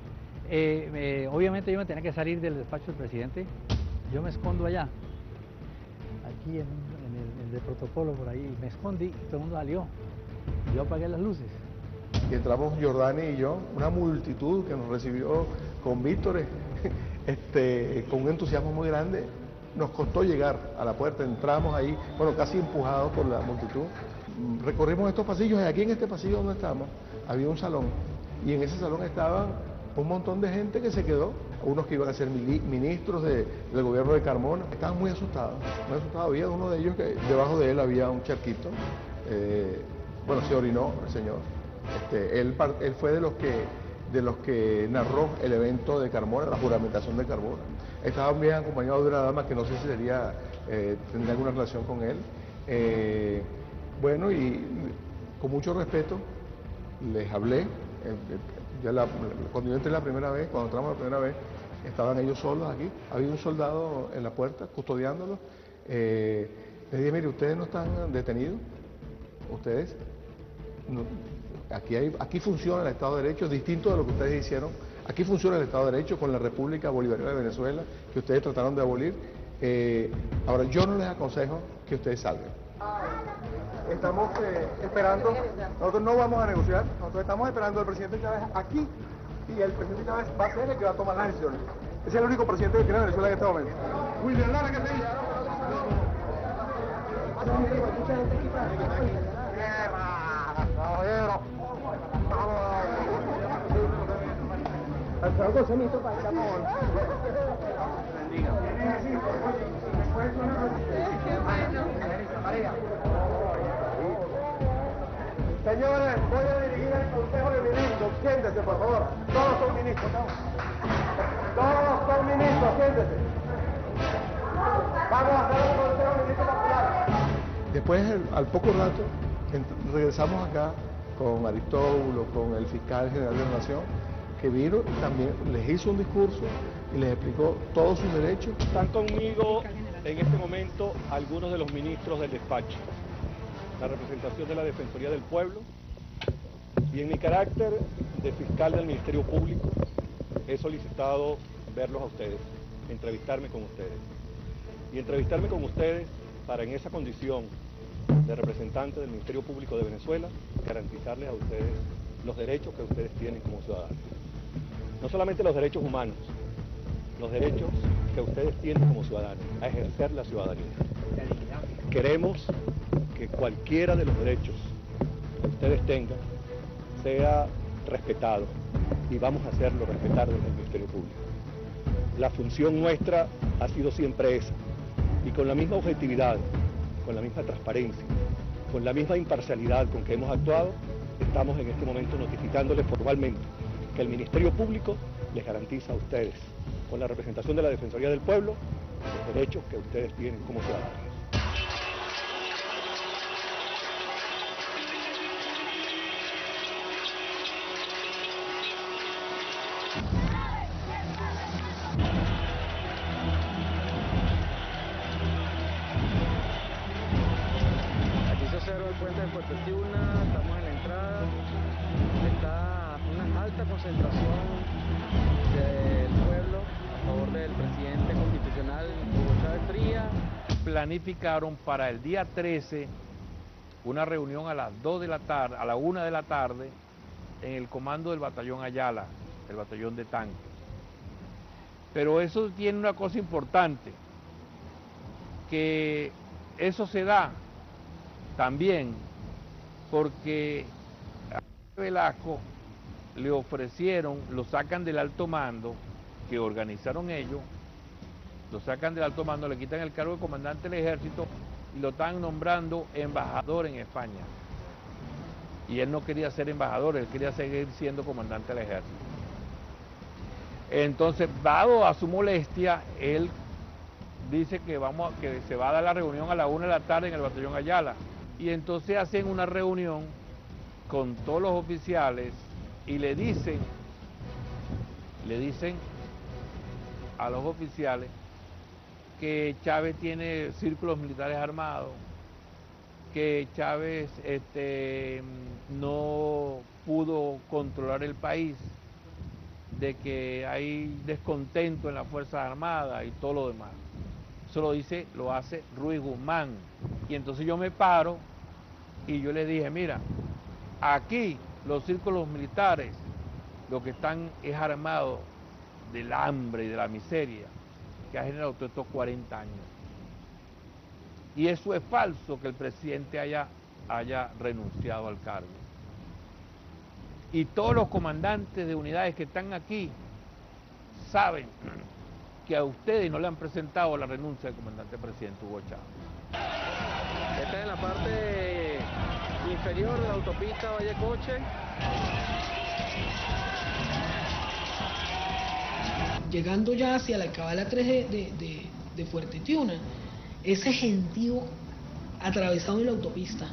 Eh, eh, obviamente yo me tenía que salir del despacho del presidente. Yo me escondo allá. Aquí en, en, el, en el de protocolo por ahí. Me escondí y todo el mundo salió. Yo apagué las luces. Y entramos Jordani y yo, una multitud que nos recibió con vítores, este, con un entusiasmo muy grande. Nos costó llegar a la puerta, entramos ahí, bueno, casi empujados por la multitud. Recorrimos estos pasillos y aquí en este pasillo donde estamos había un salón y en ese salón estaban un montón de gente que se quedó, unos que iban a ser ministros de, del gobierno de Carmona. Estaban muy asustados, muy asustados. Había uno de ellos que debajo de él había un charquito. Eh, bueno, se orinó el señor. Este, él, él fue de los que de los que narró el evento de Carmona, la juramentación de Carmona. Estaba bien acompañado de una dama que no sé si sería, eh, tendría alguna relación con él. Eh, bueno, y con mucho respeto les hablé. Eh, ya la, cuando yo entré la primera vez, cuando entramos la primera vez, estaban ellos solos aquí. Había un soldado en la puerta custodiándolos. Eh, les dije, mire, ustedes no están detenidos. Ustedes, no, aquí, hay, aquí funciona el Estado de Derecho, distinto de lo que ustedes hicieron. Aquí funciona el Estado de Derecho con la República Bolivariana de Venezuela, que ustedes trataron de abolir. Eh, ahora, yo no les aconsejo que ustedes salgan. Estamos eh, esperando, nosotros no vamos a negociar, nosotros estamos esperando al presidente Chávez aquí y el presidente Chávez va a ser el que va a tomar las decisiones. Es el único presidente que tiene Venezuela en este momento. William Lara, ¿qué te dice? Señores, voy a dirigir el Consejo de Ministros. Siéntese, por favor. Todos son ministros. Todos son ministros, siéntese. Vamos a hacer un Consejo de Ministros popular. Después, al poco rato, regresamos acá con Aristóbulo, con el fiscal general de la Nación, que vino y también les hizo un discurso y les explicó todos sus derechos. Están conmigo en este momento algunos de los ministros del despacho, la representación de la Defensoría del Pueblo, y en mi carácter de fiscal del Ministerio Público he solicitado verlos a ustedes, entrevistarme con ustedes. Y entrevistarme con ustedes para en esa condición de representante del Ministerio Público de Venezuela garantizarles a ustedes los derechos que ustedes tienen como ciudadanos. No solamente los derechos humanos, los derechos que ustedes tienen como ciudadanos, a ejercer la ciudadanía. Queremos que cualquiera de los derechos que ustedes tengan sea respetado y vamos a hacerlo respetar desde el Ministerio Público. La función nuestra ha sido siempre esa y con la misma objetividad, con la misma transparencia, con la misma imparcialidad con que hemos actuado, estamos en este momento notificándoles formalmente que el Ministerio Público les garantiza a ustedes, con la representación de la Defensoría del Pueblo, los derechos que ustedes tienen como ciudadanos. Aquí se observa el puente de Puerto Tiuna, estamos en la entrada, está una alta concentración del pueblo a favor del presidente constitucional Hugo Chávez Frías. Planificaron para el día trece una reunión a las dos de la tarde, a la una de la tarde, en el comando del batallón Ayala, el batallón de tanques. Pero eso tiene una cosa importante, que eso se da también porque a Velasco le ofrecieron, lo sacan del alto mando, que organizaron ellos, lo sacan del alto mando, le quitan el cargo de comandante del ejército y lo están nombrando embajador en España. Y él no quería ser embajador, él quería seguir siendo comandante del ejército. Entonces, dado a su molestia, él dice que, vamos, que se va a dar la reunión a la una de la tarde en el batallón Ayala. Y entonces hacen una reunión con todos los oficiales y le dicen, le dicen a los oficiales que Chávez tiene círculos militares armados, que Chávez este, no pudo controlar el país, de que hay descontento en las Fuerzas Armadas y todo lo demás. Eso lo dice, lo hace Ruiz Guzmán. Y entonces yo me paro y yo le dije, mira, aquí los círculos militares, lo que están es armados del hambre y de la miseria que ha generado todos estos cuarenta años. Y eso es falso, que el presidente haya, haya renunciado al cargo. Y todos los comandantes de unidades que están aquí saben que a ustedes no le han presentado la renuncia del comandante presidente Hugo Chávez. Esta es la parte inferior de la autopista Valle Coche. Llegando ya hacia la cabala tres de, de, de, de Fuerte Tiuna, ese gentío atravesado en la autopista.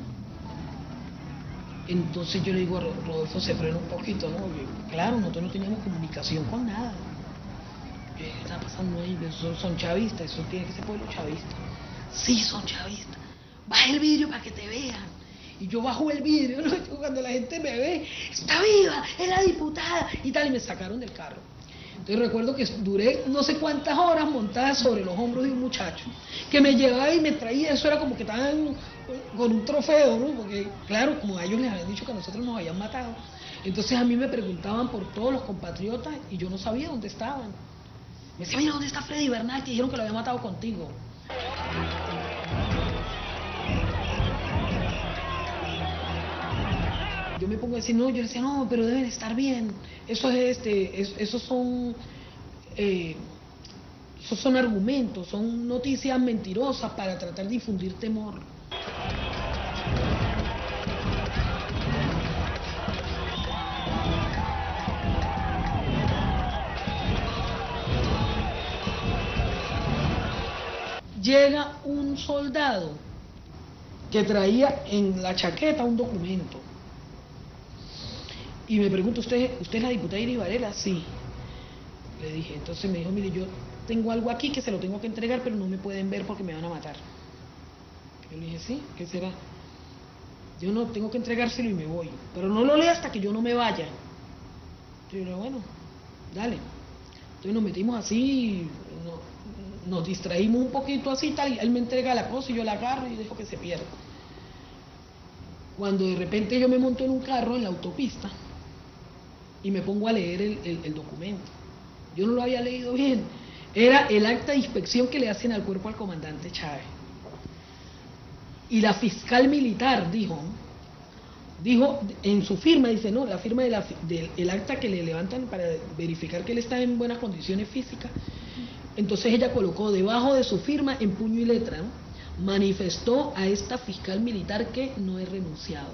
Entonces yo le digo a Rodolfo, se frena un poquito, ¿no? Porque, claro, nosotros no teníamos comunicación con nada. ¿Qué está pasando ahí? Son, son chavistas, eso tiene que ser pueblo chavista. Sí, son chavistas. Baja el vidrio para que te vean. Y yo bajo el vidrio, ¿no? Cuando la gente me ve, está viva, es la diputada y tal, y me sacaron del carro. Entonces recuerdo que duré no sé cuántas horas montada sobre los hombros de un muchacho que me llevaba y me traía, eso era como que estaban con un trofeo, ¿no? Porque claro, como a ellos les habían dicho que a nosotros nos habían matado, entonces a mí me preguntaban por todos los compatriotas y yo no sabía dónde estaban. Me decía, mira, ¿dónde está Freddy Bernal? Que dijeron que lo había matado contigo. Yo me pongo a decir, no, yo decía, no, pero deben estar bien. Eso es este, es, esos son, eh, esos son argumentos, son noticias mentirosas para tratar de difundir temor. Llega un soldado que traía en la chaqueta un documento. Y me pregunta, ¿usted, ¿usted es la diputada Iris Varela? Sí. Le dije, entonces me dijo, mire, yo tengo algo aquí que se lo tengo que entregar, pero no me pueden ver porque me van a matar. Yo le dije, sí, ¿qué será? Yo no, tengo que entregárselo y me voy. Pero no lo lea hasta que yo no me vaya. Yo le dije, bueno, dale. Entonces nos metimos así, no, nos distraímos un poquito así y tal, y él me entrega la cosa y yo la agarro y dejo que se pierda. Cuando de repente yo me monto en un carro en la autopista y me pongo a leer el, el, el documento. Yo no lo había leído bien. Era el acta de inspección que le hacen al cuerpo al comandante Chávez. Y la fiscal militar dijo, dijo en su firma, dice, no, la firma del de el acta que le levantan para verificar que él está en buenas condiciones físicas. Entonces ella colocó debajo de su firma, en puño y letra, ¿no?, manifestó a esta fiscal militar que no he renunciado.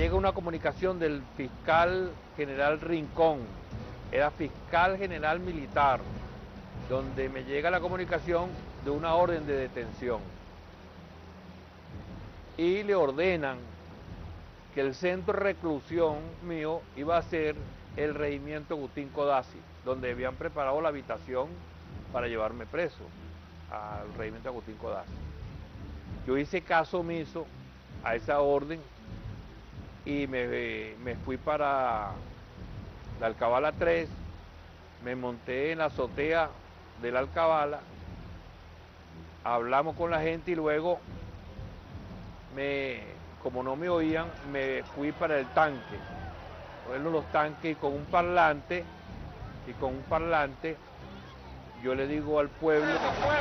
llega una comunicación del fiscal general Rincón, era fiscal general militar, donde me llega la comunicación de una orden de detención. Y le ordenan que el centro de reclusión mío iba a ser el regimiento Agustín Codazzi, donde habían preparado la habitación para llevarme preso al regimiento Agustín Codazzi. Yo hice caso omiso a esa orden y me, me fui para la Alcabala tres, me monté en la azotea de la Alcabala, hablamos con la gente y luego, me, como no me oían, me fui para el tanque, bueno, los tanques y con un parlante, y con un parlante, yo le digo al pueblo...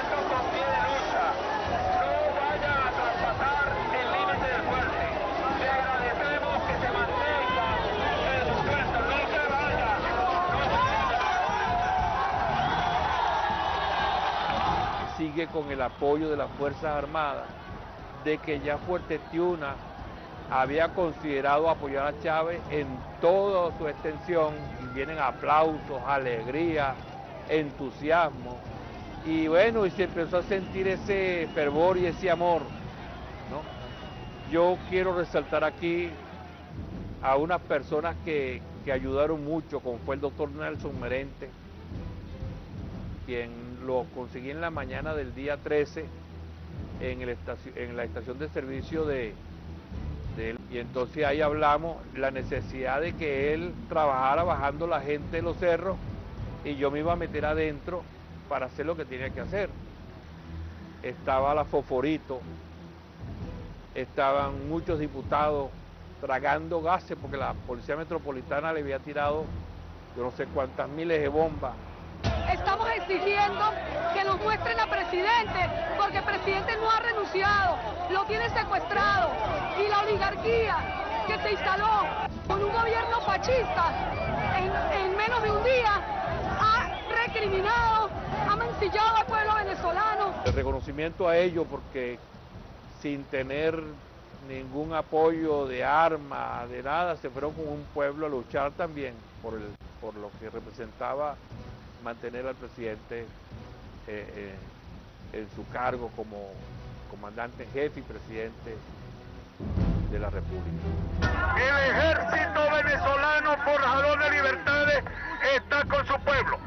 Sigue con el apoyo de las Fuerzas Armadas, de que ya Fuerte Tiuna había considerado apoyar a Chávez en toda su extensión, y vienen aplausos, alegría, entusiasmo, y bueno, y se empezó a sentir ese fervor y ese amor, ¿no? Yo quiero resaltar aquí a unas personas que, que ayudaron mucho, como fue el doctor Nelson Merente, quien lo conseguí en la mañana del día trece en, el estación, en la estación de servicio de, de él. Y entonces ahí hablamos la necesidad de que él trabajara bajando la gente de los cerros y yo me iba a meter adentro para hacer lo que tenía que hacer. Estaba la Foforito, estaban muchos diputados tragando gases porque la Policía Metropolitana le había tirado yo no sé cuántas miles de bombas. Estamos exigiendo que nos muestren al presidente, porque el presidente no ha renunciado, lo tiene secuestrado, y la oligarquía que se instaló con un gobierno fascista en, en menos de un día ha recriminado, ha mancillado al pueblo venezolano. El reconocimiento a ellos porque sin tener ningún apoyo de armas, de nada, se fueron con un pueblo a luchar también por, el, por lo que representaba mantener al presidente eh, eh, en su cargo como comandante en jefe y presidente de la República. El ejército venezolano forjador de libertades está con su pueblo.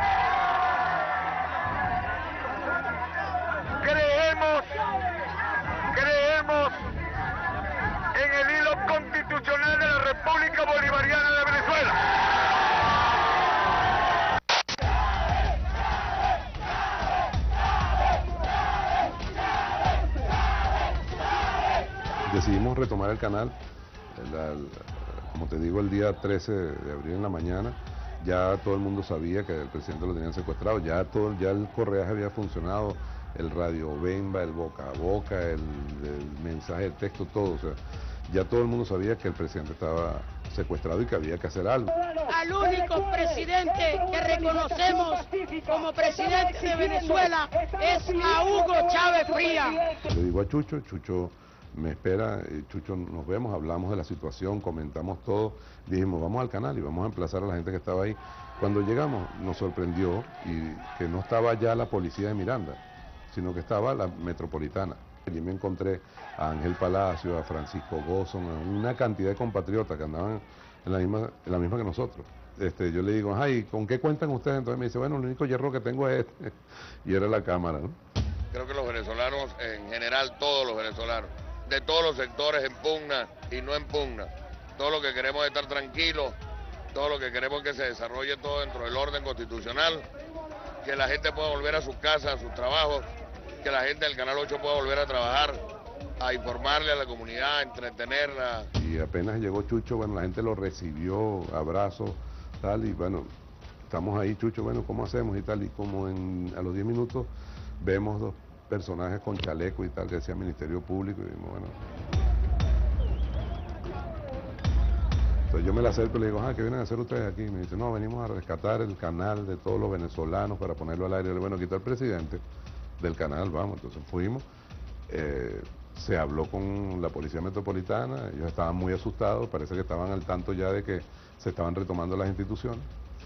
Creemos, creemos en el hilo constitucional de la República Bolivariana de Venezuela. Decidimos retomar el canal, la, la, como te digo, el día trece de abril en la mañana. Ya todo el mundo sabía que el presidente lo tenían secuestrado, ya, todo, ya el correaje había funcionado, el radio Bemba, el boca a boca, el, el mensaje de texto, todo. O sea, ya todo el mundo sabía que el presidente estaba secuestrado y que había que hacer algo. Al único presidente que reconocemos como presidente de Venezuela es a Hugo Chávez Frías. Le digo a Chucho, Chucho me espera, Chucho, nos vemos, hablamos de la situación, comentamos todo, dijimos vamos al canal y vamos a emplazar a la gente que estaba ahí. Cuando llegamos nos sorprendió y que no estaba ya la policía de Miranda, sino que estaba la metropolitana. Allí me encontré a Ángel Palacio, a Francisco Gozon, a una cantidad de compatriotas que andaban en la misma, en la misma que nosotros. Este, yo le digo, ay, ¿con qué cuentan ustedes? Entonces me dice, bueno, el único hierro que tengo es este, y era la cámara, ¿no? Creo que los venezolanos, en general todos los venezolanos, de todos los sectores en pugna y no en pugna. Todo lo que queremos es estar tranquilos, todo lo que queremos es que se desarrolle todo dentro del orden constitucional, que la gente pueda volver a sus casas, a sus trabajos, que la gente del Canal ocho pueda volver a trabajar, a informarle a la comunidad, a entretenerla. Y apenas llegó Chucho, bueno, la gente lo recibió, abrazos, tal, y bueno, estamos ahí, Chucho, bueno, ¿cómo hacemos? Y tal, y como en, a los diez minutos vemos dos personajes con chaleco y tal, que decía Ministerio Público, y dijimos, bueno. Entonces yo me la acerco y le digo, ah, ¿qué vienen a hacer ustedes aquí? Y me dice, no, venimos a rescatar el canal de todos los venezolanos para ponerlo al aire. Y le digo, bueno, quita al presidente del canal, vamos. Entonces fuimos, eh, Se habló con la Policía Metropolitana, ellos estaban muy asustados, parece que estaban al tanto ya de que se estaban retomando las instituciones.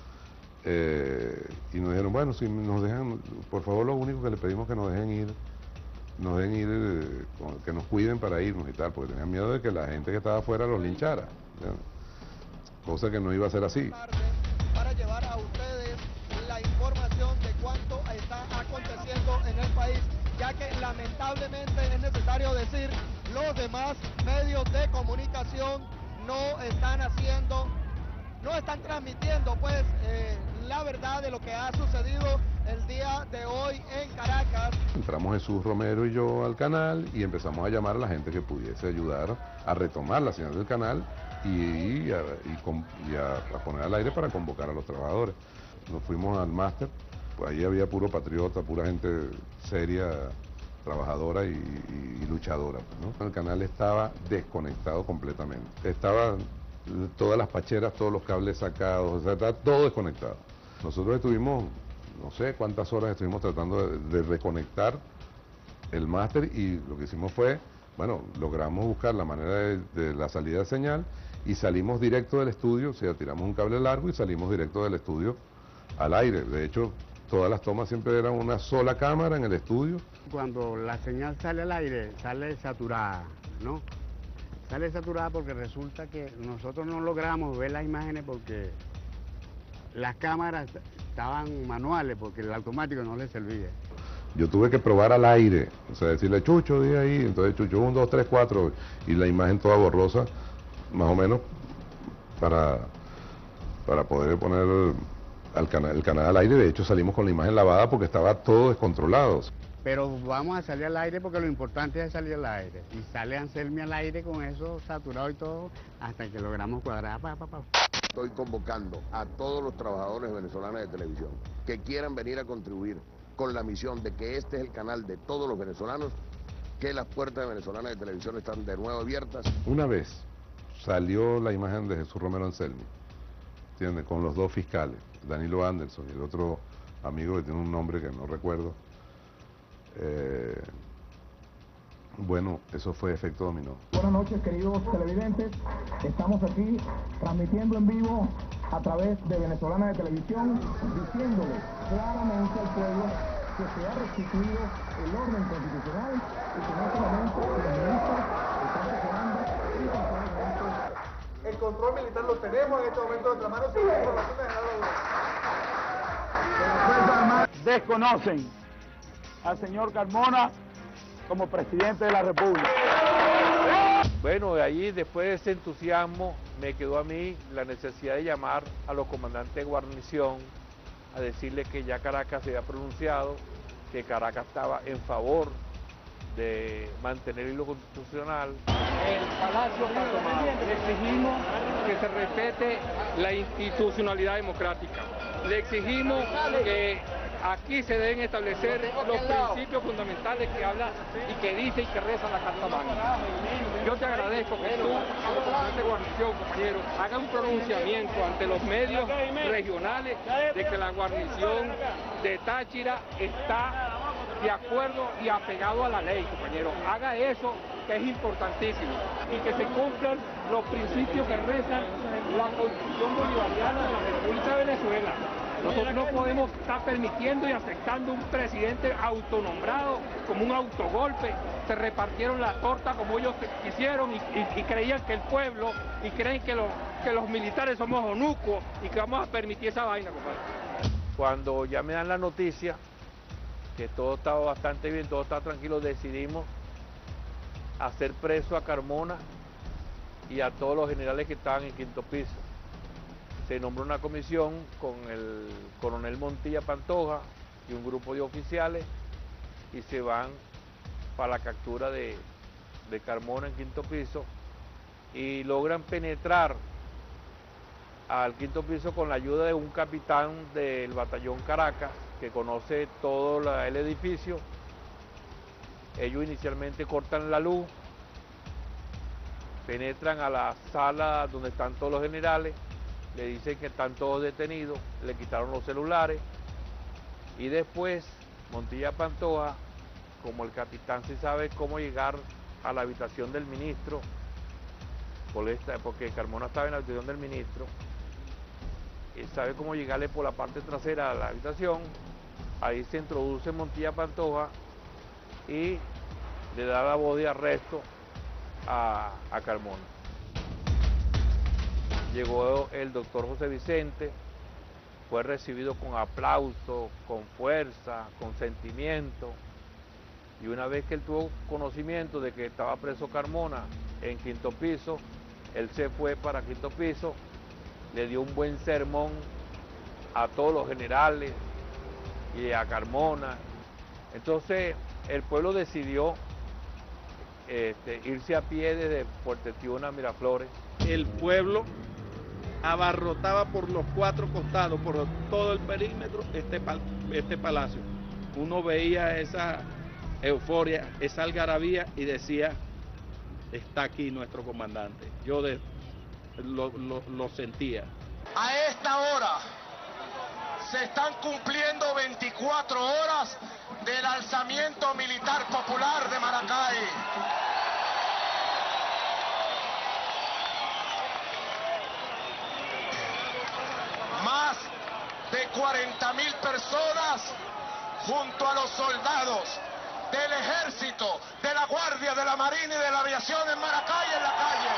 Eh, y nos dijeron, bueno, si nos dejan, por favor, lo único que le pedimos es que nos dejen ir, nos dejen ir, eh, que nos cuiden para irnos y tal, porque tenían miedo de que la gente que estaba afuera los linchara, ¿ya? Cosa que no iba a ser así. Para llevar a ustedes la información de cuánto está aconteciendo en el país, ya que lamentablemente es necesario decir, los demás medios de comunicación no están haciendo, no están transmitiendo pues eh, la verdad de lo que ha sucedido el día de hoy en Caracas. Entramos Jesús Romero y yo al canal y empezamos a llamar a la gente que pudiese ayudar a retomar la señal del canal y, y, a, y, con, y a, a poner al aire para convocar a los trabajadores. Nos fuimos al máster. Pues ahí había puro patriota, pura gente seria, trabajadora y, y, y luchadora, ¿no? El canal estaba desconectado completamente. Estaban todas las pacheras, todos los cables sacados, o sea, estaba todo desconectado. Nosotros estuvimos, no sé cuántas horas estuvimos tratando de, de reconectar el máster y lo que hicimos fue, bueno, logramos buscar la manera de, de la salida de señal y salimos directo del estudio, o sea, tiramos un cable largo y salimos directo del estudio al aire. De hecho, todas las tomas siempre eran una sola cámara en el estudio. Cuando la señal sale al aire, sale saturada, ¿no? Sale saturada porque resulta que nosotros no logramos ver las imágenes porque las cámaras estaban manuales, porque el automático no les servía. Yo tuve que probar al aire, o sea, decirle, Chucho, di ahí, entonces Chucho, un, dos, tres, cuatro, y la imagen toda borrosa, más o menos, para, para poder poner al canal, el canal al aire. De hecho salimos con la imagen lavada porque estaba todo descontrolado. Pero vamos a salir al aire porque lo importante es salir al aire. Y sale Anselmi al aire con eso saturado y todo, hasta que logramos cuadrar. Pa, pa, pa. Estoy convocando a todos los trabajadores venezolanos de televisión que quieran venir a contribuir con la misión de que este es el canal de todos los venezolanos, que las puertas de venezolanas de televisión están de nuevo abiertas. Una vez salió la imagen de Jesús Romero Anselmi, ¿entiendes? Con los dos fiscales, Danilo Anderson y el otro amigo que tiene un nombre que no recuerdo. Eh, bueno, eso fue efecto dominó. Buenas noches, queridos televidentes. Estamos aquí transmitiendo en vivo a través de Venezolana de Televisión, diciéndole claramente al pueblo que se ha restituido el orden constitucional y que no solamente los ministros están presionando y el control militar lo tenemos en este momento de nuestra mano sin la información de General desconocen al señor Carmona como presidente de la República. Bueno, de allí, después de ese entusiasmo, me quedó a mí la necesidad de llamar a los comandantes de guarnición a decirles que ya Caracas se había pronunciado, que Caracas estaba en favor de mantener el hilo constitucional. El Palacio está tomado. Le exigimos que se respete la institucionalidad democrática. Le exigimos que aquí se deben establecer los principios fundamentales que habla y que dice y que reza la Carta Magna. Yo te agradezco que tú, como comandante de guarnición, compañero, haga un pronunciamiento ante los medios regionales de que la guarnición de Táchira está de acuerdo y apegado a la ley, compañero. Haga eso, que es importantísimo, y que se cumplan los principios que rezan la Constitución Bolivariana de la República de Venezuela. Nosotros no podemos estar permitiendo y aceptando un presidente autonombrado como un autogolpe. Se repartieron la torta como ellos quisieron y, y, y creían que el pueblo, y creen que, lo, que los militares somos onucos y que vamos a permitir esa vaina, compadre. Cuando ya me dan la noticia que todo estaba bastante bien, todo estaba tranquilo, decidimos hacer preso a Carmona y a todos los generales que estaban en quinto piso. Se nombró una comisión con el coronel Montilla Pantoja y un grupo de oficiales y se van para la captura de, de Carmona en quinto piso y logran penetrar al quinto piso con la ayuda de un capitán del batallón Caracas que conoce todo la, el edificio. Ellos inicialmente cortan la luz, penetran a la sala donde están todos los generales, le dicen que están todos detenidos, le quitaron los celulares y después Montilla Pantoja, como el capitán sí sabe cómo llegar a la habitación del ministro, porque Carmona estaba en la habitación del ministro, y sabe cómo llegarle por la parte trasera a la habitación. Ahí se introduce Montilla Pantoja y le da la voz de arresto a, a Carmona. Llegó el doctor José Vicente, fue recibido con aplauso, con fuerza, con sentimiento, y una vez que él tuvo conocimiento de que estaba preso Carmona en quinto piso, él se fue para quinto piso, le dio un buen sermón a todos los generales y a Carmona. Entonces el pueblo decidió este, irse a pie desde Puerto Tiuna a Miraflores. El pueblo abarrotaba por los cuatro costados, por todo el perímetro, este, pal este palacio. Uno veía esa euforia, esa algarabía y decía, está aquí nuestro comandante. Yo de, lo, lo, lo sentía. A esta hora se están cumpliendo veinticuatro horas del alzamiento militar popular de Maracay. Más de cuarenta mil personas junto a los soldados del ejército, de la guardia, de la marina y de la aviación en Maracay en la calle.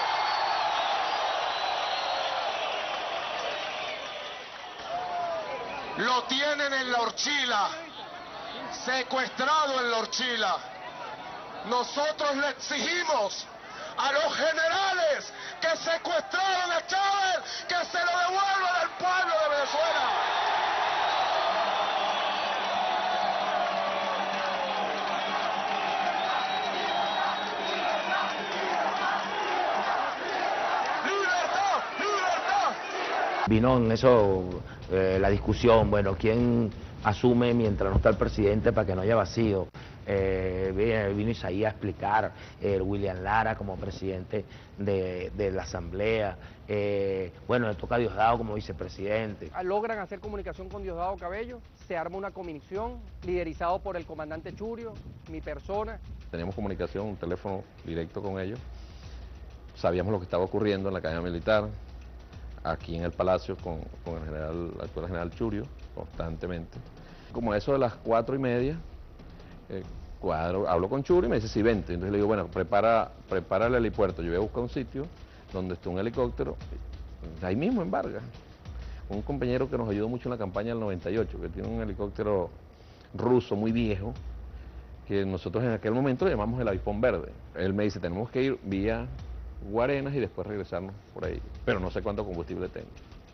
Lo tienen en la horchila, secuestrado en la horchila. Nosotros le exigimos a los generales que secuestraron a Chávez que se lo devuelvan al pueblo de Venezuela. Vino en eso eh, la discusión, bueno, ¿quién asume mientras no está el presidente para que no haya vacío? Eh, vino, vino Isaías a explicar, eh, William Lara como presidente de, de la Asamblea, eh, bueno, le toca a Diosdado como vicepresidente. Logran hacer comunicación con Diosdado Cabello, se arma una comisión liderizado por el comandante Churio, mi persona. Teníamos comunicación, un teléfono directo con ellos, sabíamos lo que estaba ocurriendo en la cadena militar, aquí en el Palacio con, con el general, el actual general Churio, constantemente. Como eso de las cuatro y media, eh, cuadro, hablo con Churio y me dice, sí, vente. Entonces le digo, bueno, prepara, prepara el helipuerto. Yo voy a buscar un sitio donde esté un helicóptero, ahí mismo en Vargas. Un compañero que nos ayudó mucho en la campaña del noventa y ocho, que tiene un helicóptero ruso muy viejo, que nosotros en aquel momento le llamamos el Avispón Verde. Él me dice, tenemos que ir vía Guarenas y después regresarnos por ahí, pero no sé cuánto combustible tengo.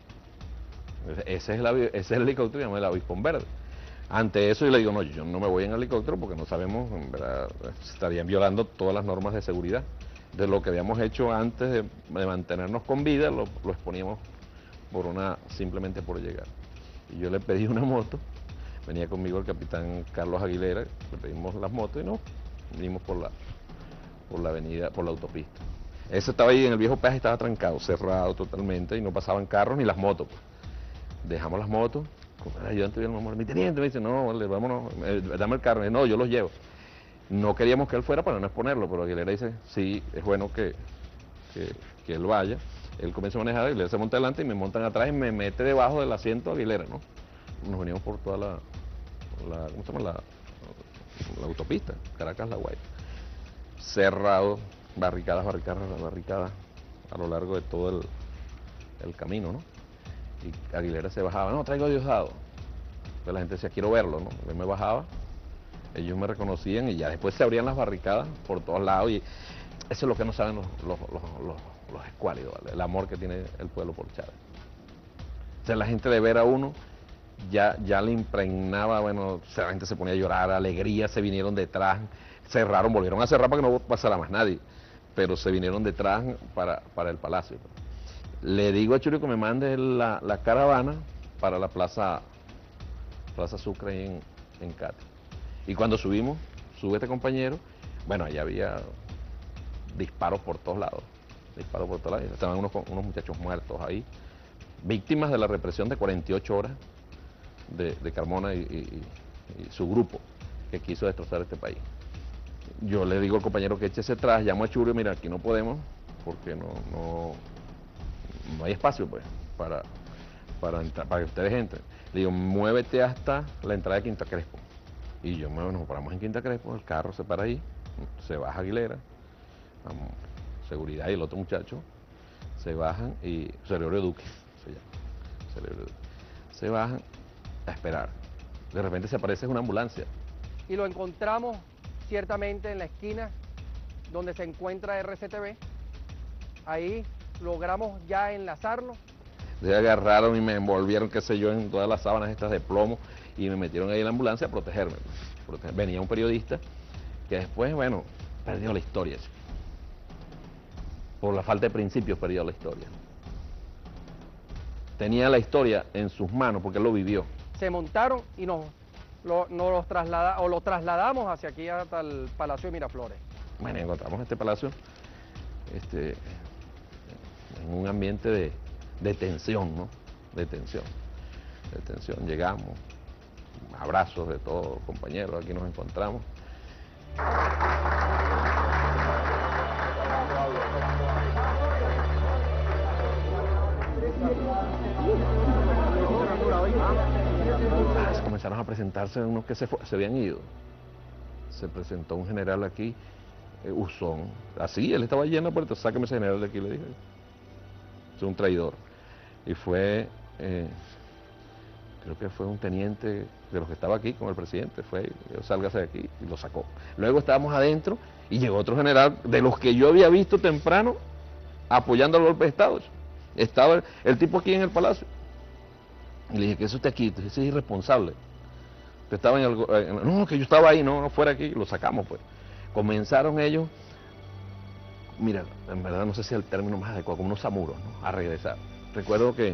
Ese es, la, ese es el helicóptero, llamado el Avispón Verde. Ante eso yo le digo, no, yo no me voy en helicóptero porque no sabemos, en verdad, estarían violando todas las normas de seguridad. De lo que habíamos hecho antes de, de mantenernos con vida, lo, lo exponíamos por una, simplemente por llegar. Y yo le pedí una moto, venía conmigo el capitán Carlos Aguilera, le pedimos las motos y no, vinimos por la, por la avenida, por la autopista. Ese estaba ahí en el viejo peaje, estaba trancado, cerrado totalmente y no pasaban carros ni las motos. Pues. Dejamos las motos, con el ayudante vio el amor, mi teniente me dice, no, vale, vámonos, eh, dame el carro, no, yo los llevo. No queríamos que él fuera para no exponerlo, pero Aguilera dice, sí, es bueno que, que, que él vaya. Él comienza a manejar, Aguilera se monta adelante y me montan atrás y me mete debajo del asiento Aguilera, ¿no? Nos venimos por toda la, la ¿cómo se llama? La, la autopista, Caracas-La Guaira. Cerrado, barricadas, barricadas, barricadas a lo largo de todo el, el camino, ¿no? Y Aguilera se bajaba, no, traigo a Diosdado. Entonces la gente decía, quiero verlo, ¿no? Yo me bajaba, ellos me reconocían y ya después se abrían las barricadas por todos lados y eso es lo que no saben los, los, los, los, los escuálidos, ¿vale? El amor que tiene el pueblo por Chávez. O sea, la gente de ver a uno ya, ya le impregnaba, bueno, o sea, la gente se ponía a llorar, alegría, se vinieron detrás, cerraron, volvieron a cerrar para que no pasara más nadie, pero se vinieron detrás para, para el palacio. Le digo a Churio que me mande la, la caravana para la plaza, plaza Sucre ahí en, en Cati. Y cuando subimos, sube este compañero, bueno, allá había disparos por todos lados, disparos por todos lados, estaban unos, unos muchachos muertos ahí, víctimas de la represión de cuarenta y ocho horas de, de Carmona y, y, y su grupo que quiso destrozar este país. yo le digo al compañero que eche ese atrás, llamo a Churio, mira, aquí no podemos, porque no, no, no hay espacio pues para, para, entrar, para que ustedes entren. Le digo, muévete hasta la entrada de Quinta Crespo. Y yo muevo, nos paramos en Quinta Crespo, el carro se para ahí, se baja Aguilera, vamos, seguridad y el otro muchacho, se bajan y, Cerebro Duque, se llama, Cerebro Duque, se bajan a esperar. De repente se aparece una ambulancia. Y lo encontramos ciertamente en la esquina donde se encuentra R C T V. Ahí logramos ya enlazarlo. Se agarraron y me envolvieron, qué sé yo, en todas las sábanas estas de plomo y me metieron ahí en la ambulancia a protegerme. Proteger. Venía un periodista que después, bueno, perdió la historia. Chico. Por la falta de principios perdió la historia. Tenía la historia en sus manos porque él lo vivió. Se montaron y nos, lo, nos los traslada, o lo trasladamos hacia aquí hasta el Palacio de Miraflores. Bueno, encontramos este palacio este, en un ambiente de, de tensión, ¿no? De tensión, de tensión. Llegamos, abrazos de todos los compañeros, aquí nos encontramos. Comenzaron a presentarse unos que se, fue, se habían ido. Se presentó un general aquí, eh, Usón. Así, él estaba allí en la puerta, sáqueme ese general de aquí, le dije. Es un traidor. Y fue, eh, creo que fue un teniente de los que estaba aquí con el presidente, fue, sálgase de aquí, y lo sacó. Luego estábamos adentro y llegó otro general, de los que yo había visto temprano, apoyando al golpe de Estado. Estaba el, el tipo aquí en el palacio. Y le dije, ¿qué es usted aquí? Ese es irresponsable. Usted estaba en el... No, que yo estaba ahí, no, no fuera aquí, lo sacamos pues. Comenzaron ellos, mira, en verdad no sé si es el término más adecuado, como unos samuros, ¿no? A regresar. Recuerdo que,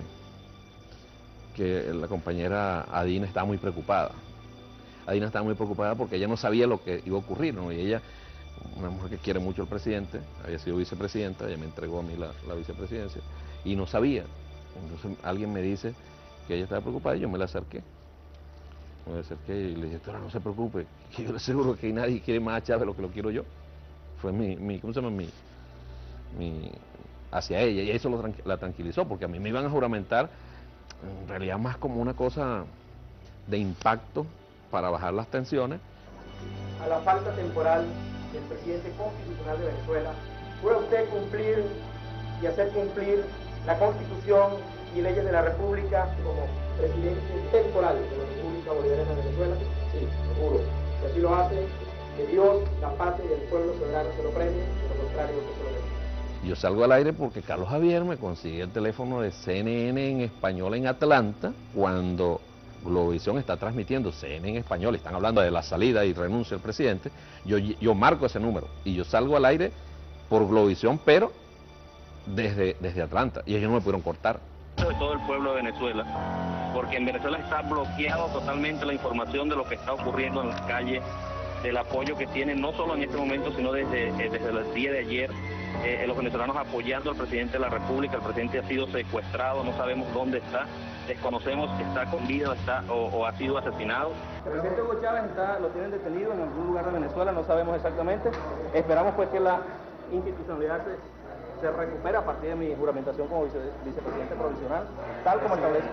que la compañera Adina estaba muy preocupada. Adina estaba muy preocupada porque ella no sabía lo que iba a ocurrir, ¿no? Y ella, una mujer que quiere mucho al presidente, había sido vicepresidenta, ella me entregó a mí la, la vicepresidencia, y no sabía. Entonces alguien me dice que ella estaba preocupada y yo me la acerqué. Me la acerqué y le dije, doctora, no se preocupe, que yo le aseguro que nadie quiere más a Chávez de lo que lo quiero yo. Fue mi, mi ¿cómo se llama? Mi, mi, hacia ella, y eso lo, la tranquilizó, porque a mí me iban a juramentar, en realidad más como una cosa de impacto para bajar las tensiones. A la falta temporal del presidente constitucional de Venezuela, ¿puede usted cumplir y hacer cumplir la Constitución y leyes de la República como presidente temporal de la República Bolivariana de Venezuela? Sí, lo juro. Si así lo hace, que Dios, la patria y el pueblo soberano se lo premie, de lo contrario que se lo dé. Yo salgo al aire porque Carlos Javier me consigue el teléfono de C N N en español en Atlanta, cuando Globovisión está transmitiendo C N N en español, están hablando de la salida y renuncia del presidente. Yo, yo marco ese número y yo salgo al aire por Globovisión, pero desde, desde Atlanta, y ellos no me pudieron cortar. De todo el pueblo de Venezuela, porque en Venezuela está bloqueado totalmente la información de lo que está ocurriendo en las calles, del apoyo que tienen no solo en este momento, sino desde, desde el día de ayer, eh, los venezolanos apoyando al presidente de la República. El presidente ha sido secuestrado, no sabemos dónde está, desconocemos si está con vida está, o, o ha sido asesinado. El presidente Hugo Chávez está, lo tienen detenido en algún lugar de Venezuela, no sabemos exactamente. Esperamos pues que la institucionalidad se se recupera a partir de mi juramentación como vice, vicepresidente provisional, tal como establece,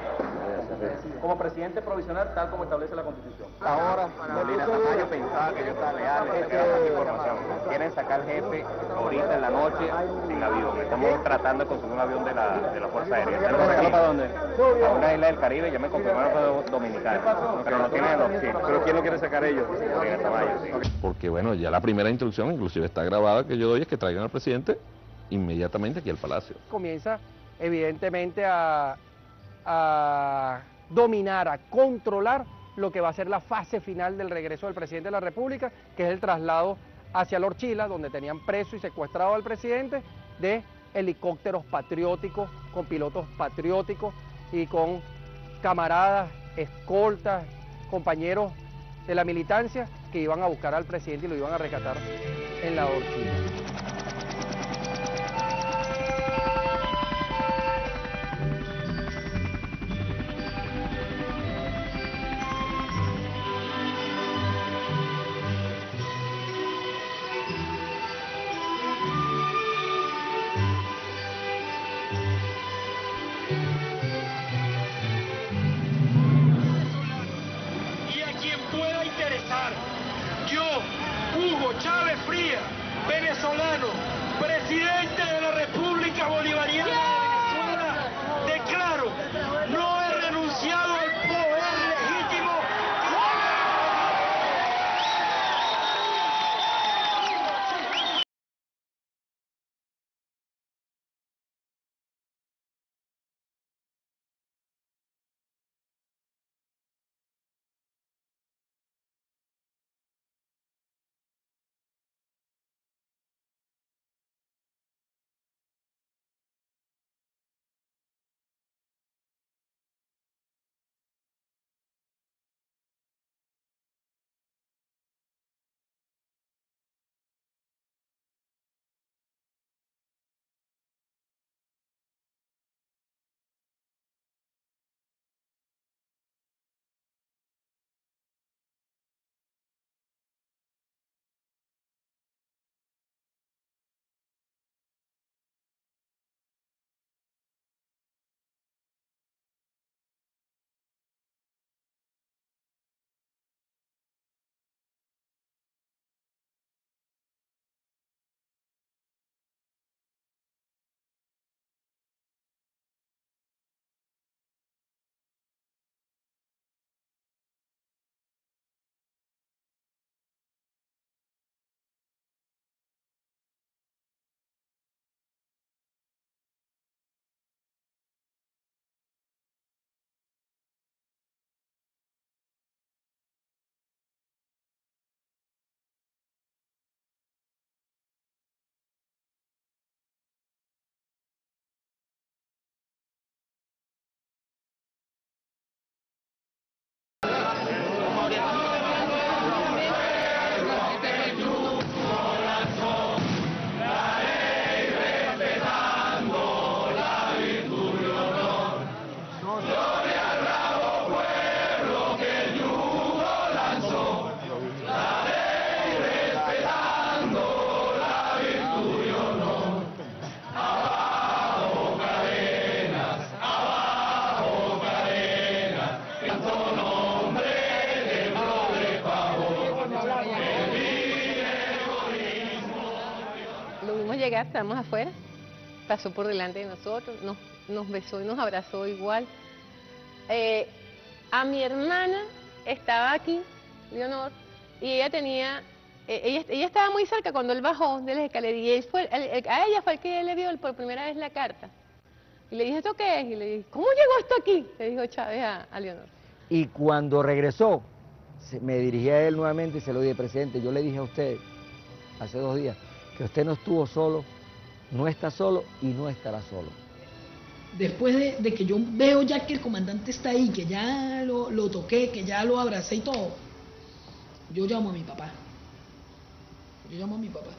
como presidente provisional, tal como establece la Constitución. Ahora, Molina, yo pensaba que yo estaba leal, me esta información. Quieren sacar jefe ahorita en la noche sin avión. Estamos tratando de conseguir un avión de la, de la Fuerza Aérea. ¿Para dónde? A una isla del Caribe, ya me confirmaron para Dominicana, pero no tienen la opción. ¿Pero quién lo quiere sacar ellos? Porque bueno, ya la primera instrucción, inclusive está grabada, que yo doy, es que traigan al presidente inmediatamente aquí al Palacio. Comienza evidentemente a, a dominar, a controlar lo que va a ser la fase final del regreso del presidente de la República, que es el traslado hacia Lorchila, donde tenían preso y secuestrado al presidente, de helicópteros patrióticos, con pilotos patrióticos y con camaradas, escoltas, compañeros de la militancia que iban a buscar al presidente y lo iban a rescatar en la Lorchila. fría, venezolano, presidente de la República Bolivariana de Venezuela, declaro, no he renunciado al poder legítimo. Llegar, estábamos afuera, pasó por delante de nosotros, nos, nos besó y nos abrazó igual. Eh, a mi hermana estaba aquí, Leonor, y ella tenía, eh, ella, ella estaba muy cerca cuando él bajó de las escaleras, y él fue, el, el, a ella fue el que le vio por primera vez la carta. Y le dije, ¿esto qué es? Y le dije, ¿cómo llegó esto aquí? Le dijo Chávez a, a Leonor. Y cuando regresó, se, me dirigí a él nuevamente y se lo dije, presidente, yo le dije a usted hace dos días, que usted no estuvo solo, no está solo y no estará solo. Después de, de que yo veo ya que el comandante está ahí, que ya lo, lo toqué, que ya lo abracé y todo, yo llamo a mi papá. Yo llamo a mi papá.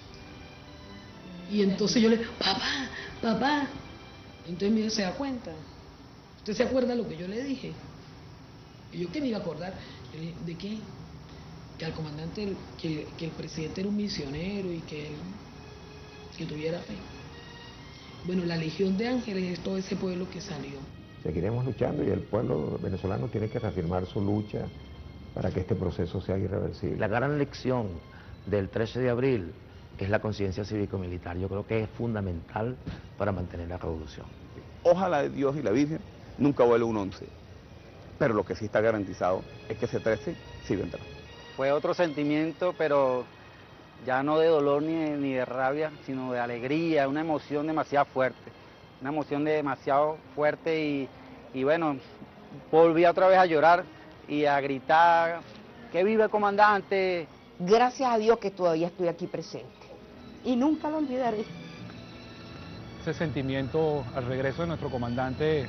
Y entonces yo le digo, papá, papá. Entonces mi hijo se da cuenta. ¿Usted se acuerda de lo que yo le dije? Y yo, ¿qué me iba a acordar? Yo le dije, ¿de qué? Que al comandante, que, que el presidente era un misionero y que él que tuviera fe. Bueno, la Legión de Ángeles es todo ese pueblo que salió. Seguiremos luchando y el pueblo venezolano tiene que reafirmar su lucha para que este proceso sea irreversible. La gran lección del trece de abril es la conciencia cívico-militar. Yo creo que es fundamental para mantener la revolución. Ojalá Dios y la Virgen nunca vuelva un once, pero lo que sí está garantizado es que ese trece sí vendrá. Fue otro sentimiento, pero ya no de dolor ni de, ni de rabia, sino de alegría, una emoción demasiado fuerte, una emoción demasiado fuerte y, y bueno, volví otra vez a llorar y a gritar, ¡que viva el comandante! Gracias a Dios que todavía estoy aquí presente y nunca lo olvidaré. Ese sentimiento al regreso de nuestro comandante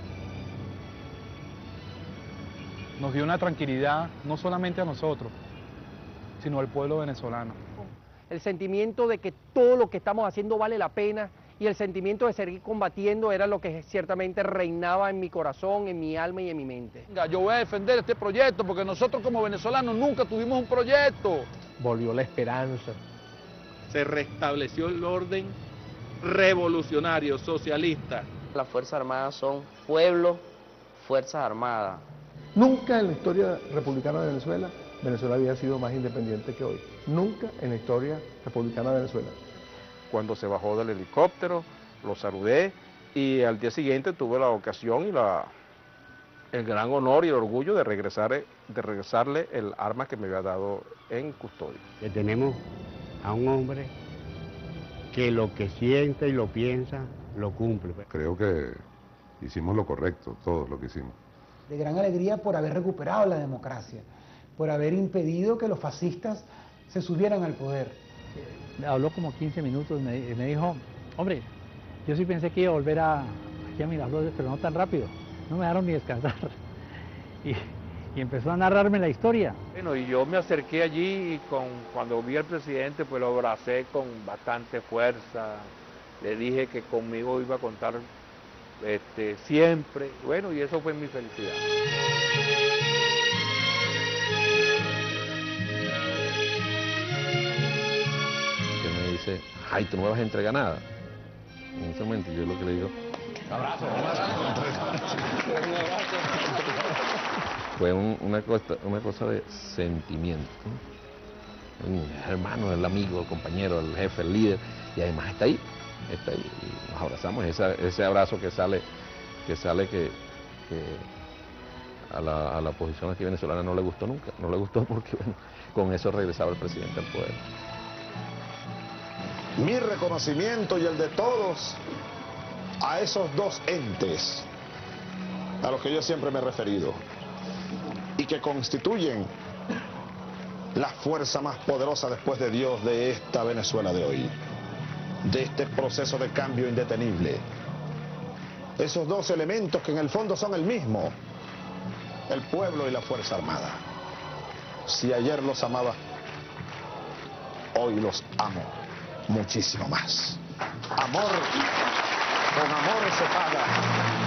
nos dio una tranquilidad, no solamente a nosotros, sino al pueblo venezolano. El sentimiento de que todo lo que estamos haciendo vale la pena y el sentimiento de seguir combatiendo era lo que ciertamente reinaba en mi corazón, en mi alma y en mi mente. Yo voy a defender este proyecto porque nosotros como venezolanos nunca tuvimos un proyecto. Volvió la esperanza. Se restableció el orden revolucionario, socialista. Las Fuerzas Armadas son pueblo, Fuerzas Armadas. Nunca en la historia republicana de Venezuela Venezuela había sido más independiente que hoy. Nunca en la historia republicana de Venezuela. Cuando se bajó del helicóptero, lo saludé y al día siguiente tuve la ocasión y la, el gran honor y el orgullo de, regresar, de regresarle el arma que me había dado en custodia. Que tenemos a un hombre que lo que siente y lo piensa, lo cumple. Creo que hicimos lo correcto, todo lo que hicimos. De gran alegría por haber recuperado la democracia, por haber impedido que los fascistas se subieran al poder. Habló como quince minutos y me, me dijo, hombre, yo sí pensé que iba a volver a, aquí a Miraflores, pero no tan rápido, no me dejaron ni descansar. Y, y empezó a narrarme la historia. Bueno, y yo me acerqué allí y con, cuando vi al presidente, pues lo abracé con bastante fuerza, le dije que conmigo iba a contar este, siempre, bueno, y eso fue mi felicidad. Que me dice, ay, tú no me vas a entregar nada. En ese momento yo lo que le digo, abrazo, fue un, una, cosa, una cosa de sentimiento. Un hermano, el amigo, el compañero, el jefe, el líder, y además está ahí, está ahí, y nos abrazamos, ese, ese abrazo que sale, que sale que, que a, la, a la oposición aquí venezolana no le gustó nunca, no le gustó porque bueno, con eso regresaba el presidente al poder. Mi reconocimiento y el de todos a esos dos entes a los que yo siempre me he referido y que constituyen la fuerza más poderosa después de Dios de esta Venezuela de hoy, de este proceso de cambio indetenible. Esos dos elementos que en el fondo son el mismo, el pueblo y la Fuerza Armada. Si ayer los amaba, hoy los amo muchísimo más. Amor, con amor se paga.